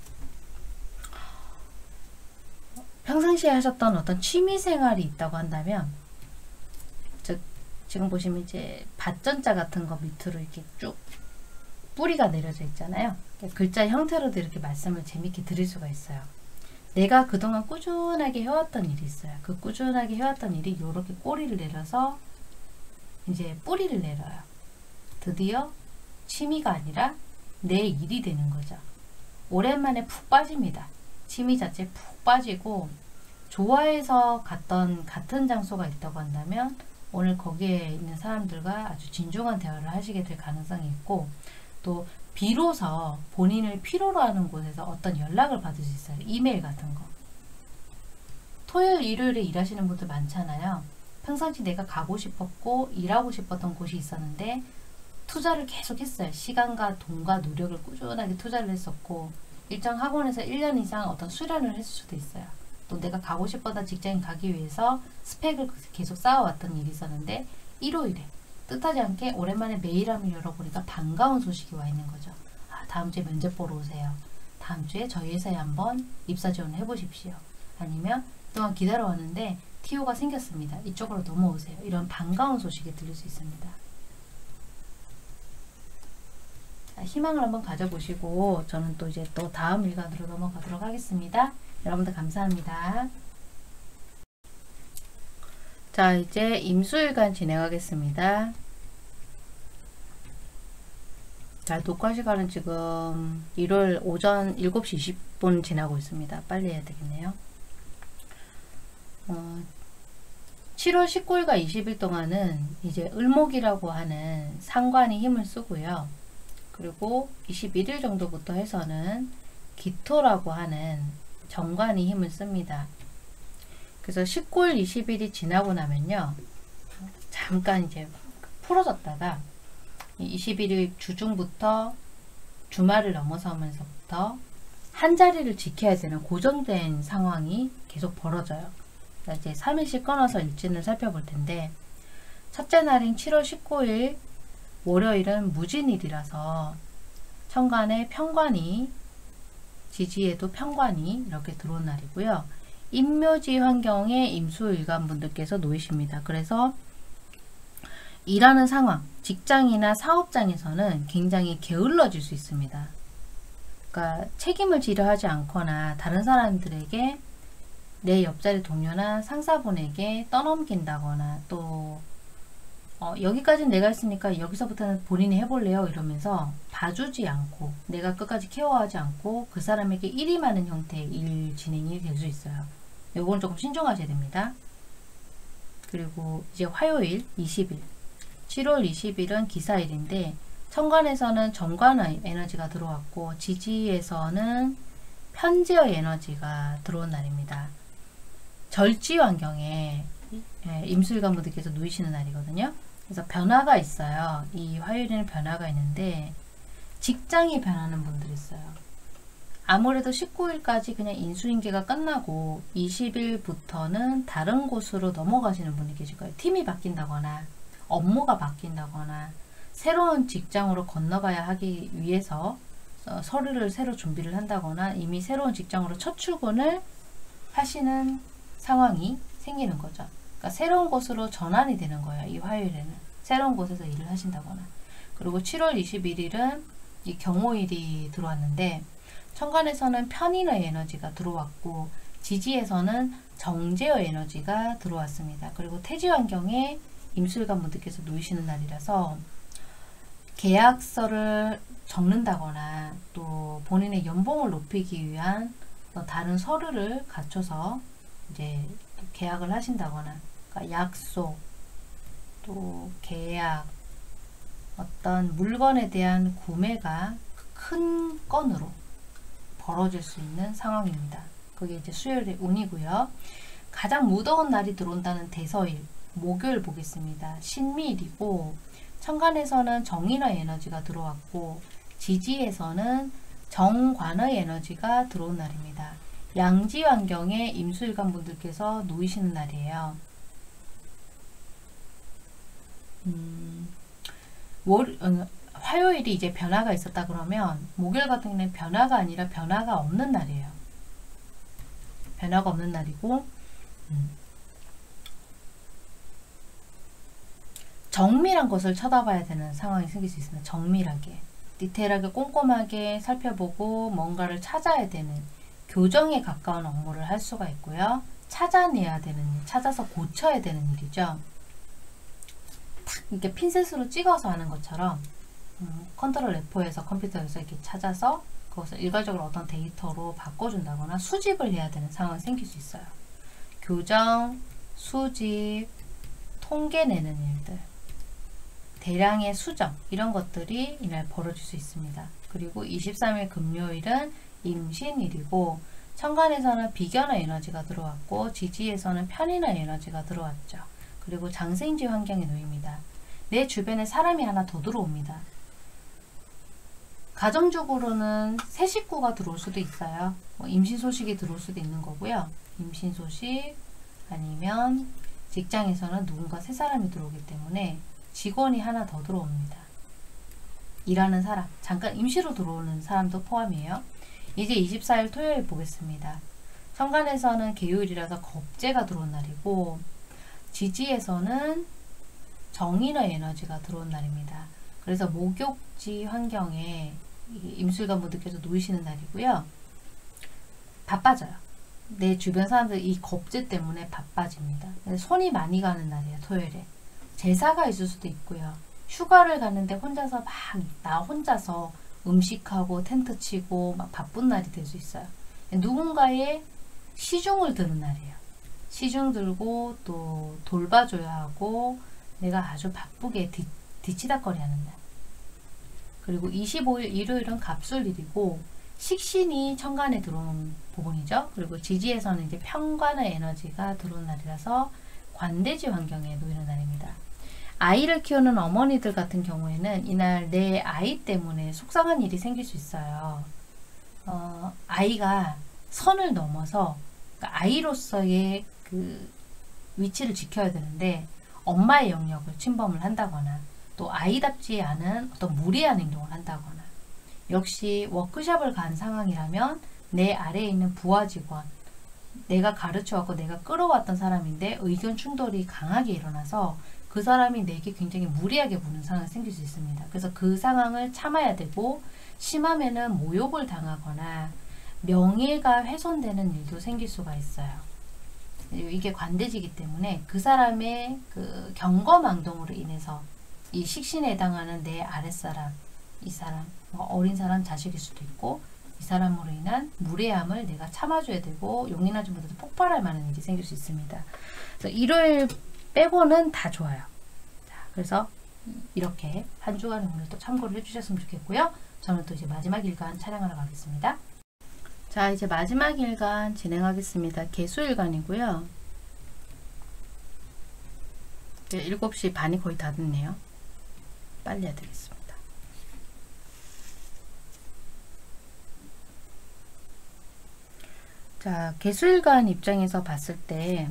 Speaker 1: 평상시에 하셨던 어떤 취미 생활이 있다고 한다면, 즉 지금 보시면 이제 밭전자 같은 거 밑으로 이렇게 쭉 뿌리가 내려져 있잖아요. 글자 형태로도 이렇게 말씀을 재밌게 드릴 수가 있어요. 내가 그동안 꾸준하게 해왔던 일이 있어요. 그 꾸준하게 해왔던 일이 이렇게 꼬리를 내려서 이제 뿌리를 내려요. 드디어 취미가 아니라 내 일이 되는 거죠. 오랜만에 푹 빠집니다. 취미 자체에 푹 빠지고, 좋아해서 갔던 같은 장소가 있다고 한다면 오늘 거기에 있는 사람들과 아주 진중한 대화를 하시게 될 가능성이 있고, 또 비로소 본인을 필요로 하는 곳에서 어떤 연락을 받을 수 있어요. 이메일 같은 거. 토요일, 일요일에 일하시는 분들 많잖아요. 평상시 내가 가고 싶었고 일하고 싶었던 곳이 있었는데 투자를 계속 했어요. 시간과 돈과 노력을 꾸준하게 투자를 했었고, 일정 학원에서 1년 이상 어떤 수련을 했을 수도 있어요. 또 내가 가고 싶었던 직장에 가기 위해서 스펙을 계속 쌓아왔던 일이 있었는데 일요일에 뜻하지 않게 오랜만에 메일함을 열어보니까 반가운 소식이 와 있는 거죠. 다음 주에 면접 보러 오세요. 다음 주에 저희 회사에 한번 입사 지원을 해보십시오. 아니면 그동안 기다려왔는데 TO가 생겼습니다. 이쪽으로 넘어오세요. 이런 반가운 소식이 들릴 수 있습니다. 희망을 한번 가져보시고 저는 또 이제 또 다음 일간으로 넘어가도록 하겠습니다. 여러분들 감사합니다. 자, 이제 임수일간 진행하겠습니다. 자, 녹화 시간은 지금 1월 오전 7시 20분 지나고 있습니다. 빨리 해야 되겠네요. 7월 19일과 20일 동안은 이제 을목이라고 하는 상관이 힘을 쓰고요. 그리고 21일 정도부터 해서는 기토라고 하는 정관이 힘을 씁니다. 그래서 19일, 20일이 지나고 나면요, 잠깐 이제 풀어졌다가 21일 주중부터 주말을 넘어서면서부터 한 자리를 지켜야 되는 고정된 상황이 계속 벌어져요. 이제 3일씩 끊어서 일진을 살펴볼 텐데, 첫째 날인 7월 19일 월요일은 무진일이라서 천간에 편관이, 지지에도 편관이 이렇게 들어온 날이고요. 임묘지 환경에 임수일간 분들께서 놓이십니다. 그래서 일하는 상황, 직장이나 사업장에서는 굉장히 게을러질 수 있습니다. 그러니까 책임을 지려 하지 않거나 다른 사람들에게, 내 옆자리 동료나 상사분에게 떠넘긴다거나, 또 여기까지는 내가 했으니까 여기서부터는 본인이 해볼래요 이러면서 봐주지 않고, 내가 끝까지 케어하지 않고 그 사람에게 일이 많은 형태의 일 진행이 될 수 있어요. 요건 조금 신중하셔야 됩니다. 그리고 이제 화요일 20일, 7월 20일은 기사일인데 천간에서는 정관의 에너지가 들어왔고 지지에서는 편지의 에너지가 들어온 날입니다. 절지 환경에 임수일간 분들께서 놓이시는 날이거든요. 그래서 변화가 있어요. 이 화요일에는 변화가 있는데 직장이 변하는 분들이 있어요. 아무래도 19일까지 그냥 인수인계가 끝나고 20일부터는 다른 곳으로 넘어가시는 분이 계실 거예요. 팀이 바뀐다거나 업무가 바뀐다거나 새로운 직장으로 건너가야 하기 위해서 서류를 새로 준비를 한다거나 이미 새로운 직장으로 첫 출근을 하시는 상황이 생기는 거죠. 그러니까 새로운 곳으로 전환이 되는 거예요. 이 화요일에는. 새로운 곳에서 일을 하신다거나. 그리고 7월 21일은 이 경호일이 들어왔는데 천간에서는 편인의 에너지가 들어왔고 지지에서는 정제의 에너지가 들어왔습니다. 그리고 태지 환경에 임술관 분들께서 놓이시는 날이라서 계약서를 적는다거나 또 본인의 연봉을 높이기 위한 다른 서류를 갖춰서 이제 계약을 하신다거나, 그러니까 약속, 또 계약, 어떤 물건에 대한 구매가 큰 건으로 벌어질 수 있는 상황입니다. 그게 이제 수요일의 운이고요. 가장 무더운 날이 들어온다는 대서일, 목요일 보겠습니다. 신미일이고 천간에서는 정인의 에너지가 들어왔고 지지에서는 정관의 에너지가 들어온 날입니다. 양지 환경에 임수일관 분들께서 놓이시는 날이에요. 화요일이 이제 변화가 있었다 그러면 목요일 같은 경우는 변화가 아니라 변화가 없는 날이에요. 변화가 없는 날이고 정밀한 것을 쳐다봐야 되는 상황이 생길 수 있습니다. 정밀하게, 디테일하게 꼼꼼하게 살펴보고 뭔가를 찾아야 되는 교정에 가까운 업무를 할 수가 있고요. 찾아내야 되는 일, 찾아서 고쳐야 되는 일이죠. 탁 이렇게 핀셋으로 찍어서 하는 것처럼 컨트롤 F4에서 컴퓨터에서 이렇게 찾아서 그것을 일괄적으로 어떤 데이터로 바꿔준다거나 수집을 해야 되는 상황이 생길 수 있어요. 교정, 수집, 통계 내는 일들, 대량의 수정, 이런 것들이 이날 벌어질 수 있습니다. 그리고 23일 금요일은 임신일이고 천간에서는 비견의 에너지가 들어왔고 지지에서는 편인의 에너지가 들어왔죠. 그리고 장생지 환경에 놓입니다. 내 주변에 사람이 하나 더 들어옵니다. 가정적으로는 새 식구가 들어올 수도 있어요. 임신 소식이 들어올 수도 있는 거고요. 임신 소식 아니면 직장에서는 누군가 새 사람이 들어오기 때문에 직원이 하나 더 들어옵니다. 일하는 사람, 잠깐 임시로 들어오는 사람도 포함이에요. 이제 24일 토요일 보겠습니다. 천간에서는 개요일이라서 겁재가 들어온 날이고 지지에서는 정인의 에너지가 들어온 날입니다. 그래서 목욕지 환경에 임술관 분들께서 놓이시는 날이고요. 바빠져요. 내 주변 사람들 이 겁재 때문에 바빠집니다. 손이 많이 가는 날이에요. 토요일에. 제사가 있을 수도 있고요. 휴가를 갔는데 혼자서 막 나 혼자서 음식하고 텐트 치고 막 바쁜 날이 될 수 있어요. 누군가의 시중을 드는 날이에요. 시중 들고 또 돌봐줘야 하고 내가 아주 바쁘게 뒤치다거리 하는 날. 그리고 25일 일요일은 갑술일이고 식신이 천간에 들어오는 부분이죠. 그리고 지지에서는 이제 편관의 에너지가 들어온 날이라서 관대지 환경에 놓이는 날입니다. 아이를 키우는 어머니들 같은 경우에는 이날 내 아이 때문에 속상한 일이 생길 수 있어요. 아이가 선을 넘어서 그러니까 아이로서의 그 위치를 지켜야 되는데 엄마의 영역을 침범을 한다거나 또 아이답지 않은 어떤 무리한 행동을 한다거나 역시 워크숍을 간 상황이라면 내 아래에 있는 부하 직원 내가 가르쳐왔고 내가 끌어왔던 사람인데 의견 충돌이 강하게 일어나서 그 사람이 내게 굉장히 무리하게 구는 상황이 생길 수 있습니다. 그래서 그 상황을 참아야 되고 심하면은 모욕을 당하거나 명예가 훼손되는 일도 생길 수가 있어요. 이게 관대지기 때문에 그 사람의 그 경거망동으로 인해서 이 식신에 해당하는 내 아랫사람, 이 사람, 어린 사람 자식일 수도 있고 이 사람으로 인한 무례함을 내가 참아줘야 되고 용인하지 못해서 폭발할 만한 일이 생길 수 있습니다. 그래서 일요일 빼고는 다 좋아요. 자, 그래서 이렇게 한 주간의 오늘 또 참고를 해주셨으면 좋겠고요. 저는 또 이제 마지막 일간 촬영하러 가겠습니다. 자, 이제 마지막 일간 진행하겠습니다. 개수일간이고요. 7시 반이 거의 다 됐네요. 빨리 해야 되겠습니다. 자, 개수일간 입장에서 봤을 때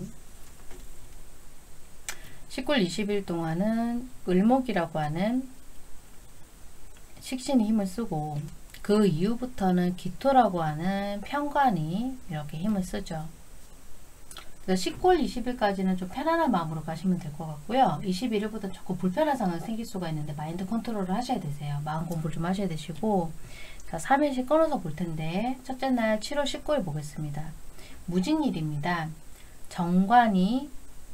Speaker 1: 19일 20일 동안은 을목이라고 하는 식신이 힘을 쓰고, 그 이후부터는 기토라고 하는 편관이 이렇게 힘을 쓰죠. 그래서 19일 20일까지는 좀 편안한 마음으로 가시면 될 것 같고요. 21일부터 조금 불편한 상황이 생길 수가 있는데 마인드 컨트롤을 하셔야 되세요. 마음 공부를 좀 하셔야 되시고, 자, 3일씩 끊어서 볼 텐데, 첫째 날 7월 19일 보겠습니다. 무진일입니다. 정관이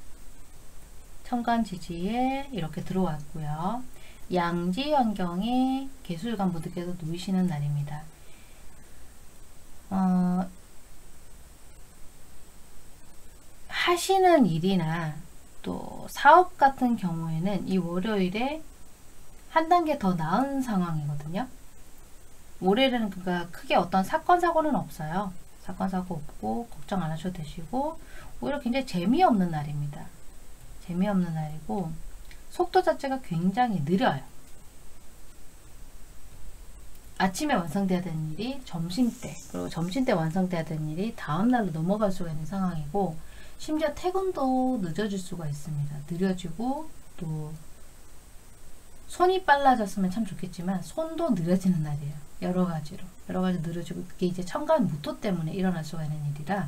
Speaker 1: 천간지지에 이렇게 들어왔고요. 양지 환경에 개수일간 분들께서 놓이시는 날입니다. 하시는 일이나 또 사업 같은 경우에는 이 월요일에 한 단계 더 나은 상황이거든요. 월요일에는 그러니까 크게 어떤 사건 사고는 없어요. 사건 사고 없고 걱정 안 하셔도 되시고, 오히려 굉장히 재미없는 날입니다. 재미없는 날이고 속도 자체가 굉장히 느려요. 아침에 완성돼야 되는 일이 점심때, 그리고 점심때 완성돼야 되는 일이 다음날로 넘어갈 수가 있는 상황이고, 심지어 퇴근도 늦어질 수가 있습니다. 느려지고, 또 손이 빨라졌으면 참 좋겠지만 손도 느려지는 날이에요. 여러 가지로 느려지고, 그게 이제 천간 무토 때문에 일어날 수가 있는 일이라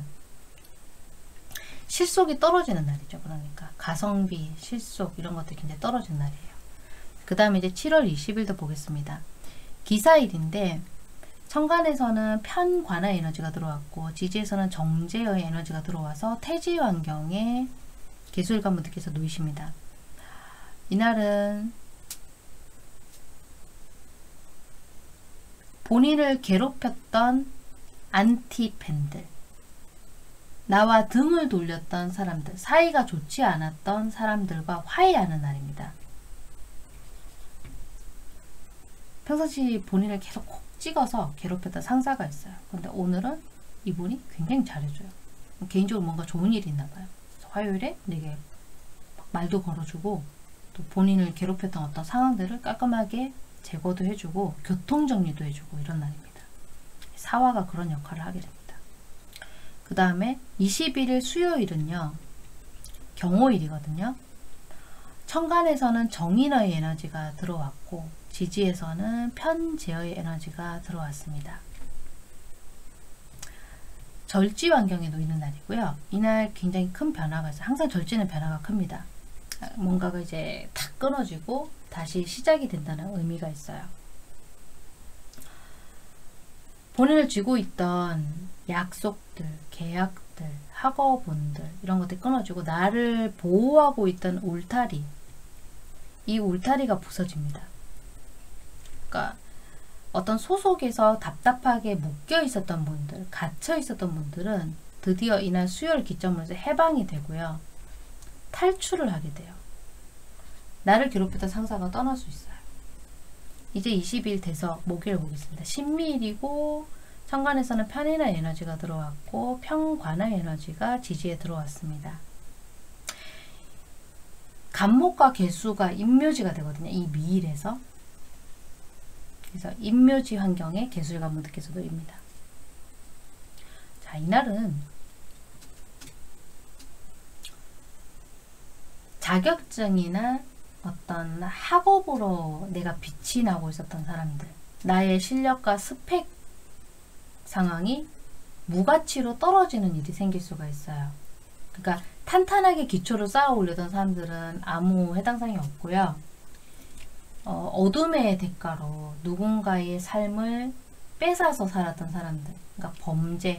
Speaker 1: 실속이 떨어지는 날이죠. 그러니까 가성비, 실속 이런 것들이 굉장히 떨어지는 날이에요. 그 다음에 이제 7월 20일도 보겠습니다. 기사일인데 천간에서는 편관의 에너지가 들어왔고 지지에서는 정제의 에너지가 들어와서 태지 환경에 개수일간 분들께서 놓이십니다. 이날은 본인을 괴롭혔던 안티팬들, 나와 등을 돌렸던 사람들, 사이가 좋지 않았던 사람들과 화해하는 날입니다. 평상시 본인을 계속 콕 찍어서 괴롭혔던 상사가 있어요. 근데 오늘은 이분이 굉장히 잘해줘요. 개인적으로 뭔가 좋은 일이 있나봐요. 화요일에 되게 말도 걸어주고, 또 본인을 괴롭혔던 어떤 상황들을 깔끔하게 제거도 해주고 교통정리도 해주고 이런 날입니다. 사화가 그런 역할을 하게 됩니다. 그 다음에 21일 수요일은요, 경호일이거든요. 천간에서는 정인의 에너지가 들어왔고 지지에서는 편재의 에너지가 들어왔습니다. 절지 환경에 놓이는 날이고요. 이날 굉장히 큰 변화가 있어요. 항상 절지는 변화가 큽니다. 뭔가가 이제 탁 끊어지고 다시 시작이 된다는 의미가 있어요. 본인을 쥐고 있던 약속들, 계약들, 학업운들 이런 것들이 끊어지고 나를 보호하고 있던 울타리, 이 울타리가 부서집니다. 그러니까 어떤 소속에서 답답하게 묶여 있었던 분들, 갇혀 있었던 분들은 드디어 이날 수요일 기점으로 해서 해방이 되고요. 탈출을 하게 돼요. 나를 괴롭혔던 상사가 떠날 수 있어요. 이제 20일 돼서 목요일 보겠습니다. 신미일이고 천간에서는 편인의 에너지가 들어왔고 편관의 에너지가 지지에 들어왔습니다. 간목과 개수가 인묘지가 되거든요. 이 미일에서. 그래서 인묘지 환경에 개수일간 분들께서 놓입니다. 자, 이날은 자격증이나 어떤 학업으로 내가 빛이 나고 있었던 사람들, 나의 실력과 스펙 상황이 무가치로 떨어지는 일이 생길 수가 있어요. 그러니까 탄탄하게 기초를 쌓아 올리던 사람들은 아무 해당상이 없고요. 어둠의 대가로 누군가의 삶을 뺏어서 살았던 사람들, 그러니까 범죄,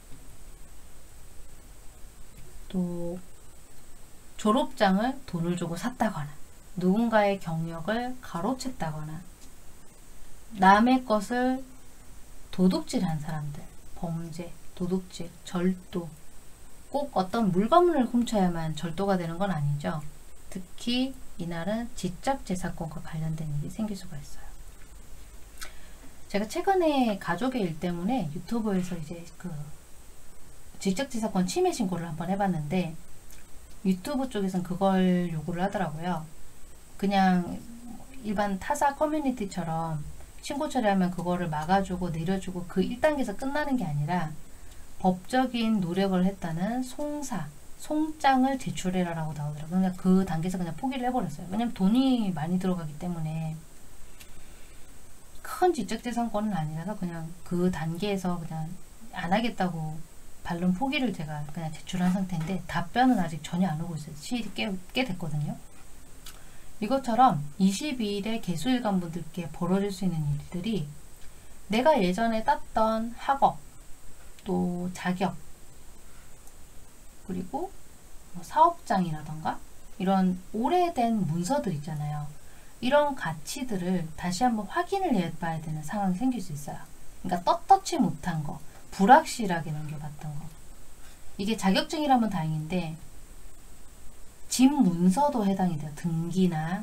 Speaker 1: 또 졸업장을 돈을 주고 샀다거나 누군가의 경력을 가로챘다거나 남의 것을 도둑질한 사람들, 범죄, 도둑질, 절도, 꼭 어떤 물건을 훔쳐야만 절도가 되는 건 아니죠. 특히 이날은 지적재산권과 관련된 일이 생길 수가 있어요. 제가 최근에 가족의 일 때문에 유튜브에서 이제 그 지적재산권 침해 신고를 한번 해봤는데 유튜브 쪽에서는 그걸 요구를 하더라고요. 그냥 일반 타사 커뮤니티처럼 신고 처리하면 그거를 막아주고 내려주고 그 1단계에서 끝나는 게 아니라 법적인 노력을 했다는 송장을 제출해라라고 나오더라고요. 그냥 그 단계에서 그냥 포기를 해버렸어요. 왜냐면 돈이 많이 들어가기 때문에 큰 지적재산권은 아니라서 그냥 그 단계에서 그냥 안 하겠다고 반론 포기를 제가 그냥 제출한 상태인데 답변은 아직 전혀 안 오고 있어요. 시일이 꽤 됐거든요. 이것처럼 22일에 개수일관분들께 벌어질 수 있는 일들이 내가 예전에 땄던 학업, 또 자격, 그리고 뭐 사업장이라던가 이런 오래된 문서들 있잖아요. 이런 가치들을 다시 한번 확인을 해봐야 되는 상황이 생길 수 있어요. 그러니까 떳떳지 못한 거, 불확실하게 넘겨봤던 거. 이게 자격증이라면 다행인데 집 문서도 해당이 돼요. 등기나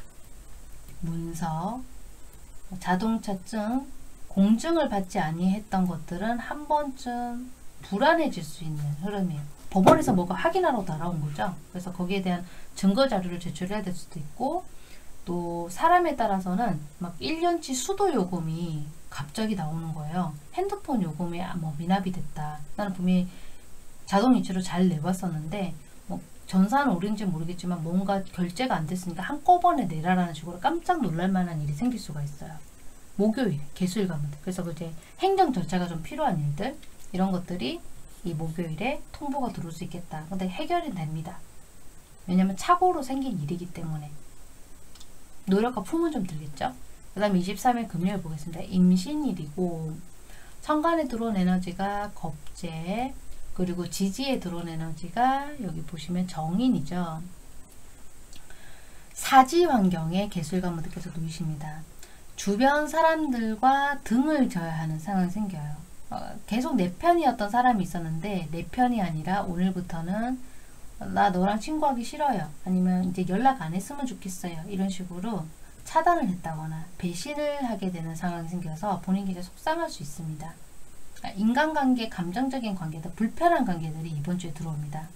Speaker 1: 문서, 자동차증, 공증을 받지 아니했던 것들은 한 번쯤 불안해질 수 있는 흐름이에요. 법원에서 뭐가 확인하러 날아온 거죠. 그래서 거기에 대한 증거 자료를 제출해야 될 수도 있고, 또 사람에 따라서는 막 1년치 수도 요금이 갑자기 나오는 거예요. 핸드폰 요금이 뭐 미납이 됐다. 나는 분명히 자동이체로 잘 내봤었는데 뭐 전산은 오른지 모르겠지만 뭔가 결제가 안 됐으니까 한꺼번에 내라라는 식으로 깜짝 놀랄 만한 일이 생길 수가 있어요. 목요일, 개수일 가면 돼. 그래서 이제 행정 절차가 좀 필요한 일들, 이런 것들이 이 목요일에 통보가 들어올 수 있겠다. 근데 해결이 됩니다. 왜냐면 착오로 생긴 일이기 때문에. 노력과 품은 좀 들겠죠? 그 다음에 23일 금요일 보겠습니다. 임신일이고 천간에 들어온 에너지가 겁재, 그리고 지지에 들어온 에너지가 여기 보시면 정인이죠. 사지 환경에 개술가분들께서 놓이십니다. 주변 사람들과 등을 져야 하는 상황이 생겨요. 계속 내 편이었던 사람이 있었는데 내 편이 아니라 오늘부터는 나 너랑 친구하기 싫어요. 아니면 이제 연락 안 했으면 좋겠어요. 이런 식으로 차단을 했다거나 배신을 하게 되는 상황이 생겨서 본인끼리 속상할 수 있습니다. 인간관계, 감정적인 관계들, 불편한 관계들이 이번 주에 들어옵니다.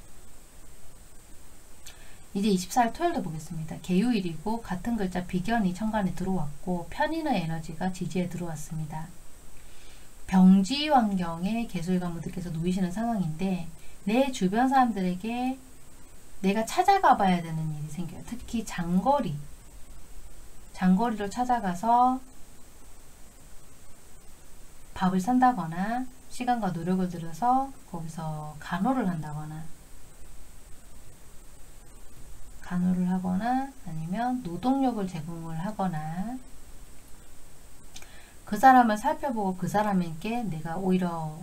Speaker 1: 이제 24일 토요일도 보겠습니다. 개요일이고 같은 글자 비견이 천간에 들어왔고 편인의 에너지가 지지에 들어왔습니다. 병지 환경에 개술가분들께서 놓이시는 상황인데 내 주변 사람들에게 내가 찾아가 봐야 되는 일이 생겨요. 특히 장거리로 찾아가서 밥을 산다거나 시간과 노력을 들여서 거기서 간호를 하거나 아니면 노동력을 제공을 하거나 그 사람을 살펴보고 그 사람에게 내가 오히려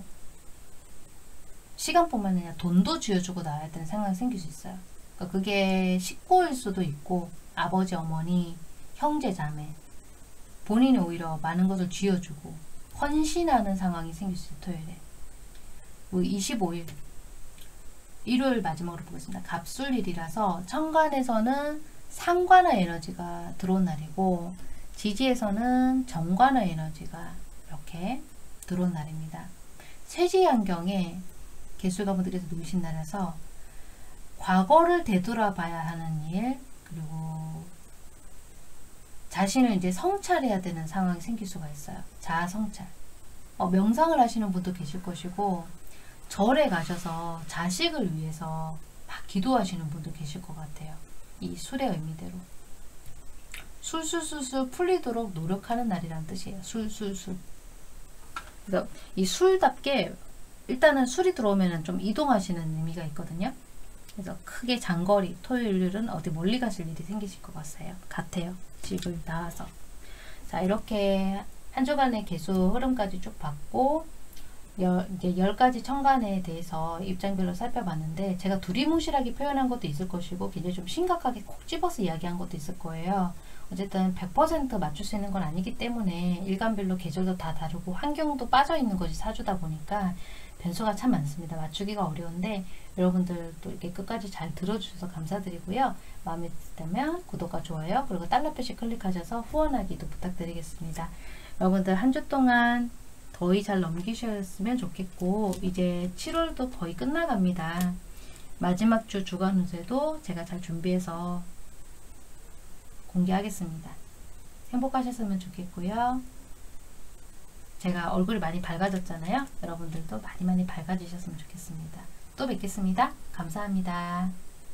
Speaker 1: 시간뿐만 아니라 돈도 쥐어주고 나와야 되는 상황이 생길 수 있어요. 그러니까 그게 식구일 수도 있고 아버지, 어머니, 형제, 자매, 본인이 오히려 많은 것을 쥐어주고 헌신하는 상황이 생길 수 있어요. 토요일에. 25일 일요일 마지막으로 보겠습니다. 갑술일이라서 천간에서는 상관의 에너지가 들어온 날이고 지지에서는 정관의 에너지가 이렇게 들어온 날입니다. 쇠지 환경에 개술가분들께서 놓이신 날이라서 과거를 되돌아봐야 하는 일, 그리고 자신을 이제 성찰해야 되는 상황이 생길 수가 있어요. 자아 성찰. 명상을 하시는 분도 계실 것이고 절에 가셔서 자식을 위해서 막 기도하시는 분도 계실 것 같아요. 이 술의 의미대로. 술술술술 풀리도록 노력하는 날이라는 뜻이에요. 술술술. 그래서 이 술답게 일단은 술이 들어오면 좀 이동하시는 의미가 있거든요. 그래서 크게 장거리, 토요일은 어디 멀리 가실 일이 생기실 것 같아요. 집을 나와서. 자, 이렇게 한 주간의 개수 흐름까지 쭉 봤고, 이제 10가지 천간에 대해서 입장별로 살펴봤는데, 제가 두리뭉실하게 표현한 것도 있을 것이고, 굉장히 좀 심각하게 콕 집어서 이야기한 것도 있을 거예요. 어쨌든 100% 맞출 수 있는 건 아니기 때문에 일간별로 계절도 다 다르고 환경도 빠져있는 것이 사주다 보니까 변수가 참 많습니다. 맞추기가 어려운데 여러분들 또 이렇게 끝까지 잘 들어주셔서 감사드리고요. 마음에 드시다면 구독과 좋아요 그리고 달러 표시 클릭하셔서 후원하기도 부탁드리겠습니다. 여러분들 한 주 동안 더위 잘 넘기셨으면 좋겠고 이제 7월도 거의 끝나갑니다. 마지막 주 주간 운세도 제가 잘 준비해서 공개하겠습니다. 행복하셨으면 좋겠고요. 제가 얼굴이 많이 밝아졌잖아요. 여러분들도 많이 밝아지셨으면 좋겠습니다. 또 뵙겠습니다. 감사합니다.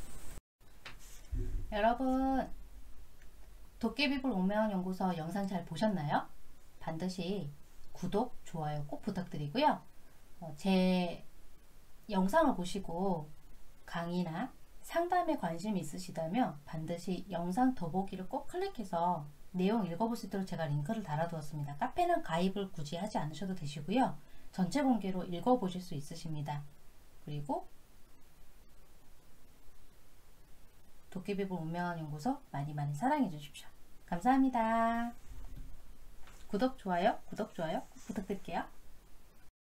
Speaker 1: 여러분, 도깨비불 운명연구소 영상 잘 보셨나요? 반드시 구독, 좋아요 꼭 부탁드리고요. 제 영상을 보시고 강의나 상담에 관심이 있으시다면 반드시 영상 더보기를 꼭 클릭해서 내용 읽어볼 수 있도록 제가 링크를 달아두었습니다. 카페는 가입을 굳이 하지 않으셔도 되시고요. 전체 공개로 읽어보실 수 있으십니다. 그리고 도깨비불 운명연구소 많이 사랑해 주십시오. 감사합니다. 구독, 좋아요 꼭 부탁드릴게요.